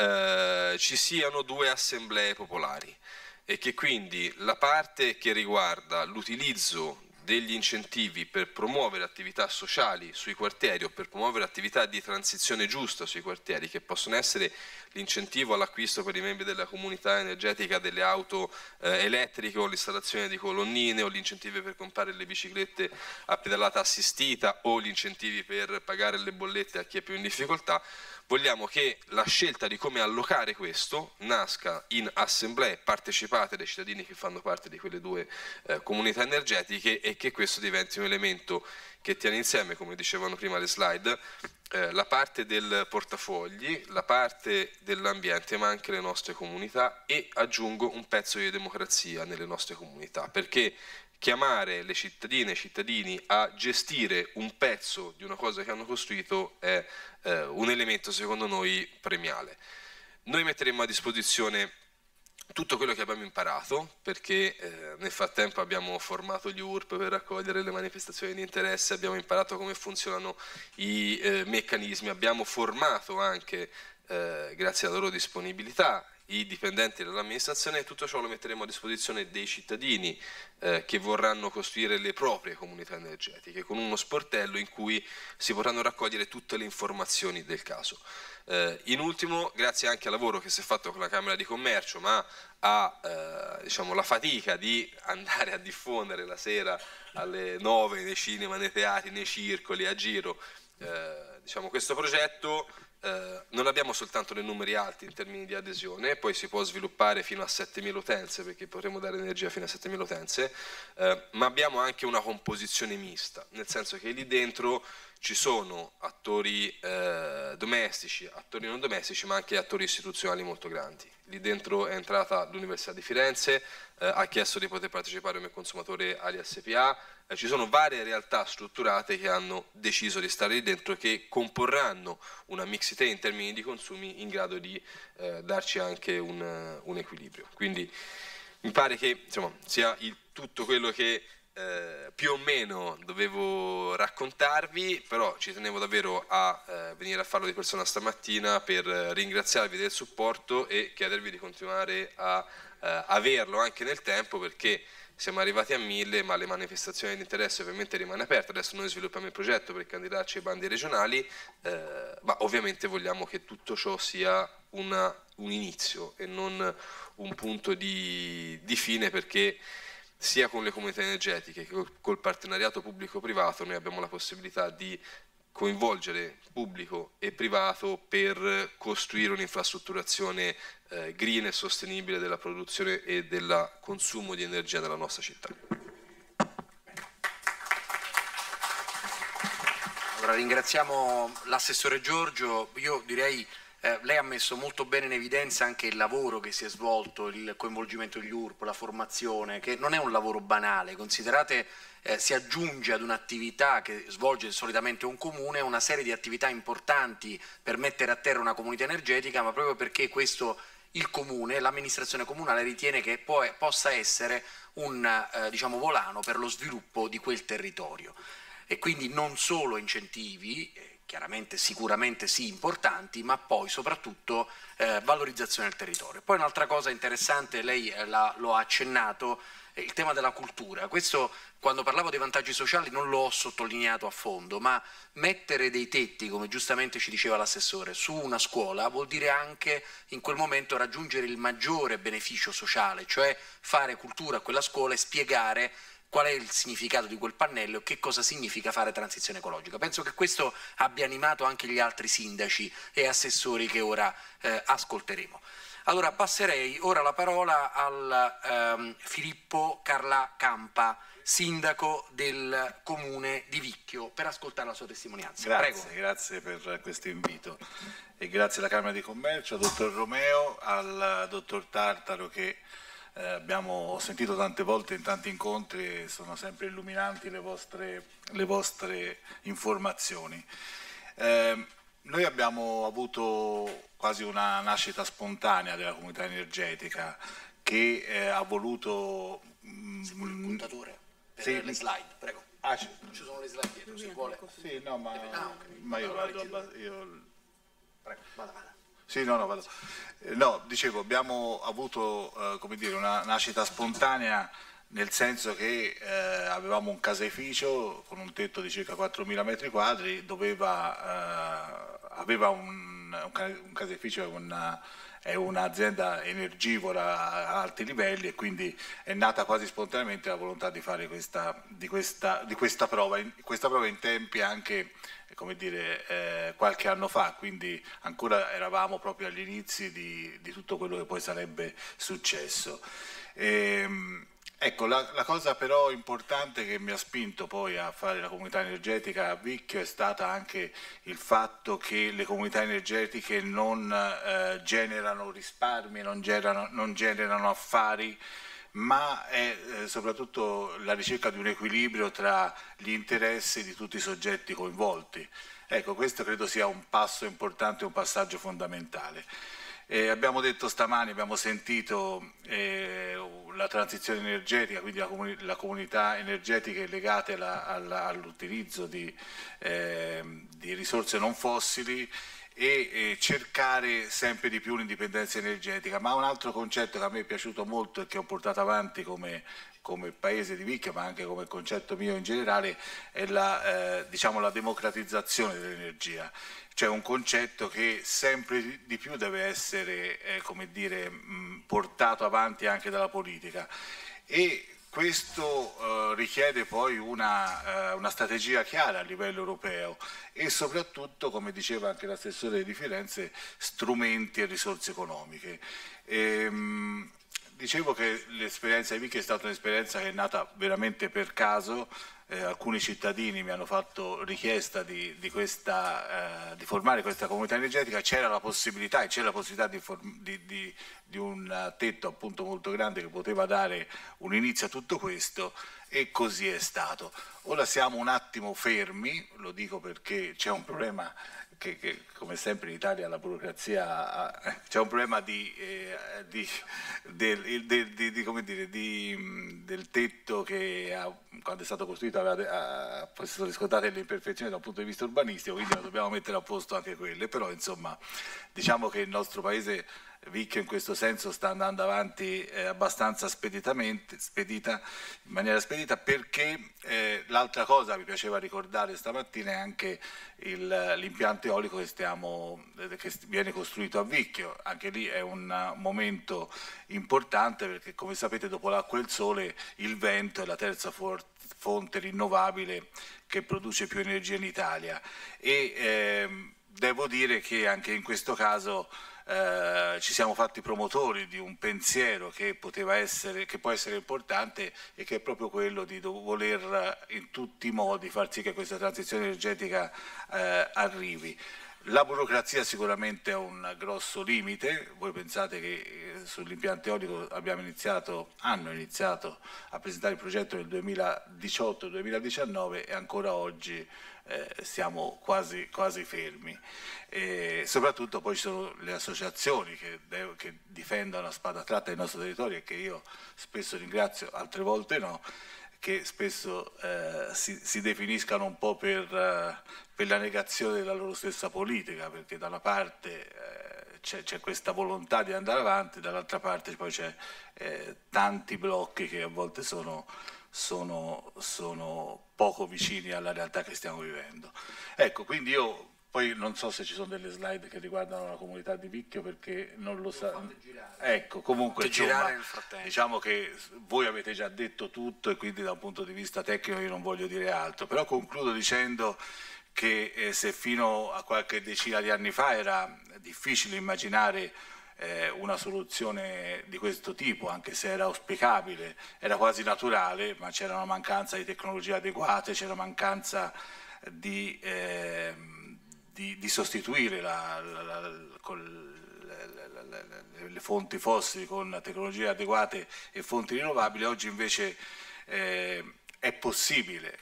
S13: ci siano 2 assemblee popolari e che quindi la parte che riguarda l'utilizzo degli incentivi per promuovere attività sociali sui quartieri o per promuovere attività di transizione giusta sui quartieri, che possono essere l'incentivo all'acquisto per i membri della comunità energetica delle auto elettriche o l'installazione di colonnine o gli incentivi per comprare le biciclette a pedalata assistita o gli incentivi per pagare le bollette a chi è più in difficoltà. Vogliamo che la scelta di come allocare questo nasca in assemblee partecipate dai cittadini che fanno parte di quelle 2 comunità energetiche e che questo diventi un elemento che tiene insieme, come dicevano prima le slide, la parte del portafogli, la parte dell'ambiente, ma anche le nostre comunità, e aggiungo un pezzo di democrazia nelle nostre comunità, perché chiamare le cittadine e i cittadini a gestire un pezzo di una cosa che hanno costruito è un elemento secondo noi premiale. Noi metteremo a disposizione tutto quello che abbiamo imparato, perché nel frattempo abbiamo formato gli URP per raccogliere le manifestazioni di interesse, abbiamo imparato come funzionano i meccanismi, abbiamo formato anche, grazie alla loro disponibilità, i dipendenti dell'amministrazione, e tutto ciò lo metteremo a disposizione dei cittadini che vorranno costruire le proprie comunità energetiche, con uno sportello in cui si potranno raccogliere tutte le informazioni del caso. In ultimo, grazie anche al lavoro che si è fatto con la Camera di Commercio, ma diciamo, la fatica di andare a diffondere la sera alle 9 nei cinema, nei teatri, nei circoli, a giro, diciamo, questo progetto. Non abbiamo soltanto dei numeri alti in termini di adesione, poi si può sviluppare fino a 7.000 utenze, perché potremo dare energia fino a 7.000 utenze, ma abbiamo anche una composizione mista, nel senso che lì dentro ci sono attori domestici, attori non domestici, ma anche attori istituzionali molto grandi. Lì dentro è entrata l'Università di Firenze, ha chiesto di poter partecipare come consumatore agli SPA, ci sono varie realtà strutturate che hanno deciso di stare lì dentro, che comporranno una mixité in termini di consumi in grado di darci anche un equilibrio. Quindi mi pare che, insomma, sia tutto quello che più o meno dovevo raccontarvi, però ci tenevo davvero a venire a farlo di persona stamattina per ringraziarvi del supporto e chiedervi di continuare a averlo anche nel tempo, perché siamo arrivati a 1000, ma le manifestazioni di interesse ovviamente rimane aperta. Adesso noi sviluppiamo il progetto per candidarci ai bandi regionali, ma ovviamente vogliamo che tutto ciò sia un inizio e non un punto di fine, perché sia con le comunità energetiche che col partenariato pubblico-privato noi abbiamo la possibilità di coinvolgere pubblico e privato per costruire un'infrastrutturazione green e sostenibile della produzione e del consumo di energia nella nostra città.
S2: Allora, ringraziamo l'assessore Giorgio. Io direi lei ha messo molto bene in evidenza anche il lavoro che si è svolto, il coinvolgimento degli URP, la formazione, che non è un lavoro banale. Considerate, si aggiunge ad un'attività che svolge solitamente un comune una serie di attività importanti per mettere a terra una comunità energetica, ma proprio perché questo il comune, l'amministrazione comunale ritiene che possa essere un diciamo, volano per lo sviluppo di quel territorio. E quindi non solo incentivi, chiaramente sicuramente sì importanti, ma poi soprattutto valorizzazione del territorio. Poi un'altra cosa interessante, lei lo ha accennato, il tema della cultura. Questo, quando parlavo dei vantaggi sociali, non l'ho sottolineato a fondo, ma mettere dei tetti, come giustamente ci diceva l'assessore, su una scuola vuol dire anche in quel momento raggiungere il maggiore beneficio sociale, cioè fare cultura a quella scuola e spiegare qual è il significato di quel pannello e che cosa significa fare transizione ecologica. Penso che questo abbia animato anche gli altri sindaci e assessori che ora ascolteremo. Allora passerei ora la parola al Filippo Carla Campa, sindaco del comune di Vicchio, per ascoltare la sua testimonianza.
S14: Grazie,
S2: Prego.
S14: grazie per questo invito e grazie alla Camera di Commercio, al dottor Romeo, al dottor Tartaro che ho sentito tante volte in tanti incontri e sono sempre illuminanti le vostre informazioni. Noi abbiamo avuto quasi una nascita spontanea della comunità energetica che ha voluto...
S2: Se vuole il puntatore per
S14: sì,
S2: le slide, prego. Ci sono le slide dietro, se vuole.
S14: Sì, no, ma,
S2: okay.
S14: Ma io vado...
S2: Prego, vada.
S14: Sì, no, vado. No, dicevo, abbiamo avuto come dire, una nascita spontanea nel senso che avevamo un caseificio con un tetto di circa 4.000 metri quadri, aveva un caseificio è un'azienda energivora a alti livelli e quindi è nata quasi spontaneamente la volontà di fare questa prova in tempi anche come dire, qualche anno fa, quindi ancora eravamo proprio agli inizi di tutto quello che poi sarebbe successo. Ecco, la cosa però importante che mi ha spinto poi a fare la comunità energetica a Vicchio è stata anche il fatto che le comunità energetiche non generano risparmi, non generano affari, ma è soprattutto la ricerca di un equilibrio tra gli interessi di tutti i soggetti coinvolti. Ecco, questo credo sia un passo importante, un passaggio fondamentale. Abbiamo detto stamani, abbiamo sentito la transizione energetica, quindi la comunità energetiche legate all'utilizzo di risorse non fossili e cercare sempre di più l'indipendenza energetica. Ma un altro concetto che a me è piaciuto molto e che ho portato avanti come paese di Vicchio, ma anche come concetto mio in generale, è diciamo, la democratizzazione dell'energia. Cioè un concetto che sempre di più deve essere come dire, portato avanti anche dalla politica e questo richiede poi una strategia chiara a livello europeo e soprattutto, come diceva anche l'assessore di Firenze, strumenti e risorse economiche. Dicevo che l'esperienza di Vicchio è stata un'esperienza che è nata veramente per caso. Alcuni cittadini mi hanno fatto richiesta di formare questa comunità energetica, c'era la possibilità di un tetto appunto molto grande che poteva dare un inizio a tutto questo e così è stato. Ora siamo un attimo fermi, lo dico perché c'è un problema che come sempre in Italia la burocrazia c'è un problema del tetto che quando è stato costruito aveva sono riscontrate le imperfezioni da un punto di vista urbanistico, quindi dobbiamo mettere a posto anche quelle, però insomma diciamo che il nostro paese Vicchio in questo senso sta andando avanti abbastanza spedita, in maniera spedita, perché l'altra cosa mi piaceva ricordare stamattina è anche l'impianto eolico che viene costruito a Vicchio. Anche lì è un momento importante perché, come sapete, dopo l'acqua e il sole il vento è la terza fonte rinnovabile che produce più energia in Italia, e devo dire che anche in questo caso ci siamo fatti promotori di un pensiero che può essere importante, e che è proprio quello di voler in tutti i modi far sì che questa transizione energetica arrivi. La burocrazia sicuramente è un grosso limite. Voi pensate che sull'impianto eolico hanno iniziato a presentare il progetto nel 2018-2019 e ancora oggi siamo quasi fermi. E soprattutto poi ci sono le associazioni che difendono a spada tratta il nostro territorio, e che io spesso ringrazio, altre volte no, che spesso si definiscano un po' per la negazione della loro stessa politica, perché da una parte c'è questa volontà di andare avanti, dall'altra parte poi c'è tanti blocchi che a volte sono poco vicini alla realtà che stiamo vivendo. Ecco, quindi io poi non so se ci sono delle slide che riguardano la comunità di Vicchio, perché non lo so. Ecco, comunque diciamo che voi avete già detto tutto, e quindi da un punto di vista tecnico io non voglio dire altro, però concludo dicendo che se fino a qualche decina di anni fa era difficile immaginare una soluzione di questo tipo, anche se era auspicabile, era quasi naturale, ma c'era una mancanza di tecnologie adeguate, c'era mancanza di sostituire le fonti fossili con tecnologie adeguate e fonti rinnovabili. Oggi invece è possibile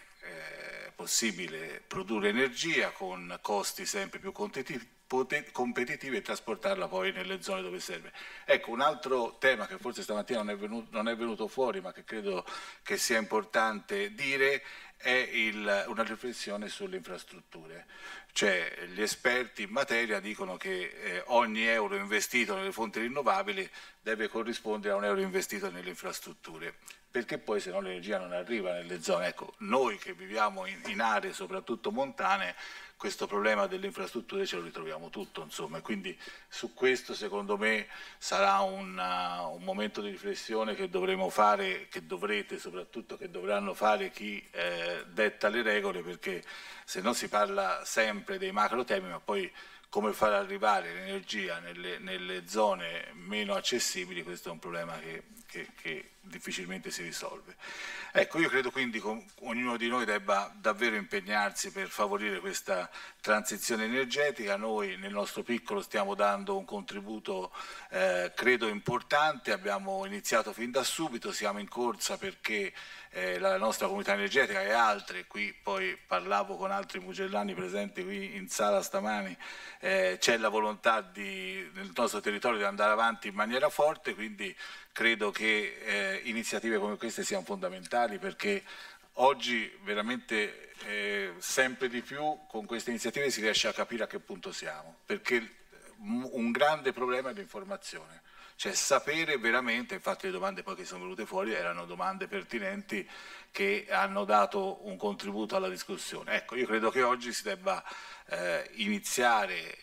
S14: produrre energia con costi sempre più competitivi e trasportarla poi nelle zone dove serve. Ecco, un altro tema che forse stamattina non è venuto fuori, ma che credo che sia importante dire, è una riflessione sulle infrastrutture. Cioè, gli esperti in materia dicono che ogni euro investito nelle fonti rinnovabili deve corrispondere a un euro investito nelle infrastrutture, perché poi se no l'energia non arriva nelle zone. Ecco, noi che viviamo in aree soprattutto montane, questo problema delle infrastrutture ce lo ritroviamo tutto, insomma, e quindi su questo secondo me sarà un momento di riflessione che dovremo fare, che dovranno fare chi detta le regole, perché se no si parla sempre dei macro temi, ma poi come far arrivare l'energia nelle zone meno accessibili, questo è un problema che difficilmente si risolve. Ecco, io credo quindi che ognuno di noi debba davvero impegnarsi per favorire questa transizione energetica. Noi nel nostro piccolo stiamo dando un contributo credo importante, abbiamo iniziato fin da subito, siamo in corsa perché la nostra comunità energetica e altre, qui poi parlavo con altri mugellani presenti qui in sala stamani, c'è la volontà nel nostro territorio di andare avanti in maniera forte, quindi credo che iniziative come queste siano fondamentali, perché oggi veramente sempre di più con queste iniziative si riesce a capire a che punto siamo, perché un grande problema è l'informazione. Cioè sapere veramente, infatti le domande poi che sono venute fuori erano domande pertinenti che hanno dato un contributo alla discussione. Ecco, io credo che oggi si debba iniziare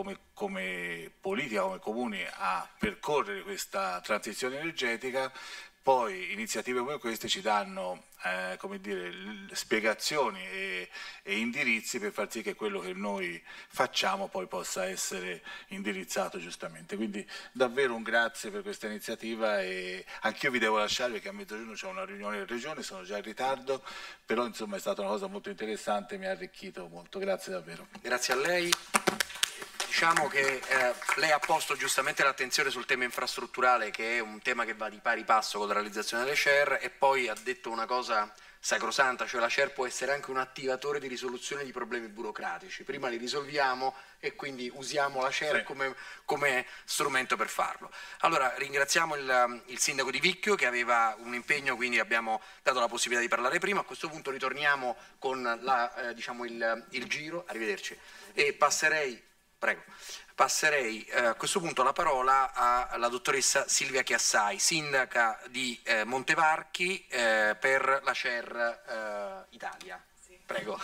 S14: come politica, come comuni, a percorrere questa transizione energetica. Poi iniziative come queste ci danno come dire, spiegazioni e indirizzi per far sì che quello che noi facciamo poi possa essere indirizzato giustamente. Quindi davvero un grazie per questa iniziativa, e anch'io vi devo lasciare perché a mezzogiorno c'è una riunione in regione, sono già in ritardo, però insomma è stata una cosa molto interessante, mi ha arricchito molto. Grazie davvero.
S2: Grazie a lei. Diciamo che lei ha posto giustamente l'attenzione sul tema infrastrutturale, che è un tema che va di pari passo con la realizzazione delle CER, e poi ha detto una cosa sacrosanta, cioè la CER può essere anche un attivatore di risoluzione di problemi burocratici. Prima li risolviamo e quindi usiamo la CER come strumento per farlo. Allora ringraziamo il sindaco di Vicchio che aveva un impegno, quindi abbiamo dato la possibilità di parlare prima. A questo punto ritorniamo con diciamo il giro, arrivederci, e passerei Prego. Passerei a questo punto la parola alla dottoressa Silvia Chiassai, sindaca di Montevarchi per la CER Italia.
S15: Sì.
S2: Prego.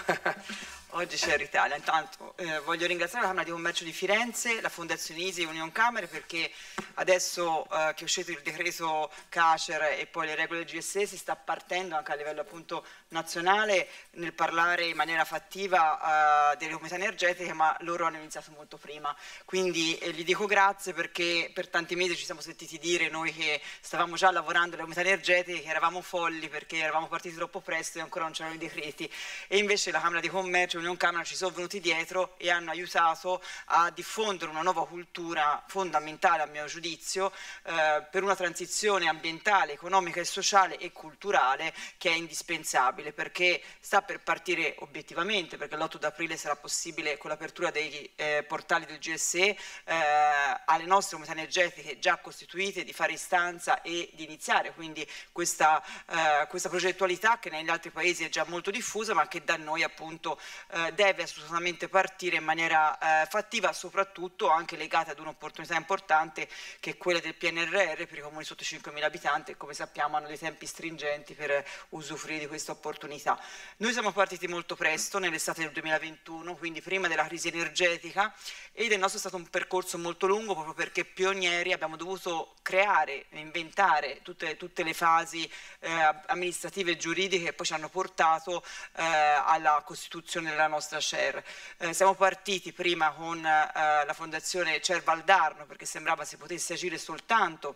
S15: Oggi CER Italia. Intanto voglio ringraziare la Camera di Commercio di Firenze, la Fondazione ISI e Union Camere, perché adesso che è uscito il decreto CACER e poi le regole del GSE si sta partendo anche a livello appunto nazionale nel parlare in maniera fattiva delle comunità energetiche, ma loro hanno iniziato molto prima. Quindi gli dico grazie, perché per tanti mesi ci siamo sentiti dire noi che stavamo già lavorando alle comunità energetiche, che eravamo folli perché eravamo partiti troppo presto e ancora non c'erano i decreti, e invece la Camera di Commercio Union Camera ci sono venuti dietro e hanno aiutato a diffondere una nuova cultura fondamentale, a mio giudizio, per una transizione ambientale, economica e sociale e culturale che è indispensabile, perché sta per partire obiettivamente, perché l'8 aprile sarà possibile con l'apertura dei portali del GSE alle nostre comunità energetiche già costituite di fare istanza e di iniziare quindi questa progettualità che negli altri paesi è già molto diffusa, ma che da noi appunto deve assolutamente partire in maniera fattiva, soprattutto anche legata ad un'opportunità importante che è quella del PNRR per i comuni sotto 5.000 abitanti, e come sappiamo hanno dei tempi stringenti per usufruire di questa opportunità. Noi siamo partiti molto presto, nell'estate del 2021, quindi prima della crisi energetica, ed il nostro è stato un percorso molto lungo, proprio perché pionieri abbiamo dovuto creare, inventare tutte le fasi amministrative e giuridiche che poi ci hanno portato alla costituzione della nostra CER. Siamo partiti prima con la fondazione CER Valdarno, perché sembrava si potesse agire soltanto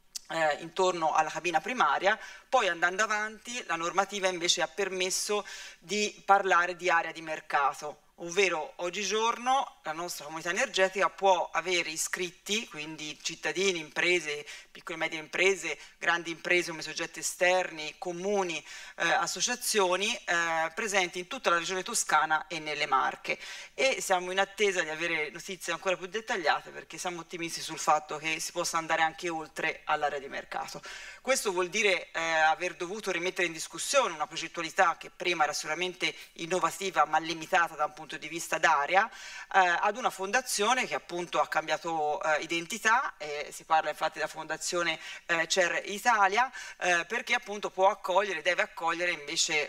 S15: intorno alla cabina primaria, poi andando avanti la normativa invece ha permesso di parlare di area di mercato, ovvero oggigiorno la nostra comunità energetica può avere iscritti, quindi cittadini, imprese, piccole e medie imprese, grandi imprese come soggetti esterni, comuni, associazioni presenti in tutta la regione toscana e nelle Marche, e siamo in attesa di avere notizie ancora più dettagliate, perché siamo ottimisti sul fatto che si possa andare anche oltre all'area di mercato. Questo vuol dire aver dovuto rimettere in discussione una progettualità che prima era sicuramente innovativa ma limitata da un punto di vista d'area, ad una fondazione che appunto ha cambiato identità, e si parla infatti della fondazione CER Italia, perché appunto può accogliere, deve accogliere invece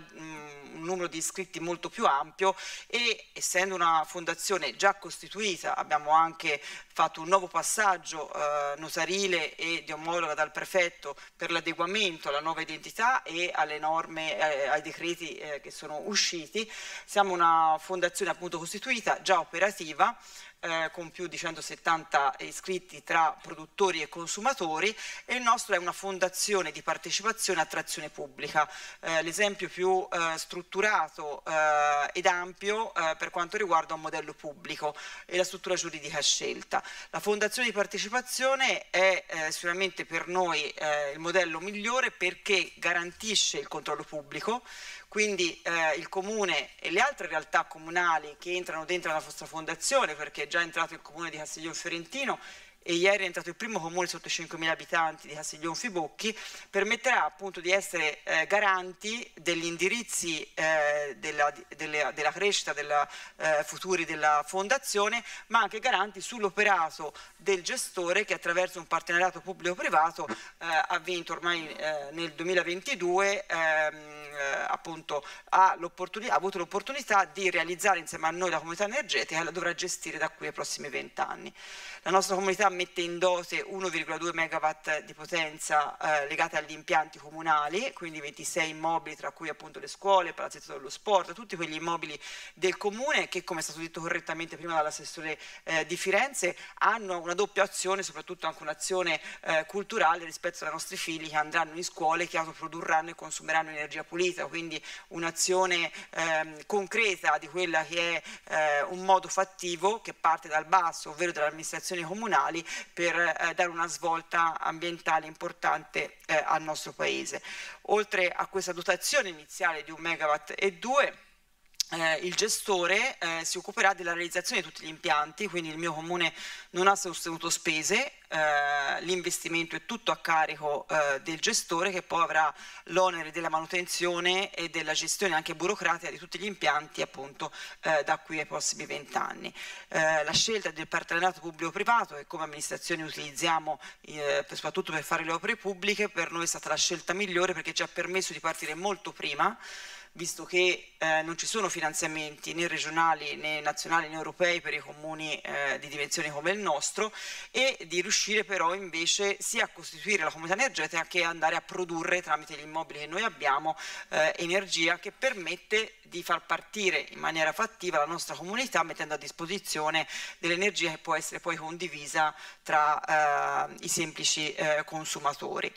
S15: un numero di iscritti molto più ampio, e essendo una fondazione già costituita abbiamo anche fatto un nuovo passaggio notarile e di omologa dal prefetto per l'adeguamento alla nuova identità e alle norme, ai decreti che sono usciti. Siamo una fondazione appunto costituita, già operativa, con più di 170 iscritti tra produttori e consumatori, e il nostro è una fondazione di partecipazione e attrazione pubblica, l'esempio più strutturato ed ampio per quanto riguarda un modello pubblico e la struttura giuridica scelta. La fondazione di partecipazione è sicuramente per noi il modello migliore, perché garantisce il controllo pubblico, quindi il Comune e le altre realtà comunali che entrano dentro la vostra fondazione, perché è già entrato il Comune di Castiglion Fiorentino e ieri è entrato il primo comune sotto 5.000 abitanti di Castiglion Fibocchi, permetterà appunto di essere garanti degli indirizzi della crescita futuri della fondazione, ma anche garanti sull'operato del gestore, che attraverso un partenariato pubblico-privato ha vinto ormai nel 2022 appunto ha avuto l'opportunità di realizzare insieme a noi la comunità energetica, e la dovrà gestire da qui ai prossimi 20 anni. La nostra comunità mette in dote 1,2 megawatt di potenza legate agli impianti comunali, quindi 26 immobili, tra cui appunto le scuole, il palazzetto dello sport, tutti quegli immobili del comune che, come è stato detto correttamente prima dall'assessore di Firenze, hanno una doppia azione, soprattutto anche un'azione culturale rispetto ai nostri figli che andranno in scuole, che autoprodurranno e consumeranno energia pulita, quindi un'azione concreta di quella che è un modo fattivo che parte dal basso, ovvero dalle amministrazioni comunali, per dare una svolta ambientale importante al nostro paese. Oltre a questa dotazione iniziale di 1,2 megawatt, il gestore si occuperà della realizzazione di tutti gli impianti, quindi il mio comune non ha sostenuto spese, l'investimento è tutto a carico del gestore, che poi avrà l'onere della manutenzione e della gestione anche burocratica di tutti gli impianti appunto da qui ai prossimi 20 anni. La scelta del partenariato pubblico-privato, che come amministrazione utilizziamo soprattutto per fare le opere pubbliche, per noi è stata la scelta migliore, perché ci ha permesso di partire molto prima, visto che non ci sono finanziamenti né regionali né nazionali né europei per i comuni di dimensioni come il nostro, e di riuscire però invece sia a costituire la comunità energetica che andare a produrre tramite gli immobili che noi abbiamo energia che permette di far partire in maniera fattiva la nostra comunità, mettendo a disposizione dell'energia che può essere poi condivisa tra i semplici consumatori.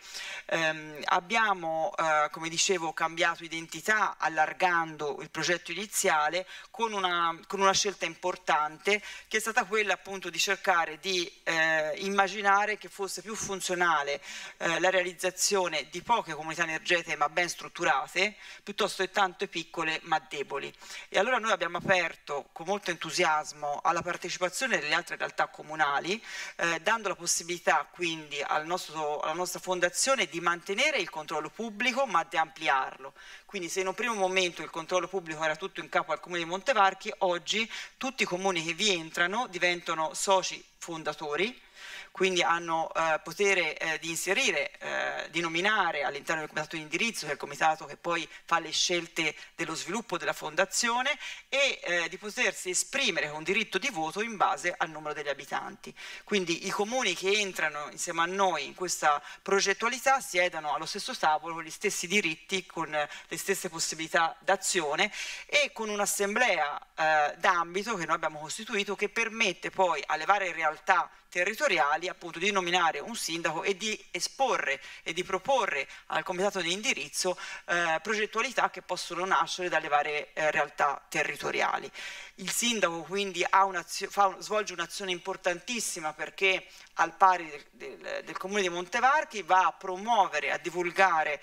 S15: Abbiamo, come dicevo, cambiato identità, allargando il progetto iniziale con una scelta importante, che è stata quella appunto di cercare di immaginare che fosse più funzionale la realizzazione di poche comunità energetiche ma ben strutturate, piuttosto che tante piccole ma deboli. E allora noi abbiamo aperto con molto entusiasmo alla partecipazione delle altre realtà comunali, dando la possibilità quindi alla nostra fondazione di mantenere il controllo pubblico ma di ampliarlo. Quindi se in un primo momento il controllo pubblico era tutto in capo al Comune di Montevarchi, oggi tutti i comuni che vi entrano diventano soci fondatori, quindi hanno potere di inserire, di nominare all'interno del comitato di indirizzo, che è il comitato che poi fa le scelte dello sviluppo della fondazione, e di potersi esprimere con diritto di voto in base al numero degli abitanti. Quindi i comuni che entrano insieme a noi in questa progettualità siedono allo stesso tavolo con gli stessi diritti, con le stesse possibilità d'azione e con un'assemblea d'ambito che noi abbiamo costituito, che permette poi alle varie realtà territoriali appunto di nominare un sindaco e di esporre e di proporre al comitato di indirizzo progettualità che possono nascere dalle varie realtà territoriali. Il sindaco quindi svolge un'azione importantissima, perché al pari del Comune di Montevarchi va a promuovere, a divulgare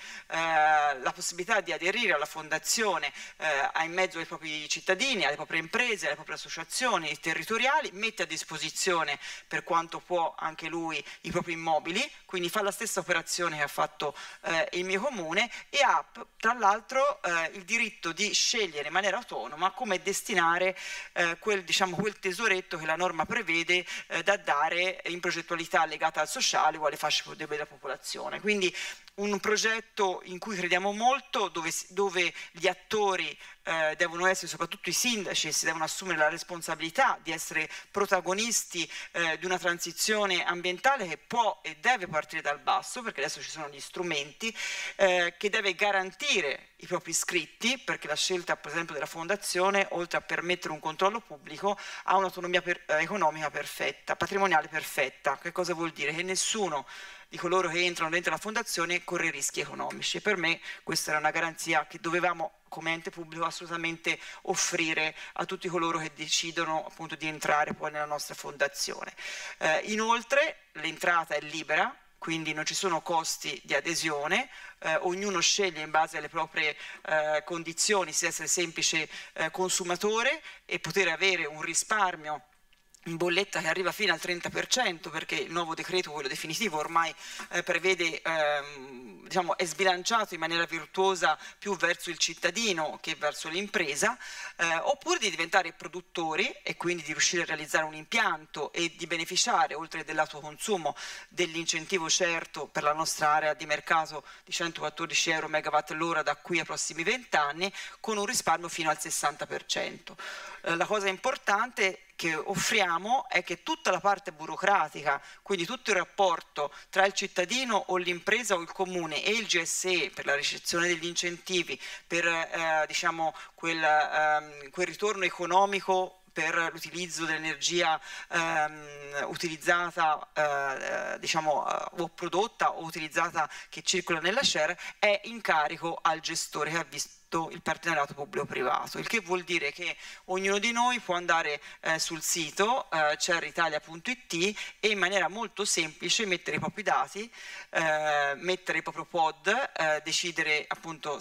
S15: la possibilità di aderire alla fondazione in mezzo ai propri cittadini, alle proprie imprese, alle proprie associazioni territoriali, mette a disposizione per quanto può anche lui i propri immobili, quindi fa la stessa operazione che ha fatto il mio comune, e ha tra l'altro il diritto di scegliere in maniera autonoma come destinare quel tesoretto che la norma prevede da dare in progettualità legata al sociale o alle fasce più deboli della popolazione. Quindi un progetto in cui crediamo molto, dove gli attori devono essere, soprattutto i sindaci, si devono assumere la responsabilità di essere protagonisti di una transizione ambientale che può e deve partire dal basso, perché adesso ci sono gli strumenti, che deve garantire i propri iscritti, perché la scelta per esempio della fondazione, oltre a permettere un controllo pubblico, ha un'autonomia economica perfetta, patrimoniale perfetta. Che cosa vuol dire? Che nessuno di coloro che entrano dentro la fondazione corre rischi economici, e per me questa era una garanzia che dovevamo come ente pubblico assolutamente offrire a tutti coloro che decidono appunto di entrare poi nella nostra fondazione. Inoltre l'entrata è libera, quindi non ci sono costi di adesione, ognuno sceglie in base alle proprie condizioni se essere semplice consumatore e poter avere un risparmio in bolletta che arriva fino al 30%, perché il nuovo decreto, quello definitivo, ormai prevede, è sbilanciato in maniera virtuosa più verso il cittadino che verso l'impresa, oppure di diventare produttori e quindi di riuscire a realizzare un impianto e di beneficiare, oltre dell'autoconsumo, dell'incentivo certo per la nostra area di mercato di 114 euro megawatt l'ora da qui ai prossimi 20 anni, con un risparmio fino al 60%. La cosa importante che offriamo è che tutta la parte burocratica, quindi tutto il rapporto tra il cittadino o l'impresa o il comune e il GSE per la ricezione degli incentivi, per quel ritorno economico per l'utilizzo dell'energia utilizzata o prodotta o utilizzata che circola nella share, è in carico al gestore che ha visto il partenariato pubblico-privato, il che vuol dire che ognuno di noi può andare sul sito cerritalia.it e in maniera molto semplice mettere i propri dati, mettere il proprio pod, decidere appunto se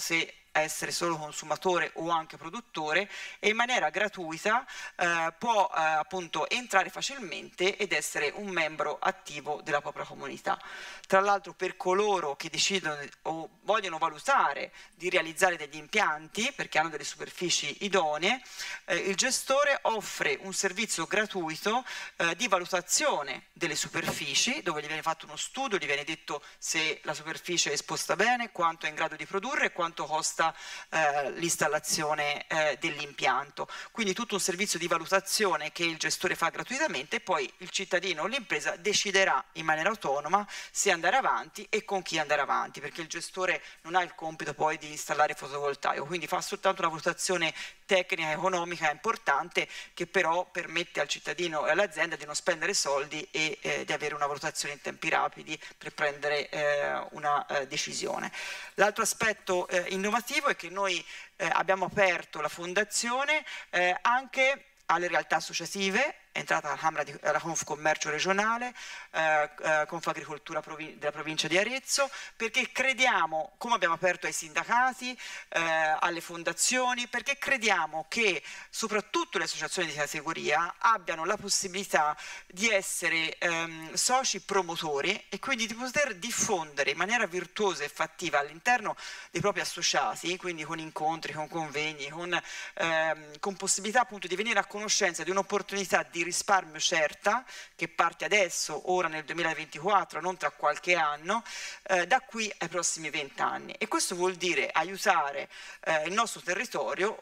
S15: essere solo consumatore o anche produttore, e in maniera gratuita può appunto entrare facilmente ed essere un membro attivo della propria comunità. Tra l'altro, per coloro che decidono o vogliono valutare di realizzare degli impianti perché hanno delle superfici idonee, il gestore offre un servizio gratuito di valutazione delle superfici, dove gli viene fatto uno studio, gli viene detto se la superficie è esposta bene, quanto è in grado di produrre e quanto costa l'installazione dell'impianto. Quindi tutto un servizio di valutazione che il gestore fa gratuitamente, e poi il cittadino o l'impresa deciderà in maniera autonoma se andare avanti e con chi andare avanti, perché il gestore non ha il compito poi di installare fotovoltaico, quindi fa soltanto una valutazione tecnica e economica importante, che però permette al cittadino e all'azienda di non spendere soldi e di avere una valutazione in tempi rapidi per prendere una decisione. L'altro aspetto innovativo è che noi abbiamo aperto la fondazione anche alle realtà associative. È entrata la Camera la Confcommercio regionale, Confagricoltura della provincia di Arezzo, perché crediamo, come abbiamo aperto ai sindacati, alle fondazioni, perché crediamo che soprattutto le associazioni di categoria abbiano la possibilità di essere soci promotori e quindi di poter diffondere in maniera virtuosa e fattiva all'interno dei propri associati, quindi con incontri, con convegni, con possibilità appunto di venire a conoscenza di un'opportunità di risparmio certa, che parte adesso, ora nel 2024, non tra qualche anno, da qui ai prossimi 20 anni. E questo vuol dire aiutare il nostro territorio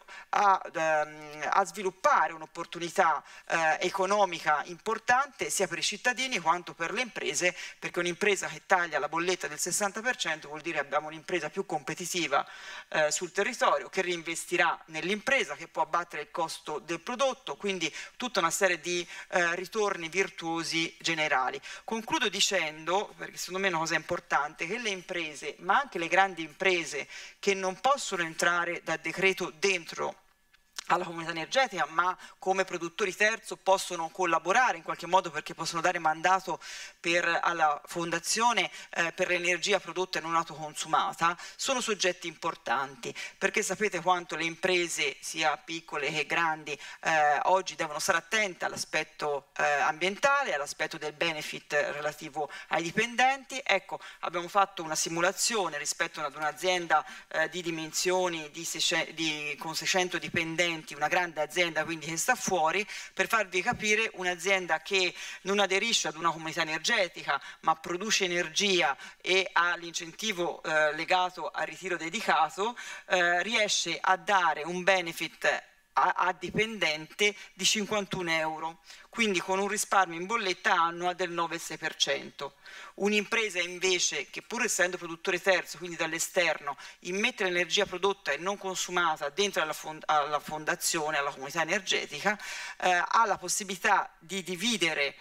S15: a sviluppare un'opportunità economica importante sia per i cittadini quanto per le imprese, perché un'impresa che taglia la bolletta del 60% vuol dire che abbiamo un'impresa più competitiva sul territorio, che reinvestirà nell'impresa, che può abbattere il costo del prodotto, quindi tutta una serie di ritorni virtuosi generali. Concludo dicendo, perché secondo me è una cosa importante, che le imprese, ma anche le grandi imprese che non possono entrare da decreto dentro alla comunità energetica, ma come produttori terzo possono collaborare in qualche modo, perché possono dare mandato alla fondazione per l'energia prodotta e non autoconsumata, sono soggetti importanti, perché sapete quanto le imprese, sia piccole che grandi, oggi devono stare attente all'aspetto ambientale, all'aspetto del benefit relativo ai dipendenti. Ecco, abbiamo fatto una simulazione rispetto ad un'azienda di dimensioni con 600 dipendenti, una grande azienda quindi che sta fuori, per farvi capire un'azienda che non aderisce ad una comunità energetica ma produce energia e ha l'incentivo legato al ritiro dedicato, riesce a dare un benefit a dipendente di 51 euro, quindi con un risparmio in bolletta annua del 9,6%. Un'impresa invece che, pur essendo produttore terzo, quindi dall'esterno, immette l'energia prodotta e non consumata dentro alla fondazione, alla comunità energetica, ha la possibilità di dividere,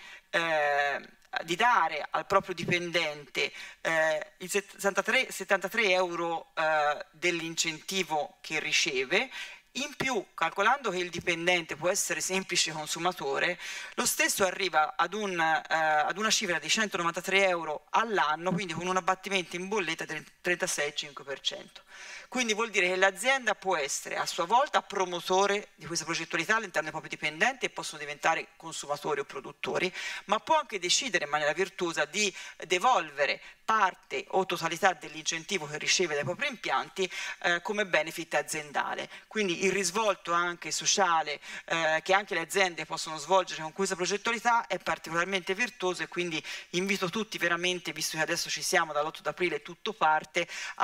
S15: di dare al proprio dipendente i 73 euro dell'incentivo che riceve. In più, calcolando che il dipendente può essere semplice consumatore, lo stesso arriva ad una cifra di 193 euro all'anno, quindi con un abbattimento in bolletta del 36,5%. Quindi vuol dire che l'azienda può essere a sua volta promotore di questa progettualità all'interno dei propri dipendenti e possono diventare consumatori o produttori, ma può anche decidere in maniera virtuosa di devolvere parte o totalità dell'incentivo che riceve dai propri impianti come benefit aziendale. Quindi il risvolto anche sociale che anche le aziende possono svolgere con questa progettualità è particolarmente virtuoso, e quindi invito tutti veramente, visto che adesso ci siamo dall'8 aprile, tutto parte,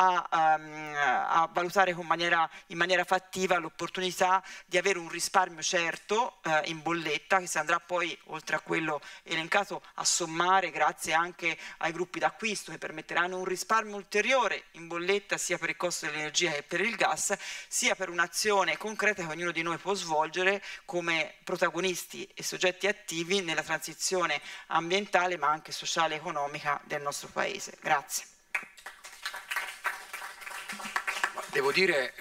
S15: a valutare in maniera fattiva l'opportunità di avere un risparmio certo in bolletta, che si andrà poi, oltre a quello elencato, a sommare grazie anche ai gruppi d'acquisto, che permetteranno un risparmio ulteriore in bolletta sia per il costo dell'energia che per il gas, sia per un'azione concreta che ognuno di noi può svolgere come protagonisti e soggetti attivi nella transizione ambientale ma anche sociale e economica del nostro Paese. Grazie.
S2: Devo dire,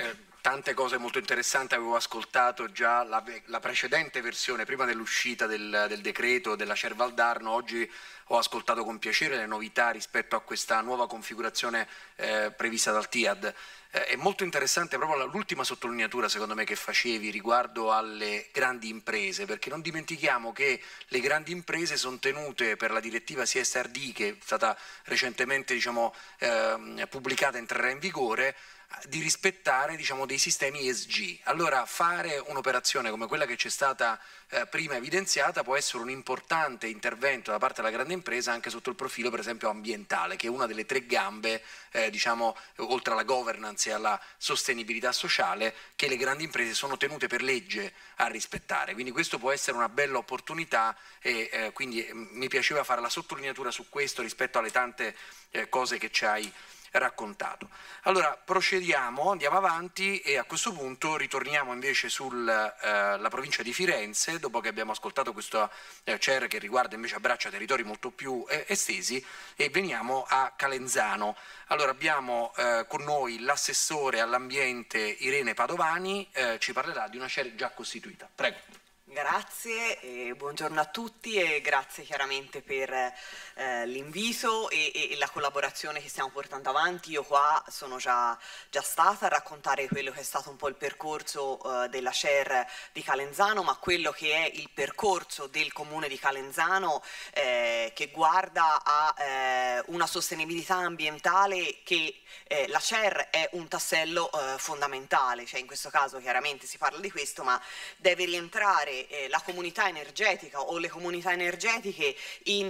S2: tante cose molto interessanti, avevo ascoltato già la precedente versione, prima dell'uscita del decreto della CER Valdarno. Oggi ho ascoltato con piacere le novità rispetto a questa nuova configurazione prevista dal TIAD. È molto interessante proprio l'ultima sottolineatura, secondo me, che facevi riguardo alle grandi imprese, perché non dimentichiamo che le grandi imprese sono tenute per la direttiva CSRD, che è stata recentemente pubblicata, entrerà in vigore, di rispettare dei sistemi ESG. Allora fare un'operazione come quella che c'è stata prima evidenziata può essere un importante intervento da parte della grande impresa anche sotto il profilo per esempio ambientale, che è una delle 3 gambe oltre alla governance e alla sostenibilità sociale, che le grandi imprese sono tenute per legge a rispettare. Quindi questo può essere una bella opportunità e quindi mi piaceva fare la sottolineatura su questo rispetto alle tante cose che ci hai raccontato. Allora procediamo, andiamo avanti e a questo punto ritorniamo invece sulla provincia di Firenze, dopo che abbiamo ascoltato questo CER che riguarda invece abbraccia territori molto più estesi, e veniamo a Calenzano. Allora abbiamo con noi l'assessore all'ambiente Irene Padovani, ci parlerà di una CER già costituita. Prego.
S16: Grazie, buongiorno a tutti e grazie chiaramente per l'invito e la collaborazione che stiamo portando avanti. Io qua sono già stata a raccontare quello che è stato un po' il percorso della CER di Calenzano, ma quello che è il percorso del comune di Calenzano che guarda a una sostenibilità ambientale che la CER è un tassello fondamentale, cioè in questo caso chiaramente si parla di questo, ma deve rientrare la comunità energetica o le comunità energetiche in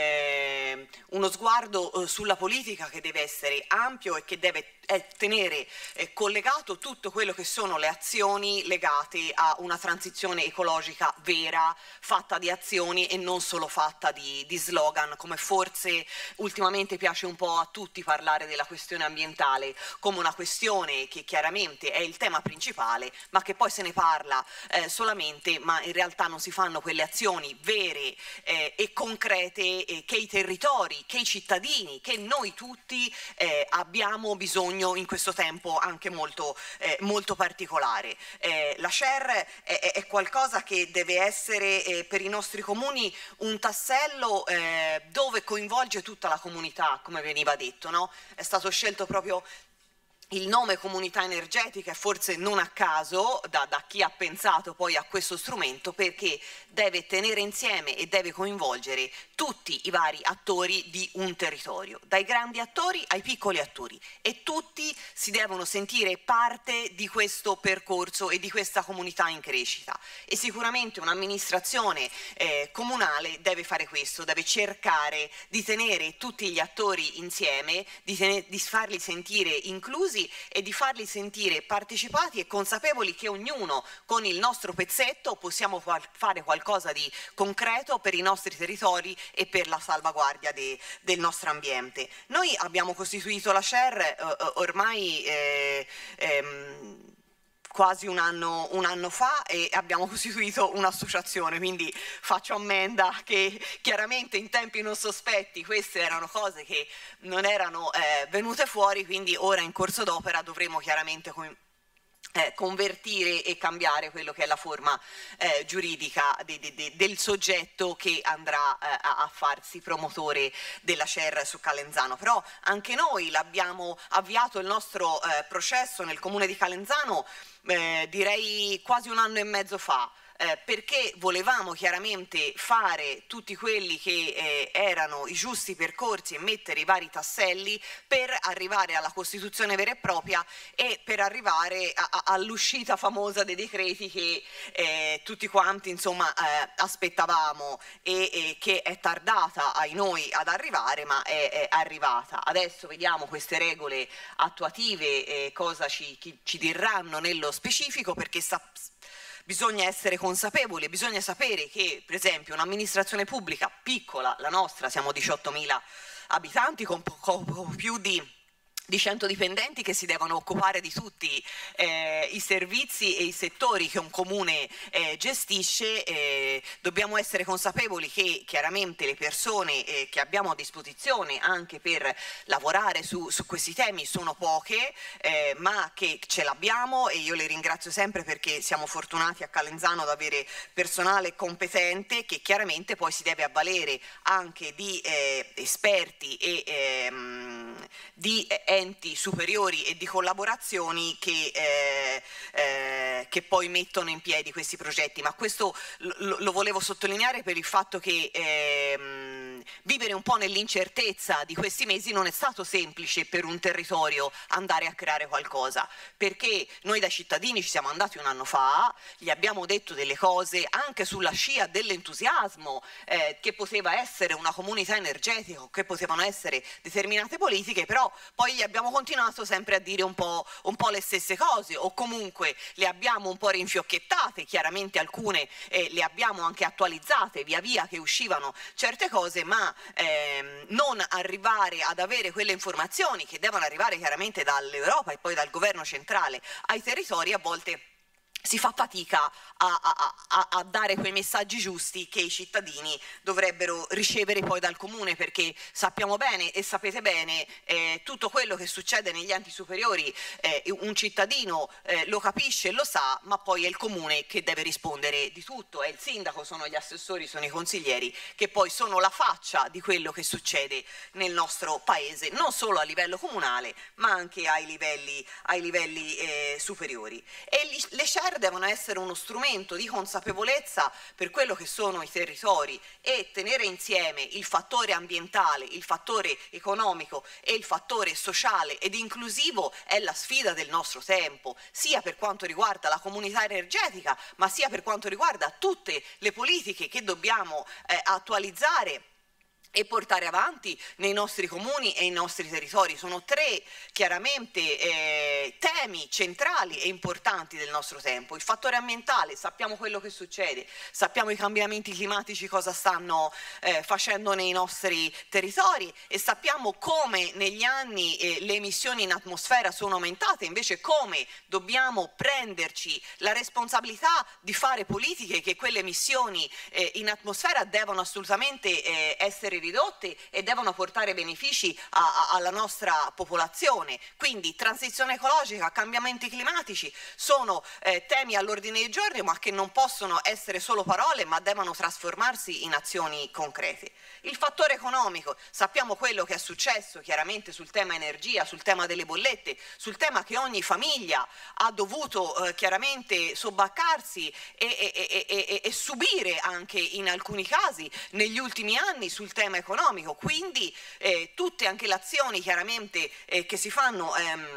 S16: uno sguardo sulla politica che deve essere ampio e che deve tenere collegato tutto quello che sono le azioni legate a una transizione ecologica vera, fatta di azioni e non solo fatta di slogan, come forse ultimamente piace un po' a tutti parlare della questione ambientale come una questione che chiaramente è il tema principale, ma che poi se ne parla solamente, ma in realtà non si fanno quelle azioni vere e concrete che i territori, che i cittadini, che noi tutti abbiamo bisogno in questo tempo anche molto particolare. La CER è qualcosa che deve essere per i nostri comuni un tassello dove coinvolge tutta la comunità, come veniva detto, no? È stato scelto proprio il nome comunità energetica, forse non a caso da chi ha pensato poi a questo strumento, perché deve tenere insieme e deve coinvolgere tutti i vari attori di un territorio, dai grandi attori ai piccoli attori, e tutti si devono sentire parte di questo percorso e di questa comunità in crescita. E sicuramente un'amministrazione comunale deve fare questo, deve cercare di tenere tutti gli attori insieme, di farli sentire inclusi e di farli sentire partecipati e consapevoli che ognuno con il nostro pezzetto possiamo fare qualcosa di concreto per i nostri territori e per la salvaguardia del nostro ambiente. Noi abbiamo costituito la CER ormai quasi un anno fa e abbiamo costituito un'associazione, quindi faccio ammenda che chiaramente in tempi non sospetti queste erano cose che non erano venute fuori, quindi ora in corso d'opera dovremo chiaramente convertire e cambiare quello che è la forma giuridica del soggetto che andrà a farsi promotore della CER su Calenzano. Però anche noi l'abbiamo avviato il nostro processo nel comune di Calenzano direi quasi un anno e mezzo fa, perché volevamo chiaramente fare tutti quelli che erano i giusti percorsi e mettere i vari tasselli per arrivare alla Costituzione vera e propria e per arrivare all'uscita famosa dei decreti che tutti quanti insomma aspettavamo e che è tardata ai noi ad arrivare, ma è arrivata. Adesso vediamo queste regole attuative cosa ci diranno nello specifico, perché bisogna essere consapevoli, bisogna sapere che per esempio un'amministrazione pubblica piccola, la nostra, siamo 18.000 abitanti con poco più di di 100 dipendenti che si devono occupare di tutti i servizi e i settori che un comune gestisce. Dobbiamo essere consapevoli che chiaramente le persone che abbiamo a disposizione anche per lavorare su questi temi sono poche, ma che ce l'abbiamo, e io le ringrazio sempre perché siamo fortunati a Calenzano ad avere personale competente che chiaramente poi si deve avvalere anche di esperti e di enti superiori e di collaborazioni che poi mettono in piedi questi progetti. Ma questo lo volevo sottolineare per il fatto che vivere un po' nell'incertezza di questi mesi non è stato semplice per un territorio andare a creare qualcosa, perché noi da cittadini ci siamo andati un anno fa, gli abbiamo detto delle cose anche sulla scia dell'entusiasmo che poteva essere una comunità energetica, che potevano essere determinate politiche, però poi gli abbiamo continuato sempre a dire un po' le stesse cose, o comunque le abbiamo un po' rinfiocchettate, chiaramente alcune le abbiamo anche attualizzate via via che uscivano certe cose, ma non arrivare ad avere quelle informazioni che devono arrivare chiaramente dall'Europa e poi dal governo centrale ai territori. A volte si fa fatica a dare quei messaggi giusti che i cittadini dovrebbero ricevere poi dal comune, perché sappiamo bene e sapete bene tutto quello che succede negli enti superiori, un cittadino lo capisce e lo sa, ma poi è il comune che deve rispondere di tutto, è il sindaco, sono gli assessori, sono i consiglieri che poi sono la faccia di quello che succede nel nostro paese, non solo a livello comunale ma anche ai livelli superiori. E le SHARE devono essere uno strumento di consapevolezza per quello che sono i territori, e tenere insieme il fattore ambientale, il fattore economico e il fattore sociale ed inclusivo è la sfida del nostro tempo, sia per quanto riguarda la comunità energetica, ma sia per quanto riguarda tutte le politiche che dobbiamo attualizzare e portare avanti nei nostri comuni e nei nostri territori. Sono tre chiaramente temi centrali e importanti del nostro tempo. Il fattore ambientale, sappiamo quello che succede, sappiamo i cambiamenti climatici cosa stanno facendo nei nostri territori, e sappiamo come negli anni le emissioni in atmosfera sono aumentate, invece come dobbiamo prenderci la responsabilità di fare politiche che quelle emissioni in atmosfera devono assolutamente essere ridotte e devono portare benefici alla nostra popolazione. Quindi transizione ecologica, cambiamenti climatici sono temi all'ordine del giorno, ma che non possono essere solo parole, ma devono trasformarsi in azioni concrete. Il fattore economico, sappiamo quello che è successo chiaramente sul tema energia, sul tema delle bollette, sul tema che ogni famiglia ha dovuto chiaramente sobbaccarsi e subire anche in alcuni casi negli ultimi anni sul tema economico. Quindi tutte anche le azioni chiaramente che si fanno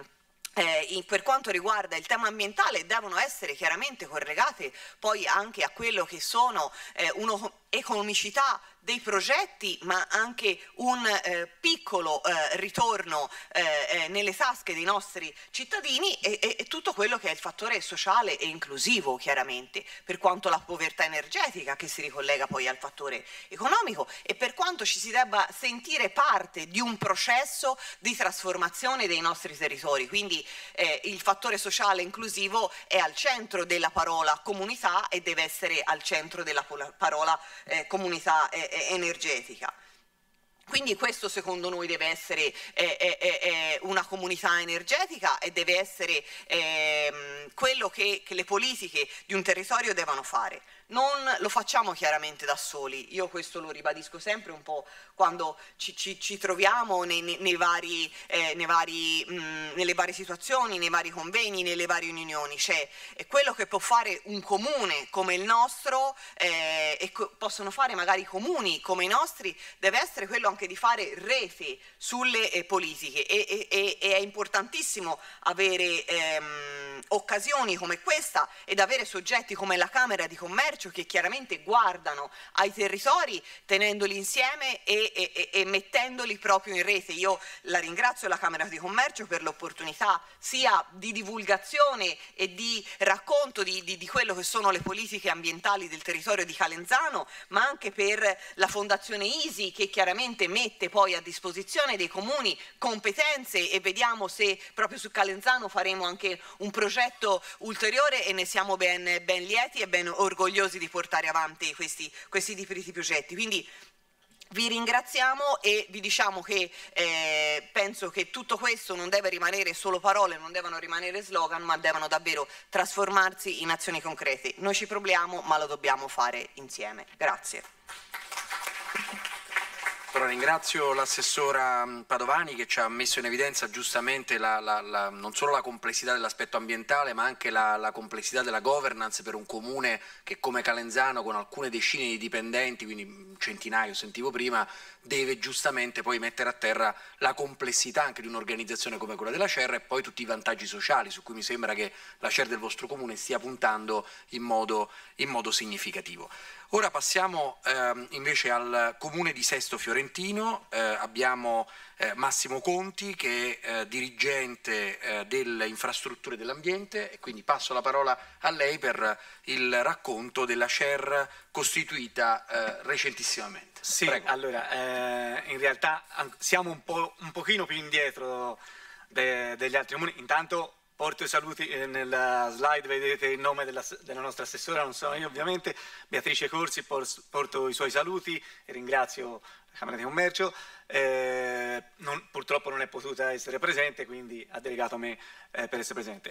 S16: per quanto riguarda il tema ambientale devono essere chiaramente collegate poi anche a quello che sono un'economicità dei progetti, ma anche un piccolo ritorno nelle tasche dei nostri cittadini, e tutto quello che è il fattore sociale e inclusivo chiaramente, per quanto la povertà energetica che si ricollega poi al fattore economico, e per quanto ci si debba sentire parte di un processo di trasformazione dei nostri territori. Quindi il fattore sociale inclusivo è al centro della parola comunità e deve essere al centro della parola comunità energetica. Quindi questo secondo noi deve essere una comunità energetica e deve essere quello che le politiche di un territorio devono fare. Non lo facciamo chiaramente da soli, io questo lo ribadisco sempre un po' quando ci troviamo nelle varie situazioni, nei vari convegni, nelle varie riunioni. Cioè, quello che può fare un comune come il nostro e possono fare magari comuni come i nostri deve essere quello anche di fare rete sulle politiche, e è importantissimo avere occasioni come questa ed avere soggetti come la Camera di Commercio Commercio, che chiaramente guardano ai territori tenendoli insieme e mettendoli proprio in rete. Io la ringrazio la Camera di Commercio per l'opportunità sia di divulgazione e di racconto di quello che sono le politiche ambientali del territorio di Calenzano, ma anche per la Fondazione ISI, che chiaramente mette poi a disposizione dei comuni competenze, e vediamo se proprio su Calenzano faremo anche un progetto ulteriore, e ne siamo ben lieti e ben orgogliosi di portare avanti questi tipi di progetti. Quindi vi ringraziamo e vi diciamo che penso che tutto questo non deve rimanere solo parole, non devono rimanere slogan, ma devono davvero trasformarsi in azioni concrete. Noi ci proviamo, ma lo dobbiamo fare insieme. Grazie.
S2: Allora, ringrazio l'assessora Padovani, che ci ha messo in evidenza giustamente non solo la complessità dell'aspetto ambientale, ma anche la complessità della governance per un comune che come Calenzano, con alcune decine di dipendenti, quindi un centinaio sentivo prima, deve giustamente poi mettere a terra la complessità anche di un'organizzazione come quella della CER, e poi tutti i vantaggi sociali su cui mi sembra che la CER del vostro comune stia puntando in modo significativo. Ora passiamo invece al comune di Sesto Fiorentino. Abbiamo Massimo Conti, che è dirigente delle infrastrutture dell'ambiente, e quindi passo la parola a lei per il racconto della CER costituita recentissimamente.
S8: Sì,
S2: Prego.
S8: allora in realtà siamo un pochino più indietro degli altri comuni. Intanto porto i saluti, nella slide vedete il nome della nostra assessora, non sono io ovviamente, Beatrice Corsi, porto i suoi saluti e ringrazio la Camera di Commercio. Purtroppo non è potuta essere presente, quindi ha delegato a me per essere presente.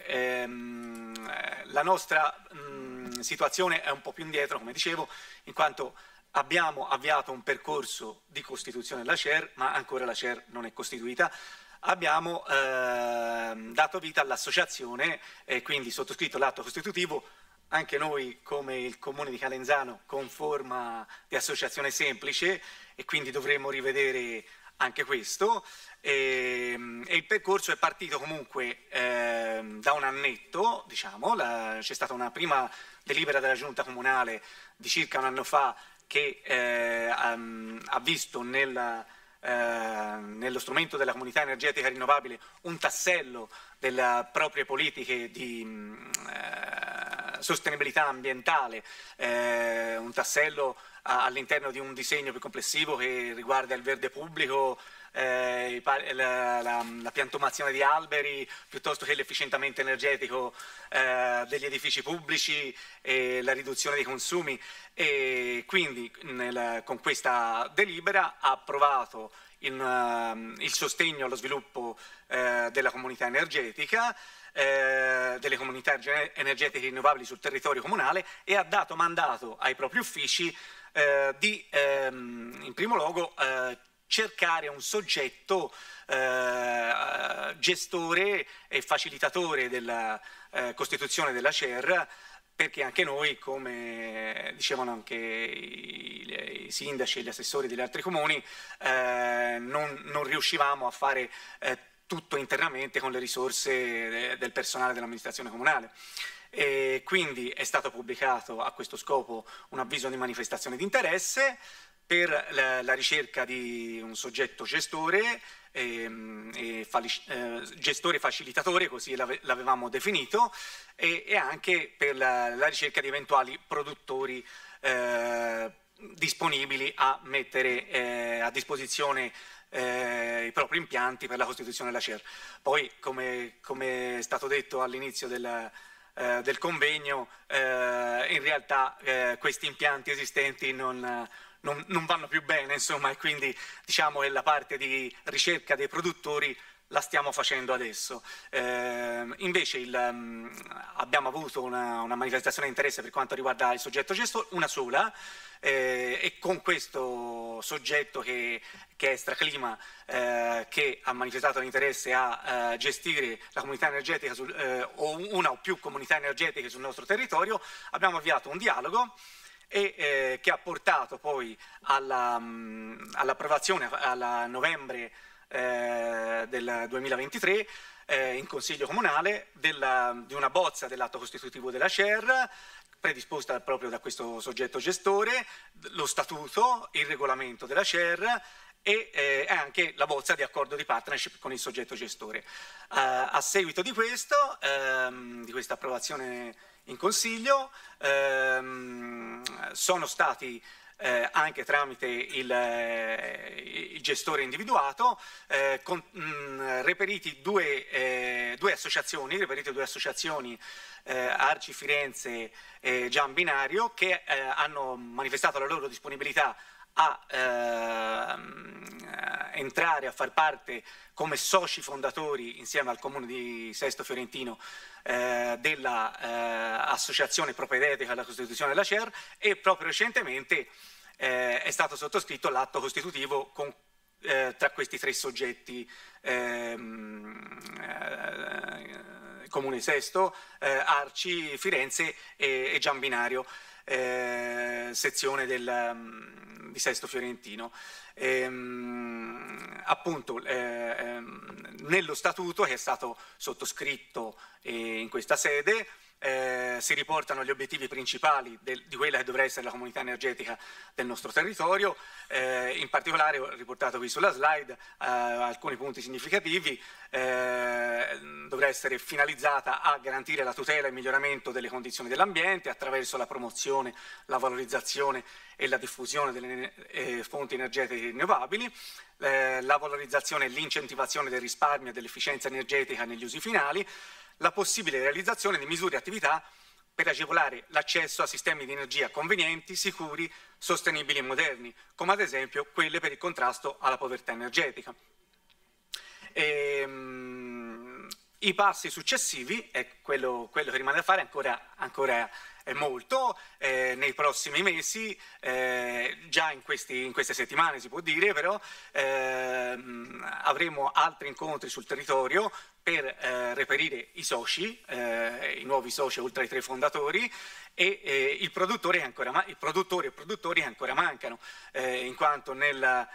S8: La nostra situazione è un po' più indietro, come dicevo, in quanto abbiamo avviato un percorso di costituzione della CER, ma ancora la CER non è costituita. Abbiamo dato vita all'associazione e quindi sottoscritto l'atto costitutivo, anche noi come il Comune di Calenzano, con forma di associazione semplice, e quindi dovremmo rivedere anche questo. E il percorso è partito comunque da un annetto, diciamo. C'è stata una prima delibera della Giunta Comunale di circa un anno fa che ha visto nello strumento della comunità energetica rinnovabile un tassello delle proprie politiche di sostenibilità ambientale, un tassello all'interno di un disegno più complessivo che riguarda il verde pubblico, la piantumazione di alberi, piuttosto che l'efficientamento energetico degli edifici pubblici e la riduzione dei consumi. E quindi con questa delibera ha approvato il sostegno allo sviluppo della comunità energetica, delle comunità energetiche rinnovabili sul territorio comunale, e ha dato mandato ai propri uffici di in primo luogo cercare un soggetto gestore e facilitatore della costituzione della CER, perché anche noi, come dicevano anche i sindaci e gli assessori degli altri comuni, non riuscivamo a fare tutto internamente con le risorse del personale dell'amministrazione comunale. E quindi è stato pubblicato a questo scopo un avviso di manifestazione di interesse per la ricerca di un soggetto gestore, gestore facilitatore, così l'avevamo definito, e anche per la ricerca di eventuali produttori disponibili a mettere a disposizione i propri impianti per la costituzione della CER. Poi, come è stato detto all'inizio del convegno, in realtà questi impianti esistenti non vanno più bene, insomma, e quindi diciamo che la parte di ricerca dei produttori la stiamo facendo adesso. Invece abbiamo avuto una manifestazione di interesse per quanto riguarda il soggetto gestore, una sola, e con questo soggetto che è Straclima, che ha manifestato l'interesse a gestire la comunità energetica o una o più comunità energetiche sul nostro territorio, abbiamo avviato un dialogo e che ha portato poi all'approvazione a novembre del 2023 in Consiglio Comunale di una bozza dell'atto costitutivo della CER, predisposta proprio da questo soggetto gestore, lo statuto, il regolamento della CER e anche la bozza di accordo di partnership con il soggetto gestore. A seguito di questo, di questa approvazione in Consiglio, sono stati anche tramite il gestore individuato reperite due associazioni, Arci Firenze e Gian Binario, che hanno manifestato la loro disponibilità a entrare a far parte come soci fondatori insieme al Comune di Sesto Fiorentino dell'associazione propedeutica alla costituzione della CER, e proprio recentemente è stato sottoscritto l'atto costitutivo tra questi tre soggetti, Comune Sesto, Arci Firenze e Gian Binario, sezione di Sesto Fiorentino. Appunto nello statuto che è stato sottoscritto in questa sede si riportano gli obiettivi principali di quella che dovrà essere la comunità energetica del nostro territorio. In particolare ho riportato qui sulla slide alcuni punti significativi. Dovrà essere finalizzata a garantire la tutela e il miglioramento delle condizioni dell'ambiente attraverso la promozione, la valorizzazione e la diffusione delle fonti energetiche rinnovabili, la valorizzazione e l'incentivazione del risparmio e dell'efficienza energetica negli usi finali, la possibile realizzazione di misure e attività per agevolare l'accesso a sistemi di energia convenienti, sicuri, sostenibili e moderni, come ad esempio quelle per il contrasto alla povertà energetica. I passi successivi, quello che rimane da fare ancora è molto, nei prossimi mesi, già in queste settimane si può dire, però avremo altri incontri sul territorio per reperire i soci, i nuovi soci oltre ai tre fondatori, e il produttore e i produttori ancora mancano, in quanto nel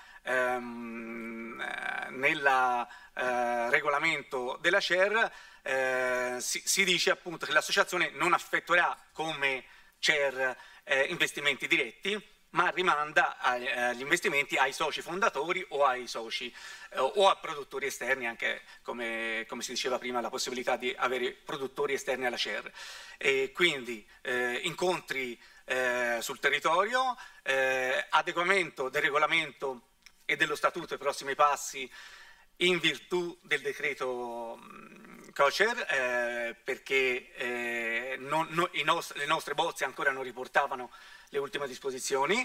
S8: regolamento della CER si dice appunto che l'associazione non effettuerà come CER investimenti diretti, ma rimanda gli investimenti ai soci fondatori o ai soci o a produttori esterni, anche come si diceva prima, la possibilità di avere produttori esterni alla CER. E quindi incontri sul territorio, adeguamento del regolamento e dello statuto ai prossimi passi in virtù del decreto COCER, perché le nostre bozze ancora non riportavano le ultime disposizioni,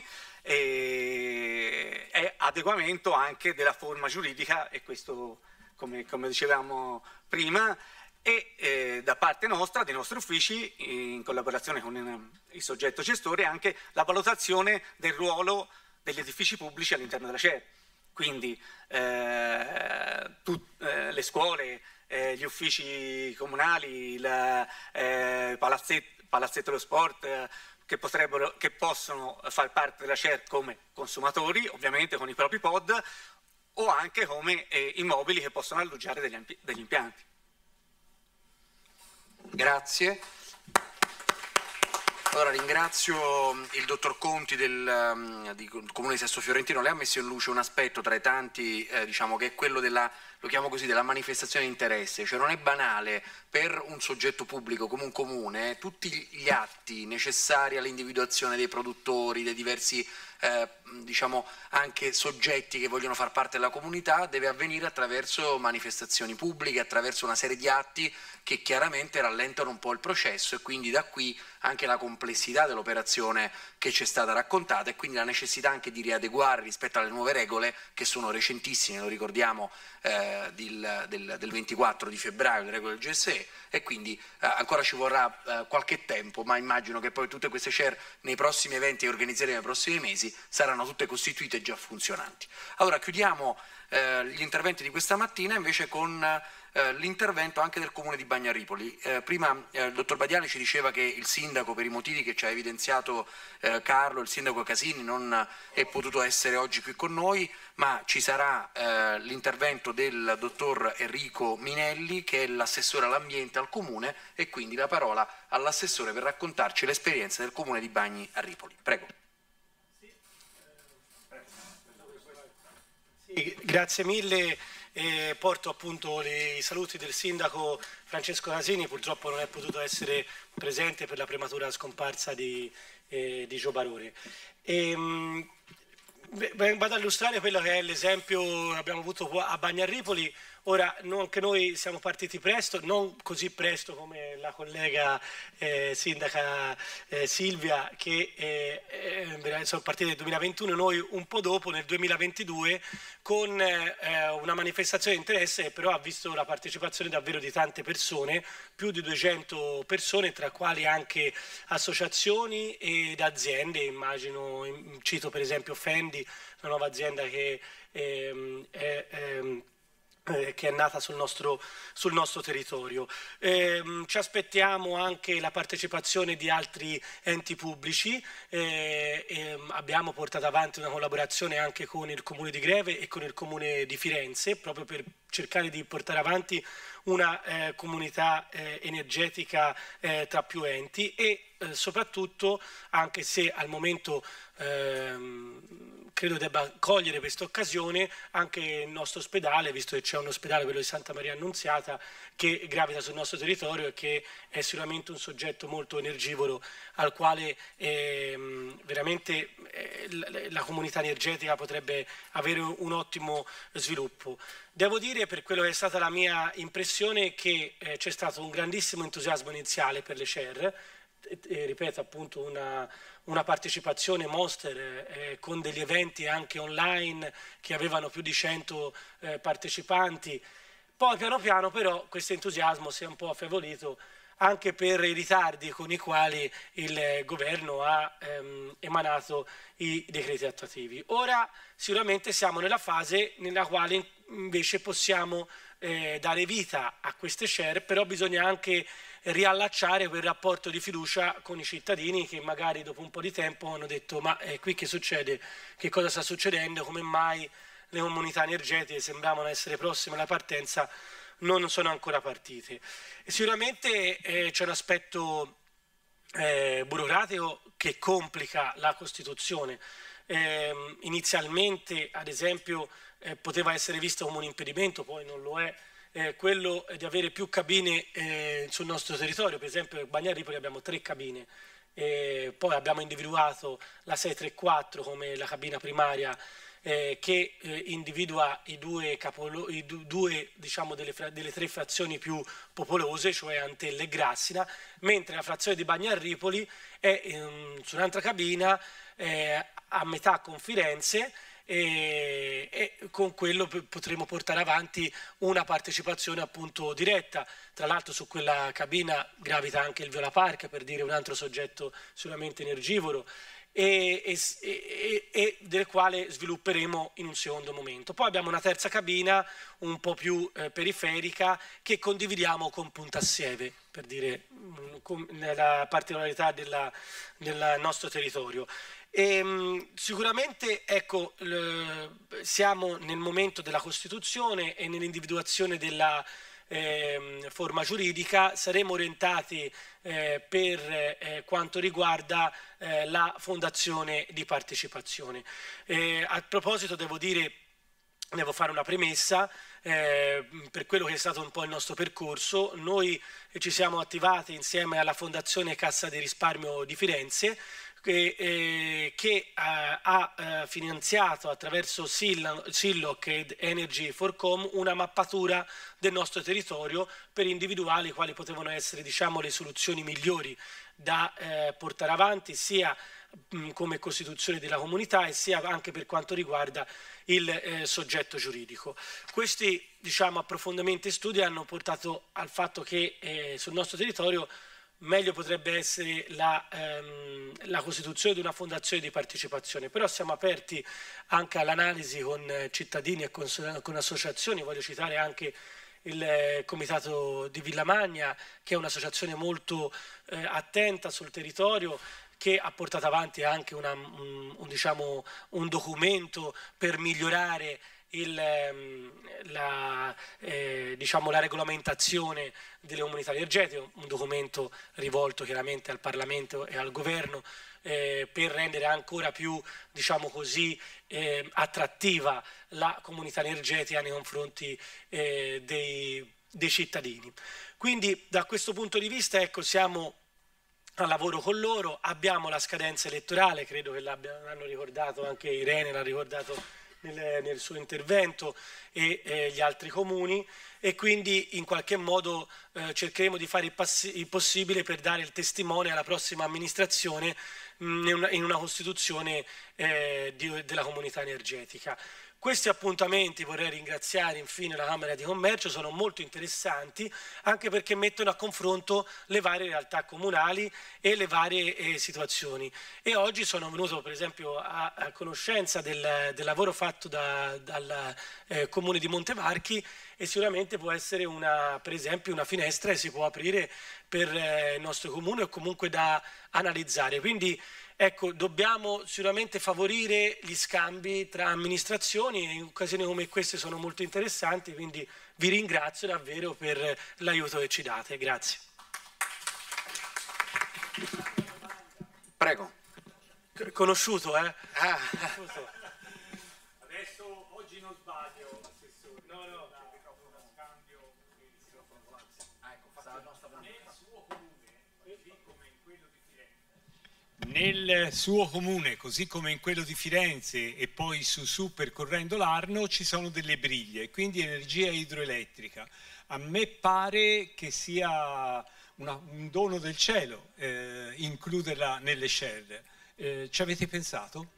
S8: e adeguamento anche della forma giuridica, e questo come dicevamo prima, e da parte nostra, dei nostri uffici, in collaborazione con il soggetto gestore, anche la valutazione del ruolo degli edifici pubblici all'interno della CER. Quindi le scuole, gli uffici comunali, il palazzetto dello sport, che possono far parte della CER come consumatori, ovviamente con i propri pod, o anche come immobili che possono alloggiare degli impianti.
S2: Grazie. Allora ringrazio il dottor Conti di Comune di Sesto Fiorentino. Lei ha messo in luce un aspetto tra i tanti, diciamo, che è quello della, lo chiamo così, della manifestazione di interesse. Cioè non è banale per un soggetto pubblico come un comune tutti gli atti necessari all'individuazione dei produttori, dei diversi diciamo anche soggetti che vogliono far parte della comunità, deve avvenire attraverso manifestazioni pubbliche, attraverso una serie di atti che chiaramente rallentano un po' il processo, e quindi da qui anche la complessità dell'operazione che ci è stata raccontata, e quindi la necessità anche di riadeguare rispetto alle nuove regole che sono recentissime, lo ricordiamo, del 24 di febbraio, le regole del GSE, e quindi ancora ci vorrà qualche tempo, ma immagino che poi tutte queste CER nei prossimi eventi che organizzeremo nei prossimi mesi saranno tutte costituite e già funzionanti. Allora chiudiamo gli interventi di questa mattina invece con l'intervento anche del Comune di Bagnaripoli. Prima il dottor Badiali ci diceva che il sindaco, per i motivi che ci ha evidenziato Carlo, il sindaco Casini, non è potuto essere oggi qui con noi, ma ci sarà l'intervento del dottor Enrico Minelli, che è l'assessore all'ambiente al Comune, e quindi la parola all'assessore per raccontarci l'esperienza del Comune di Bagni a Ripoli. Prego.
S17: Sì, grazie mille. Porto appunto i saluti del sindaco Francesco Casini, purtroppo non è potuto essere presente per la prematura scomparsa di Gio Barone. Vado a illustrare quello che è l'esempio che abbiamo avuto qua a Bagnaripoli. Ora, anche noi siamo partiti presto, non così presto come la collega sindaca Silvia, che sono partiti nel 2021, noi un po' dopo, nel 2022, con una manifestazione di interesse, però ha visto la partecipazione davvero di tante persone, più di 200 persone, tra quali anche associazioni ed aziende, immagino, cito per esempio Fendi, una nuova azienda che è nata sul nostro territorio. Ci aspettiamo anche la partecipazione di altri enti pubblici, abbiamo portato avanti una collaborazione anche con il Comune di Greve e con il Comune di Firenze, proprio per cercare di portare avanti una comunità energetica tra più enti e soprattutto, anche se al momento credo debba cogliere questa occasione, anche il nostro ospedale, visto che c'è un ospedale, quello di Santa Maria Annunziata, che gravita sul nostro territorio e che è sicuramente un soggetto molto energivoro al quale veramente la comunità energetica potrebbe avere un ottimo sviluppo. Devo dire, per quello che è stata la mia impressione, che c'è stato un grandissimo entusiasmo iniziale per le CER, ripeto appunto una partecipazione monster con degli eventi anche online che avevano più di 100 partecipanti. Poi piano piano però questo entusiasmo si è un po' affievolito anche per i ritardi con i quali il governo ha emanato i decreti attuativi. Ora sicuramente siamo nella fase nella quale invece possiamo dare vita a queste CER, però bisogna anche riallacciare quel rapporto di fiducia con i cittadini che magari dopo un po' di tempo hanno detto: ma qui che succede? Che cosa sta succedendo? Come mai le comunità energetiche sembravano essere prossime alla partenza, non sono ancora partite? E sicuramente c'è un aspetto burocratico che complica la Costituzione. Inizialmente, ad esempio, poteva essere visto come un impedimento, poi non lo è, quello di avere più cabine sul nostro territorio. Per esempio a Bagnaripoli abbiamo 3 cabine, poi abbiamo individuato la 634 come la cabina primaria che individua i due diciamo delle 3 frazioni più popolose, cioè Antella e Grassina, mentre la frazione di Bagnaripoli è su un'altra cabina a metà con Firenze, e con quello potremo portare avanti una partecipazione appunto diretta. Tra l'altro su quella cabina gravita anche il Viola Park, per dire un altro soggetto sicuramente energivoro, e del quale svilupperemo in un secondo momento. Poi abbiamo una terza cabina un po' più periferica che condividiamo con Puntassieve, per dire la particolarità del nostro territorio. Sicuramente ecco, siamo nel momento della Costituzione e nell'individuazione della forma giuridica. Saremo orientati per quanto riguarda la fondazione di partecipazione. A proposito devo fare una premessa per quello che è stato un po' il nostro percorso. Noi ci siamo attivati insieme alla Fondazione Cassa di Risparmio di Firenze, che ha finanziato attraverso Silloc ed Energy for Com una mappatura del nostro territorio per individuare quali potevano essere, diciamo, le soluzioni migliori da portare avanti, sia come costituzione della comunità e sia anche per quanto riguarda il soggetto giuridico. Questi, diciamo, approfondimenti e studi hanno portato al fatto che sul nostro territorio meglio potrebbe essere la costituzione di una fondazione di partecipazione, però siamo aperti anche all'analisi con cittadini e con associazioni. Voglio citare anche il comitato di Villamagna, che è un'associazione molto attenta sul territorio, che ha portato avanti anche un documento per migliorare la regolamentazione delle comunità energetiche, un documento rivolto chiaramente al Parlamento e al Governo per rendere ancora più, diciamo così, attrattiva la comunità energetica nei confronti dei cittadini. Quindi da questo punto di vista, ecco, siamo al lavoro con loro, abbiamo la scadenza elettorale, credo che l'hanno ricordato, anche Irene l'ha ricordato nel suo intervento, e gli altri comuni, e quindi in qualche modo cercheremo di fare il possibile per dare il testimone alla prossima amministrazione in una costituzione della comunità energetica. Questi appuntamenti, vorrei ringraziare infine la Camera di Commercio, sono molto interessanti anche perché mettono a confronto le varie realtà comunali e le varie situazioni. E oggi sono venuto per esempio a conoscenza del lavoro fatto dal Comune di Montevarchi, e sicuramente può essere per esempio una finestra che si può aprire per il nostro comune o comunque da analizzare. Quindi ecco, dobbiamo sicuramente favorire gli scambi tra amministrazioni, e in occasioni come queste sono molto interessanti, quindi vi ringrazio davvero per l'aiuto che ci date. Grazie.
S2: Prego.
S17: Conosciuto, eh?
S7: Adesso, oggi non sbaglio, Assessore. No, uno scambio. Nel suo comune, così come in quello di Firenze e poi su percorrendo l'Arno, ci sono delle briglie, quindi energia idroelettrica. A me pare che sia un dono del cielo includerla nelle share. Ci avete pensato?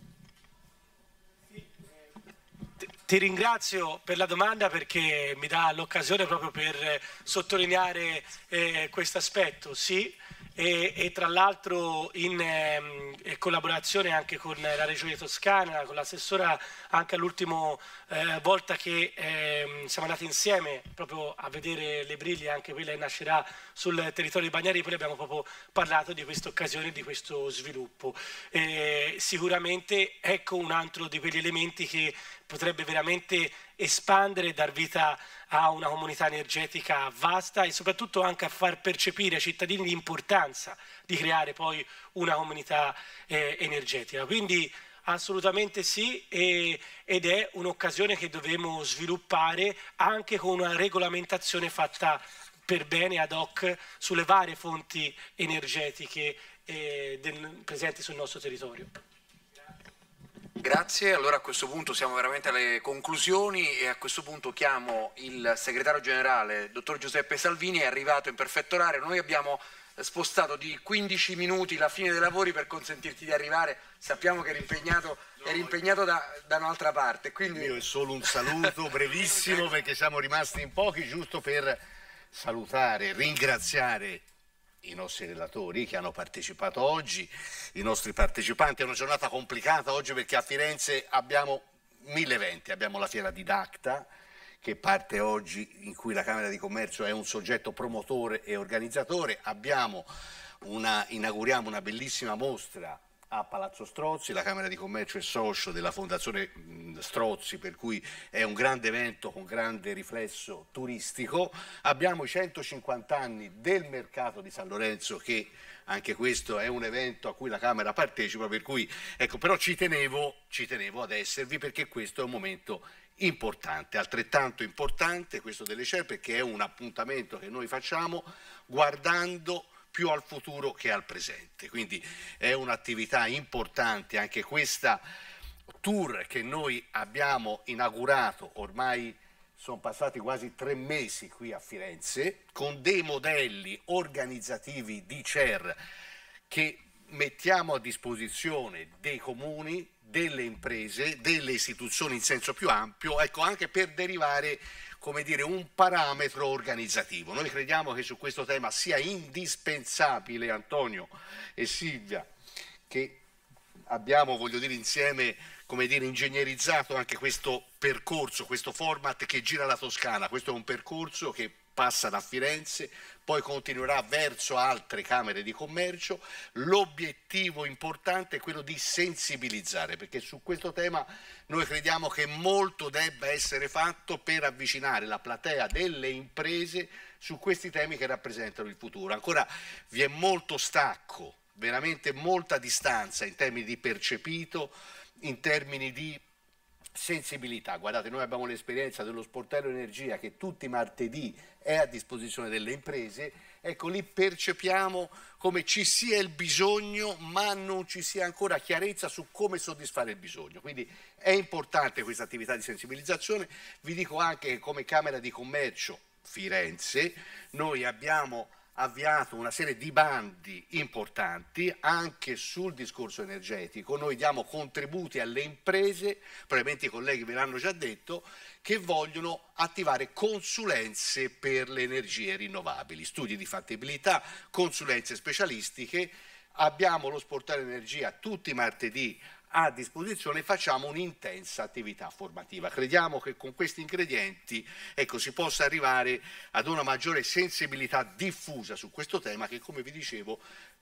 S17: Ti ringrazio per la domanda, perché mi dà l'occasione proprio per sottolineare questo aspetto. Sì, e tra l'altro in collaborazione anche con la Regione Toscana, con l'assessora, anche all'ultima volta che siamo andati insieme proprio a vedere le briglie, anche quella che nascerà sul territorio di Bagnaripoli, abbiamo proprio parlato di questa occasione e di questo sviluppo. Sicuramente ecco un altro di quegli elementi che potrebbe veramente espandere e dar vita a una comunità energetica vasta, e soprattutto anche a far percepire ai cittadini l'importanza di creare poi una comunità energetica. Quindi assolutamente sì, ed è un'occasione che dovremo sviluppare anche con una regolamentazione fatta per bene ad hoc sulle varie fonti energetiche presenti sul nostro territorio.
S2: Grazie, allora a questo punto siamo veramente alle conclusioni, e a questo punto chiamo il segretario generale, dottor Giuseppe Salvini. È arrivato in perfetto orario. Noi abbiamo spostato di 15 minuti la fine dei lavori per consentirti di arrivare, sappiamo che eri impegnato da un'altra parte. Quindi...
S18: Io è solo un saluto brevissimo, perché siamo rimasti in pochi, giusto per salutare, ringraziare i nostri relatori che hanno partecipato oggi, i nostri partecipanti. È una giornata complicata oggi perché a Firenze abbiamo 1000 eventi, abbiamo la fiera di Dacta che parte oggi, in cui la Camera di Commercio è un soggetto promotore e organizzatore, inauguriamo una bellissima mostra a Palazzo Strozzi, la Camera di Commercio è socio della Fondazione Strozzi, per cui è un grande evento con grande riflesso turistico. Abbiamo i 150 anni del mercato di San Lorenzo, che anche questo è un evento a cui la Camera partecipa, per cui ecco, però ci tenevo ad esservi, perché questo è un momento importante, altrettanto importante questo delle share, perché è un appuntamento che noi facciamo guardando più al futuro che al presente, quindi è un'attività importante anche questa tour che noi abbiamo inaugurato. Ormai sono passati quasi 3 mesi qui a Firenze, con dei modelli organizzativi di CER che mettiamo a disposizione dei comuni, delle imprese, delle istituzioni in senso più ampio, ecco, anche per derivare, come dire, un parametro organizzativo. Noi crediamo che su questo tema sia indispensabile, Antonio e Silvia, che abbiamo, voglio dire, insieme come dire, ingegnerizzato anche questo percorso, questo format che gira la Toscana. Questo è un percorso che passa da Firenze, poi continuerà verso altre camere di commercio. L'obiettivo importante è quello di sensibilizzare, perché su questo tema noi crediamo che molto debba essere fatto per avvicinare la platea delle imprese su questi temi che rappresentano il futuro. Ancora vi è molto stacco, veramente molta distanza in termini di percepito, in termini di sensibilità. Guardate, noi abbiamo l'esperienza dello sportello energia che tutti i martedì è a disposizione delle imprese. Ecco, lì percepiamo come ci sia il bisogno, ma non ci sia ancora chiarezza su come soddisfare il bisogno. Quindi è importante questa attività di sensibilizzazione. Vi dico anche che come Camera di Commercio Firenze noi abbiamo avviato una serie di bandi importanti anche sul discorso energetico. Noi diamo contributi alle imprese, probabilmente i colleghi ve l'hanno già detto, che vogliono attivare consulenze per le energie rinnovabili, studi di fattibilità, consulenze specialistiche. Abbiamo lo sportello energia tutti i martedì a disposizione, facciamo un'intensa attività formativa. Crediamo che con questi ingredienti, ecco, si possa arrivare ad una maggiore sensibilità diffusa su questo tema che, come vi dicevo,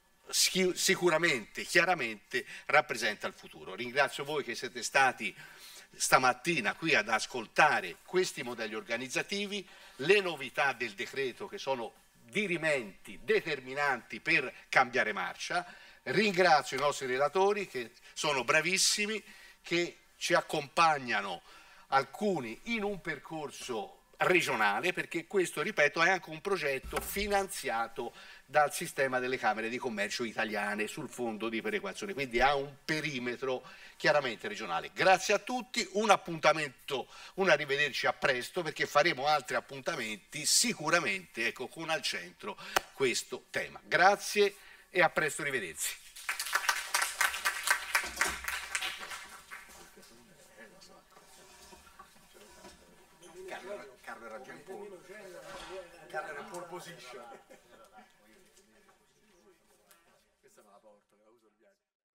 S18: sicuramente, chiaramente rappresenta il futuro. Ringrazio voi che siete stati stamattina qui ad ascoltare questi modelli organizzativi, le novità del decreto che sono dirimenti, determinanti per cambiare marcia. Ringrazio i nostri relatori che sono bravissimi, che ci accompagnano alcuni in un percorso regionale, perché questo, ripeto, è anche un progetto finanziato dal sistema delle Camere di Commercio italiane sul fondo di perequazione, quindi ha un perimetro chiaramente regionale. Grazie a tutti, un appuntamento, un arrivederci a presto, perché faremo altri appuntamenti sicuramente, ecco, con al centro questo tema. Grazie e a presto, arrivederci. Carlo era già in pole position.